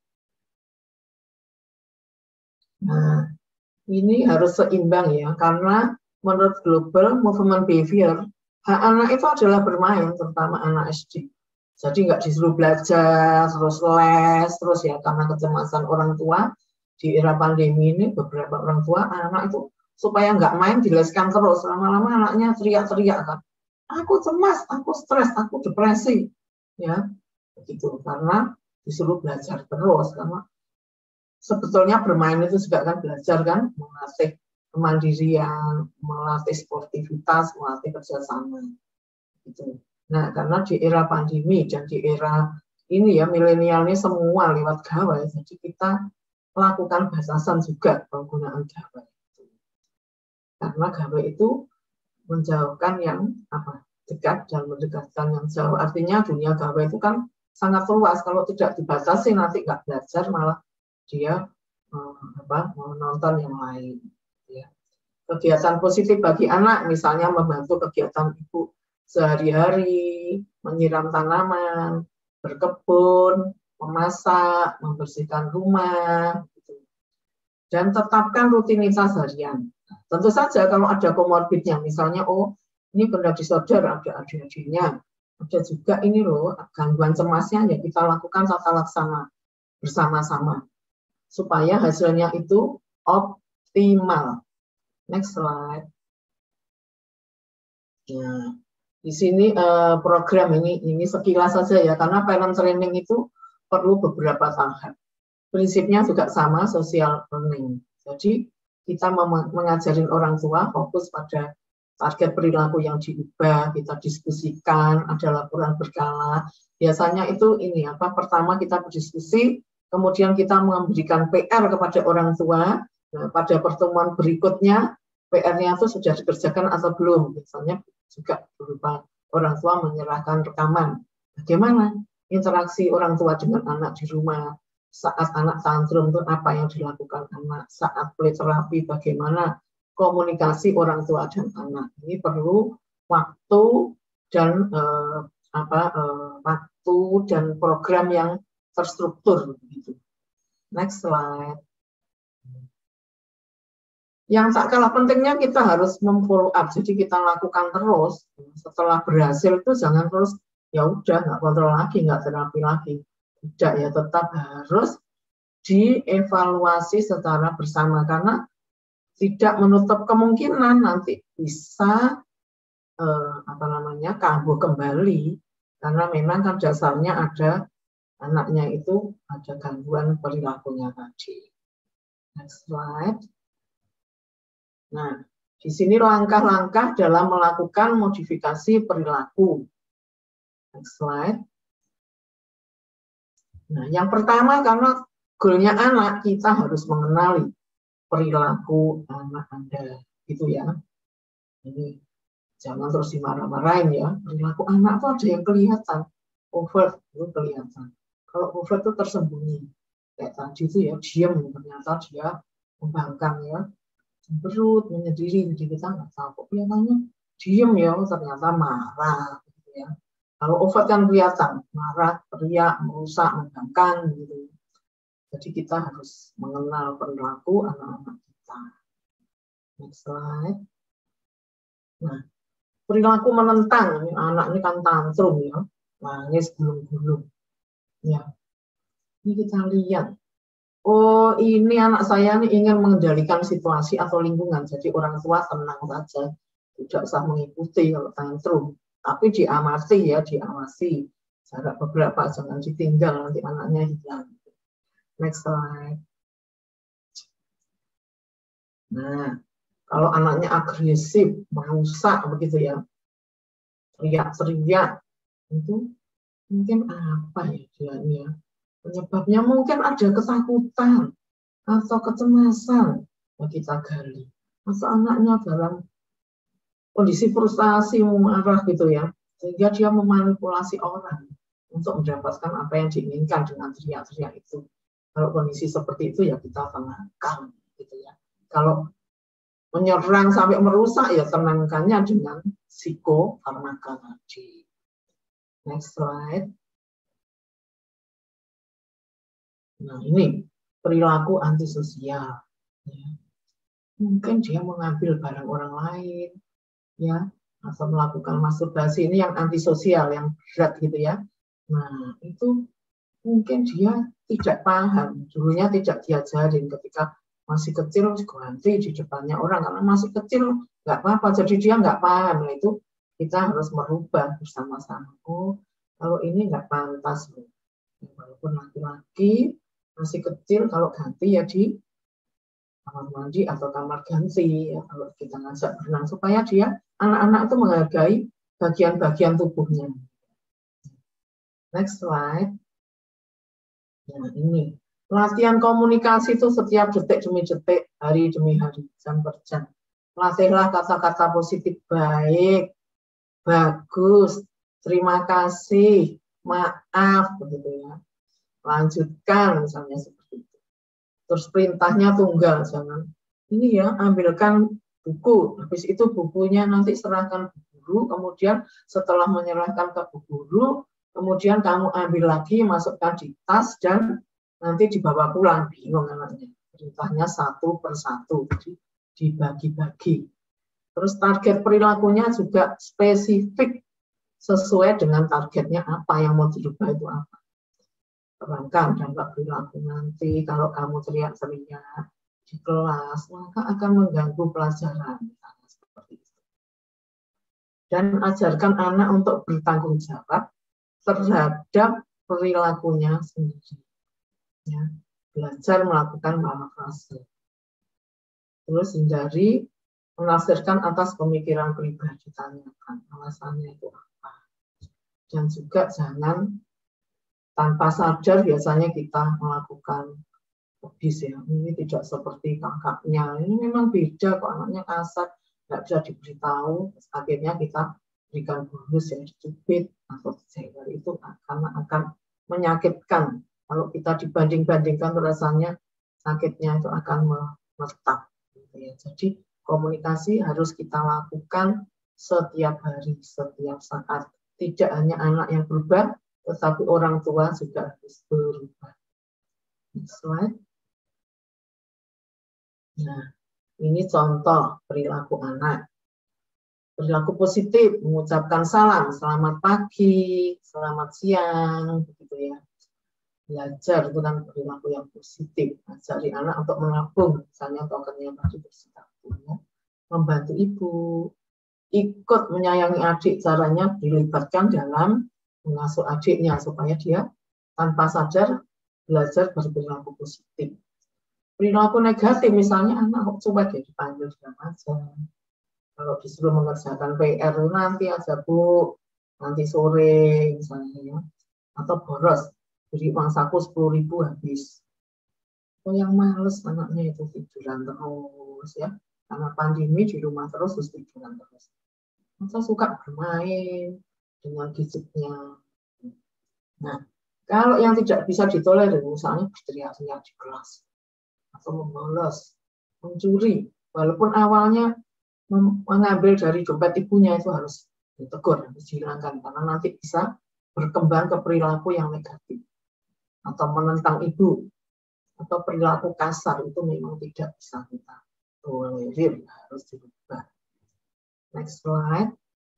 Nah, ini harus seimbang ya, karena menurut Global Movement Behavior, hak anak itu adalah bermain, terutama anak SD. Jadi nggak disuruh belajar, terus les, terus ya karena kecemasan orang tua, di era pandemi ini beberapa orang tua anak itu supaya nggak main dileskan terus, lama-lama anaknya teriak-teriak kan, aku cemas, aku stres, aku depresi, ya begitu karena disuruh belajar terus. Karena sebetulnya bermain itu juga kan belajar kan, melatih kemandirian, melatih sportivitas, melatih kerjasama gitu. Nah karena di era pandemi dan di era ini ya milenial ini semua lewat gawai, jadi kita melakukan batasan juga penggunaan gawai. Karena gawai itu menjauhkan yang dekat dan mendekatkan yang jauh. Artinya dunia gawai itu kan sangat luas. Kalau tidak dibatasi nanti nggak belajar, malah dia menonton yang lain. Ya. Kegiatan positif bagi anak, misalnya membantu kegiatan ibu sehari-hari, menyiram tanaman, berkebun, memasak, membersihkan rumah, gitu. Dan tetapkan rutinitas harian. Tentu saja kalau ada komorbidnya, misalnya ini conduct disorder, ada ADHD-nya, ada juga ini loh gangguan cemasnya, ya kita lakukan tata laksana bersama-sama supaya hasilnya itu optimal. Next slide. Nah, di sini program ini sekilas saja ya, karena parent training itu perlu beberapa tahap. Prinsipnya juga sama, social learning. Jadi kita mengajarin orang tua fokus pada target perilaku yang diubah, kita diskusikan, ada laporan berkala. Biasanya itu pertama kita berdiskusi, kemudian kita memberikan PR kepada orang tua. Nah, pada pertemuan berikutnya PR-nya itu sudah dikerjakan atau belum. Misalnya juga berupa orang tua menyerahkan rekaman. Bagaimana interaksi orang tua dengan anak di rumah? Saat anak tantrum itu apa yang dilakukan anak? Saat play terapi bagaimana komunikasi orang tua dan anak? Ini perlu waktu dan waktu dan program yang terstruktur begitu. Next slide. Yang tak kalah pentingnya kita harus memfollow up, jadi kita lakukan terus. Setelah berhasil itu jangan terus ya udah nggak kontrol lagi, nggak terapi lagi. Tidak ya, tetap harus dievaluasi secara bersama karena tidak menutup kemungkinan nanti bisa kambuh kembali karena memang kan dasarnya ada anaknya itu ada gangguan perilakunya tadi. Next slide. Nah, di sini langkah-langkah dalam melakukan modifikasi perilaku. Next slide. Nah, yang pertama karena goalnya anak, kita harus mengenali perilaku anak Anda, gitu ya. Ini jangan terus dimarah-marahin ya. Perilaku anak itu ada yang kelihatan, overt itu kelihatan. Kalau overt itu tersembunyi, kayak tadi itu ya diam, ternyata dia membangkang ya. Berut, menyendiri, jadi kita nggak tahu kok kelihatannya diem ya, ternyata marah gitu ya. Kalau overt kan kelihatan marah, teriak, merusak, membangkang gitu. Jadi kita harus mengenal perilaku anak-anak kita. Next slide. Nah, perilaku menentang, ini anak ini kan tantrum ya, nangis gulung-gulung. Ya, ini kita lihat. Oh, ini anak saya nih ingin mengendalikan situasi atau lingkungan. Jadi orang tua tenang saja, tidak usah mengikuti kalau tantrum. Tapi diamati ya, diawasi. Jarak beberapa, jangan ditinggal nanti anaknya hilang. Next slide. Nah, kalau anaknya agresif, merusak begitu ya, teriak-teriak, itu mungkin apa ya dia ini ya? Penyebabnya mungkin ada ketakutan atau kecemasan yang kita gali. Atau anaknya dalam kondisi frustasi, marah gitu ya. Sehingga dia memanipulasi orang untuk mendapatkan apa yang diinginkan dengan teriak-teriak itu. Kalau kondisi seperti itu ya kita tenangkan gitu ya. Kalau menyerang sampai merusak ya tenangkannya dengan psikofarmaka tadi. Next slide. Nah, ini perilaku antisosial. Ya. Mungkin dia mengambil barang orang lain, ya, atau melakukan masturbasi. Ini yang antisosial, yang berat gitu ya. Nah, itu mungkin dia tidak paham, dulunya tidak diajarin ketika masih kecil ganti di depannya orang, karena masih kecil nggak apa-apa, jadi dia nggak paham. Nah, itu kita harus merubah bersama-sama. Oh, kalau ini nggak pantas, walaupun laki-laki masih kecil, kalau ganti ya di kamar mandi atau kamar ganti, ya, kalau kita ngajak berenang, supaya dia, anak-anak itu menghargai bagian-bagian tubuhnya. Next slide. Nah, ini latihan komunikasi itu setiap detik demi detik, hari demi hari, jam per jam. Latihlah kata-kata positif, baik, bagus, terima kasih, maaf, begitu ya. Lanjutkan, misalnya seperti itu. Terus perintahnya tunggal, jangan ini ya, ambilkan buku, habis itu bukunya nanti serahkan ke guru, kemudian setelah menyerahkan ke guru, kemudian kamu ambil lagi, masukkan di tas, dan nanti dibawa pulang. Bingung anaknya. Perintahnya satu per satu, jadi dibagi-bagi. Terus target perilakunya juga spesifik, sesuai dengan targetnya apa yang mau dirubah itu apa. Terangkan dampak perilaku nanti, kalau kamu teriak-teriak di kelas, maka akan mengganggu pelajaran. Seperti itu. Dan ajarkan anak untuk bertanggung jawab terhadap perilakunya sendiri. Ya, belajar melakukan parafrase. Terus hindari menafsirkan atas pemikiran pribadi, tanyakan alasannya itu apa. Dan juga jangan tanpa sadar biasanya kita melakukan habis ya. Ini tidak seperti kakaknya. Ini memang beda kok, anaknya kasar, nggak bisa diberitahu. Akhirnya kita berikan bonus yang dicubit atau dijewer, itu karena akan menyakitkan. Kalau kita dibanding-bandingkan, rasanya sakitnya itu akan menetap. Gitu ya. Jadi komunikasi harus kita lakukan setiap hari, setiap saat. Tidak hanya anak yang berubah, tetapi orang tua juga harus berubah. Next slide. Nah, ini contoh perilaku anak. Perilaku positif, mengucapkan salam, selamat pagi, selamat siang, begitu ya. Belajar itu kan perilaku yang positif. Ajari anak untuk menabung, misalnya tokennya tadi bersitabung, ya. Membantu ibu, ikut menyayangi adik, caranya dilibatkan dalam mengasuh adiknya supaya dia tanpa sadar belajar berperilaku positif. Perilaku negatif, misalnya anak coba dia dipanggil diam aja. Kalau disuruh mengerjakan PR nanti aja Bu, nanti sore misalnya ya. Atau boros, beri uang saku 10.000 habis. Oh, yang males anaknya itu tiduran terus ya. Karena pandemi di rumah terus tiduran terus. Masa suka bermain dengan gadgetnya. Nah, kalau yang tidak bisa ditolerir, misalnya berteriak-teriak di kelas, atau membolos, mencuri, walaupun awalnya mengambil dari dompet ibunya, itu harus ditegur, harus dihilangkan, karena nanti bisa berkembang ke perilaku yang negatif, atau menentang ibu, atau perilaku kasar, itu memang tidak bisa kita tolerir, harus dirubah. Next slide.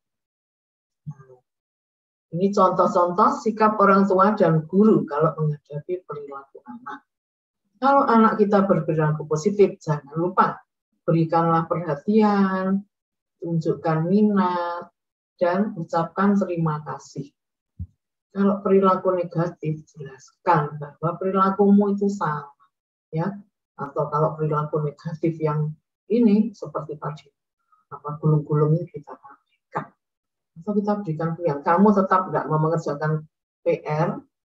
Nah, ini contoh-contoh sikap orang tua dan guru kalau menghadapi perilaku anak. Kalau anak kita berperilaku positif, jangan lupa berikanlah perhatian, tunjukkan minat, dan ucapkan terima kasih. Kalau perilaku negatif, jelaskan bahwa perilakumu itu salah, ya. Atau kalau perilaku negatif yang ini seperti tadi, apa gulung-gulungnya kita pakai. Atau kita berikan pilihan, kamu tetap nggak mau mengerjakan PR,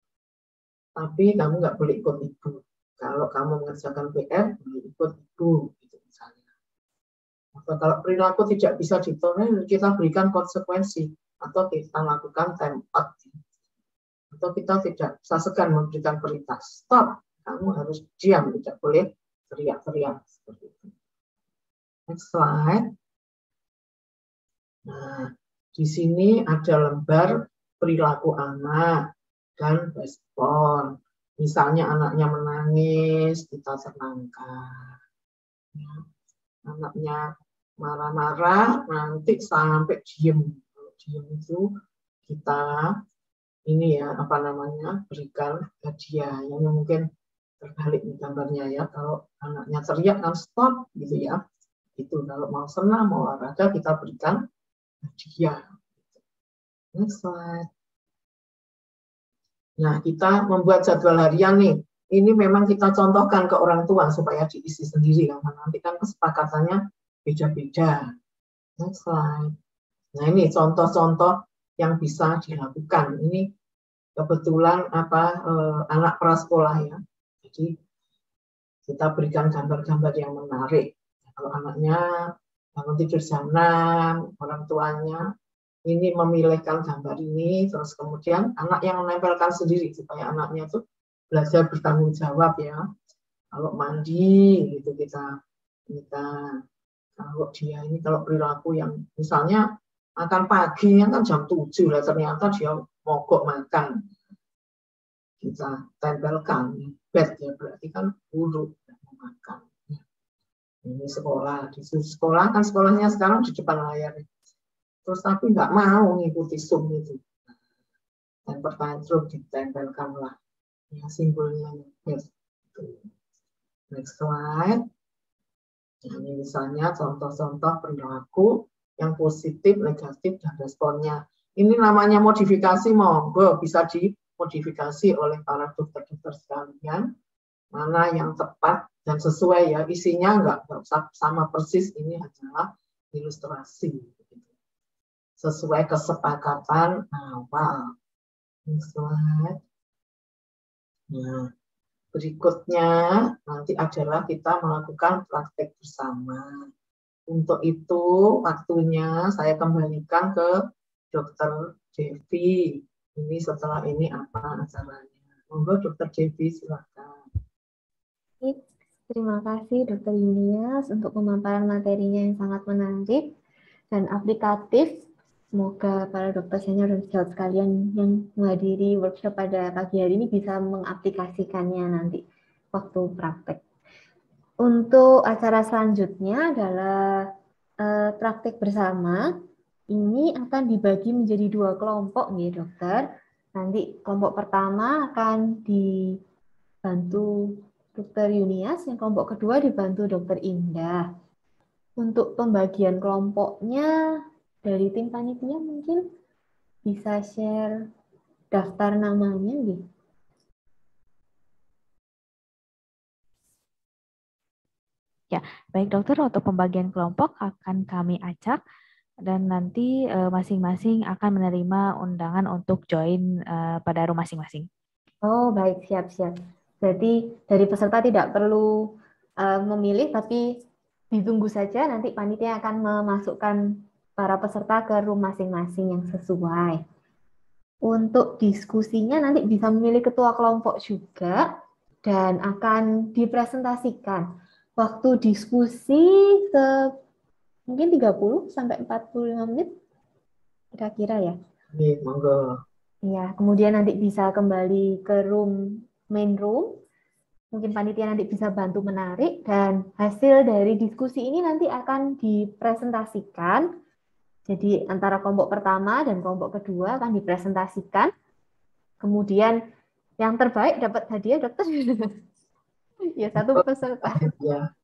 tapi kamu nggak boleh ikut ibu. Kalau kamu mengerjakan PR, boleh ikut ibu, gitu misalnya. Atau kalau perilaku tidak bisa ditolerir, kita berikan konsekuensi, atau kita lakukan time out. Atau kita tidak bisa segan memberikan perintah, stop, kamu harus diam, tidak boleh teriak-teriak seperti itu. Next slide. Nah, di sini ada lembar perilaku anak dan respon. Misalnya anaknya menangis, kita tenangkan. Ya. Anaknya marah-marah, nanti sampai diem. Kalau diem itu kita ini ya apa namanya berikan hadiah yang mungkin terbalik nih gambarnya ya. Kalau anaknya teriak kan stop gitu ya. Itu kalau mau senang mau olahraga kita berikan hadiah. Next slide. Nah, kita membuat jadwal harian nih. Ini memang kita contohkan ke orang tua supaya diisi sendiri, karena nanti kan kesepakatannya beda-beda. Next slide. Nah, ini contoh-contoh yang bisa dilakukan. Ini kebetulan anak prasekolah ya. Jadi kita berikan gambar-gambar yang menarik. Kalau anaknya bangun tidur jam 6, orang tuanya ini memilihkan gambar ini, terus kemudian anak yang menempelkan sendiri supaya anaknya itu belajar bertanggung jawab ya. Kalau mandi gitu kita kalau dia ini kalau perilaku yang misalnya makan pagi kan jam 7 lah ternyata dia mogok makan. Kita tempelkan bed ya berarti kan buruk makan. Ini sekolah, di sekolah kan sekolahnya sekarang di depan layar. Terus tapi nggak mau ngikuti Zoom itu. Dan pertanyaan ditempelkan lah ya simbolnya. Yes. Next slide. Nah, ini misalnya contoh-contoh perilaku yang positif, negatif, dan responnya. Ini namanya modifikasi, monggo bisa dimodifikasi oleh para dokter-dokter sekalian. Mana yang tepat dan sesuai ya, isinya nggak sama persis, ini adalah ilustrasi. Sesuai kesepakatan awal. Slide. Nah, berikutnya nanti adalah kita melakukan praktek bersama. Untuk itu waktunya saya kembalikan ke Dr. Devi. Ini setelah ini apa acaranya? Monggo Dr. Devi silakan. Terima kasih Dr. Yunias untuk pemaparan materinya yang sangat menarik dan aplikatif. Semoga para dokter senior dan sejawat sekalian yang menghadiri workshop pada pagi hari ini bisa mengaplikasikannya nanti waktu praktek. Untuk acara selanjutnya adalah praktek bersama. Ini akan dibagi menjadi 2 kelompok nih dokter. Nanti kelompok pertama akan dibantu Dr. Yunias, yang kelompok kedua dibantu Dr. Indah. Untuk pembagian kelompoknya, dari tim panitia mungkin bisa share daftar namanya gitu. Ya, baik dokter, untuk pembagian kelompok akan kami acak dan nanti masing-masing akan menerima undangan untuk join pada room masing-masing. Oh, baik, siap-siap. Berarti dari peserta tidak perlu memilih, tapi ditunggu saja nanti panitia akan memasukkan para peserta ke room masing-masing yang sesuai. Untuk diskusinya nanti bisa memilih ketua kelompok juga dan akan dipresentasikan. Waktu diskusi mungkin 30 sampai 45 menit kira-kira ya. Nih, monggo. Ya, kemudian nanti bisa kembali ke main room. Mungkin panitia nanti bisa bantu menarik dan hasil dari diskusi ini nanti akan dipresentasikan. Jadi antara kelompok pertama dan kelompok kedua akan dipresentasikan. Kemudian yang terbaik dapat hadiah dokter. Ya, 1 peserta. Ya.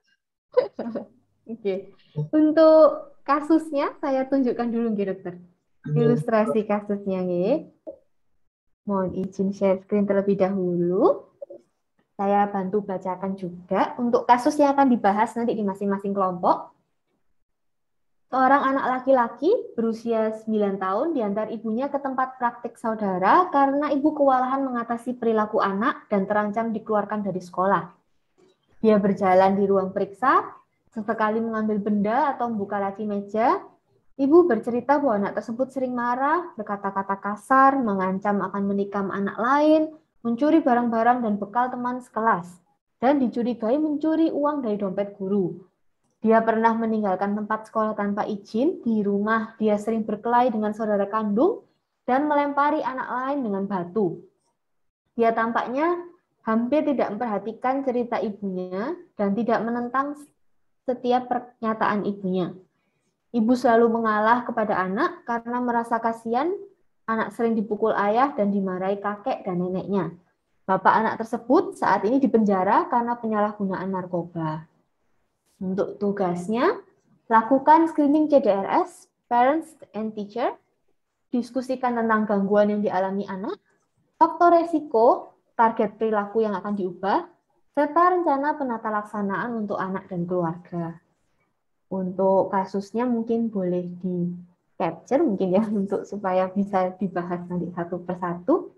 Oke. Untuk kasusnya saya tunjukkan dulu nggih dokter. Ilustrasi kasusnya nggih. Mohon izin share screen terlebih dahulu. Saya bantu bacakan juga. Untuk kasus yang akan dibahas nanti di masing-masing kelompok. Seorang anak laki-laki berusia 9 tahun diantar ibunya ke tempat praktik saudara karena ibu kewalahan mengatasi perilaku anak dan terancam dikeluarkan dari sekolah. Dia berjalan di ruang periksa, sesekali mengambil benda atau membuka laci meja. Ibu bercerita bahwa anak tersebut sering marah, berkata-kata kasar, mengancam akan menikam anak lain, mencuri barang-barang dan bekal teman sekelas, dan dicurigai mencuri uang dari dompet guru. Dia pernah meninggalkan tempat sekolah tanpa izin, di rumah dia sering berkelahi dengan saudara kandung, dan melempari anak lain dengan batu. Dia tampaknya hampir tidak memperhatikan cerita ibunya dan tidak menentang setiap pernyataan ibunya. Ibu selalu mengalah kepada anak karena merasa kasihan anak sering dipukul ayah dan dimarahi kakek dan neneknya. Bapak anak tersebut saat ini dipenjara karena penyalahgunaan narkoba. Untuk tugasnya, lakukan screening CDRS, parents and teacher, diskusikan tentang gangguan yang dialami anak, faktor resiko, target perilaku yang akan diubah, serta rencana penata laksanaan untuk anak dan keluarga. Untuk kasusnya mungkin boleh di capture mungkin ya untuk supaya bisa dibahas nanti satu persatu.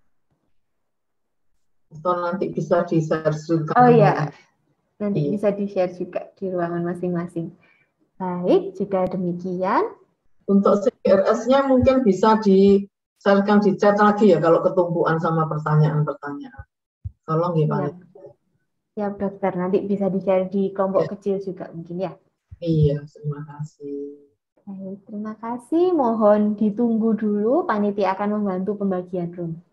Atau nanti bisa di-share juga. Oh iya, nanti bisa di-share juga di ruangan masing-masing. Baik, jika demikian. Untuk CDRS-nya mungkin bisa di-sharekan di chat lagi ya kalau ketumpuan sama pertanyaan-pertanyaan. Tolong ya Pak. Siap dokter, nanti bisa di-share di kelompok kecil juga mungkin ya. Iya, terima kasih. Baik, terima kasih. Mohon ditunggu dulu, panitia akan membantu pembagian room.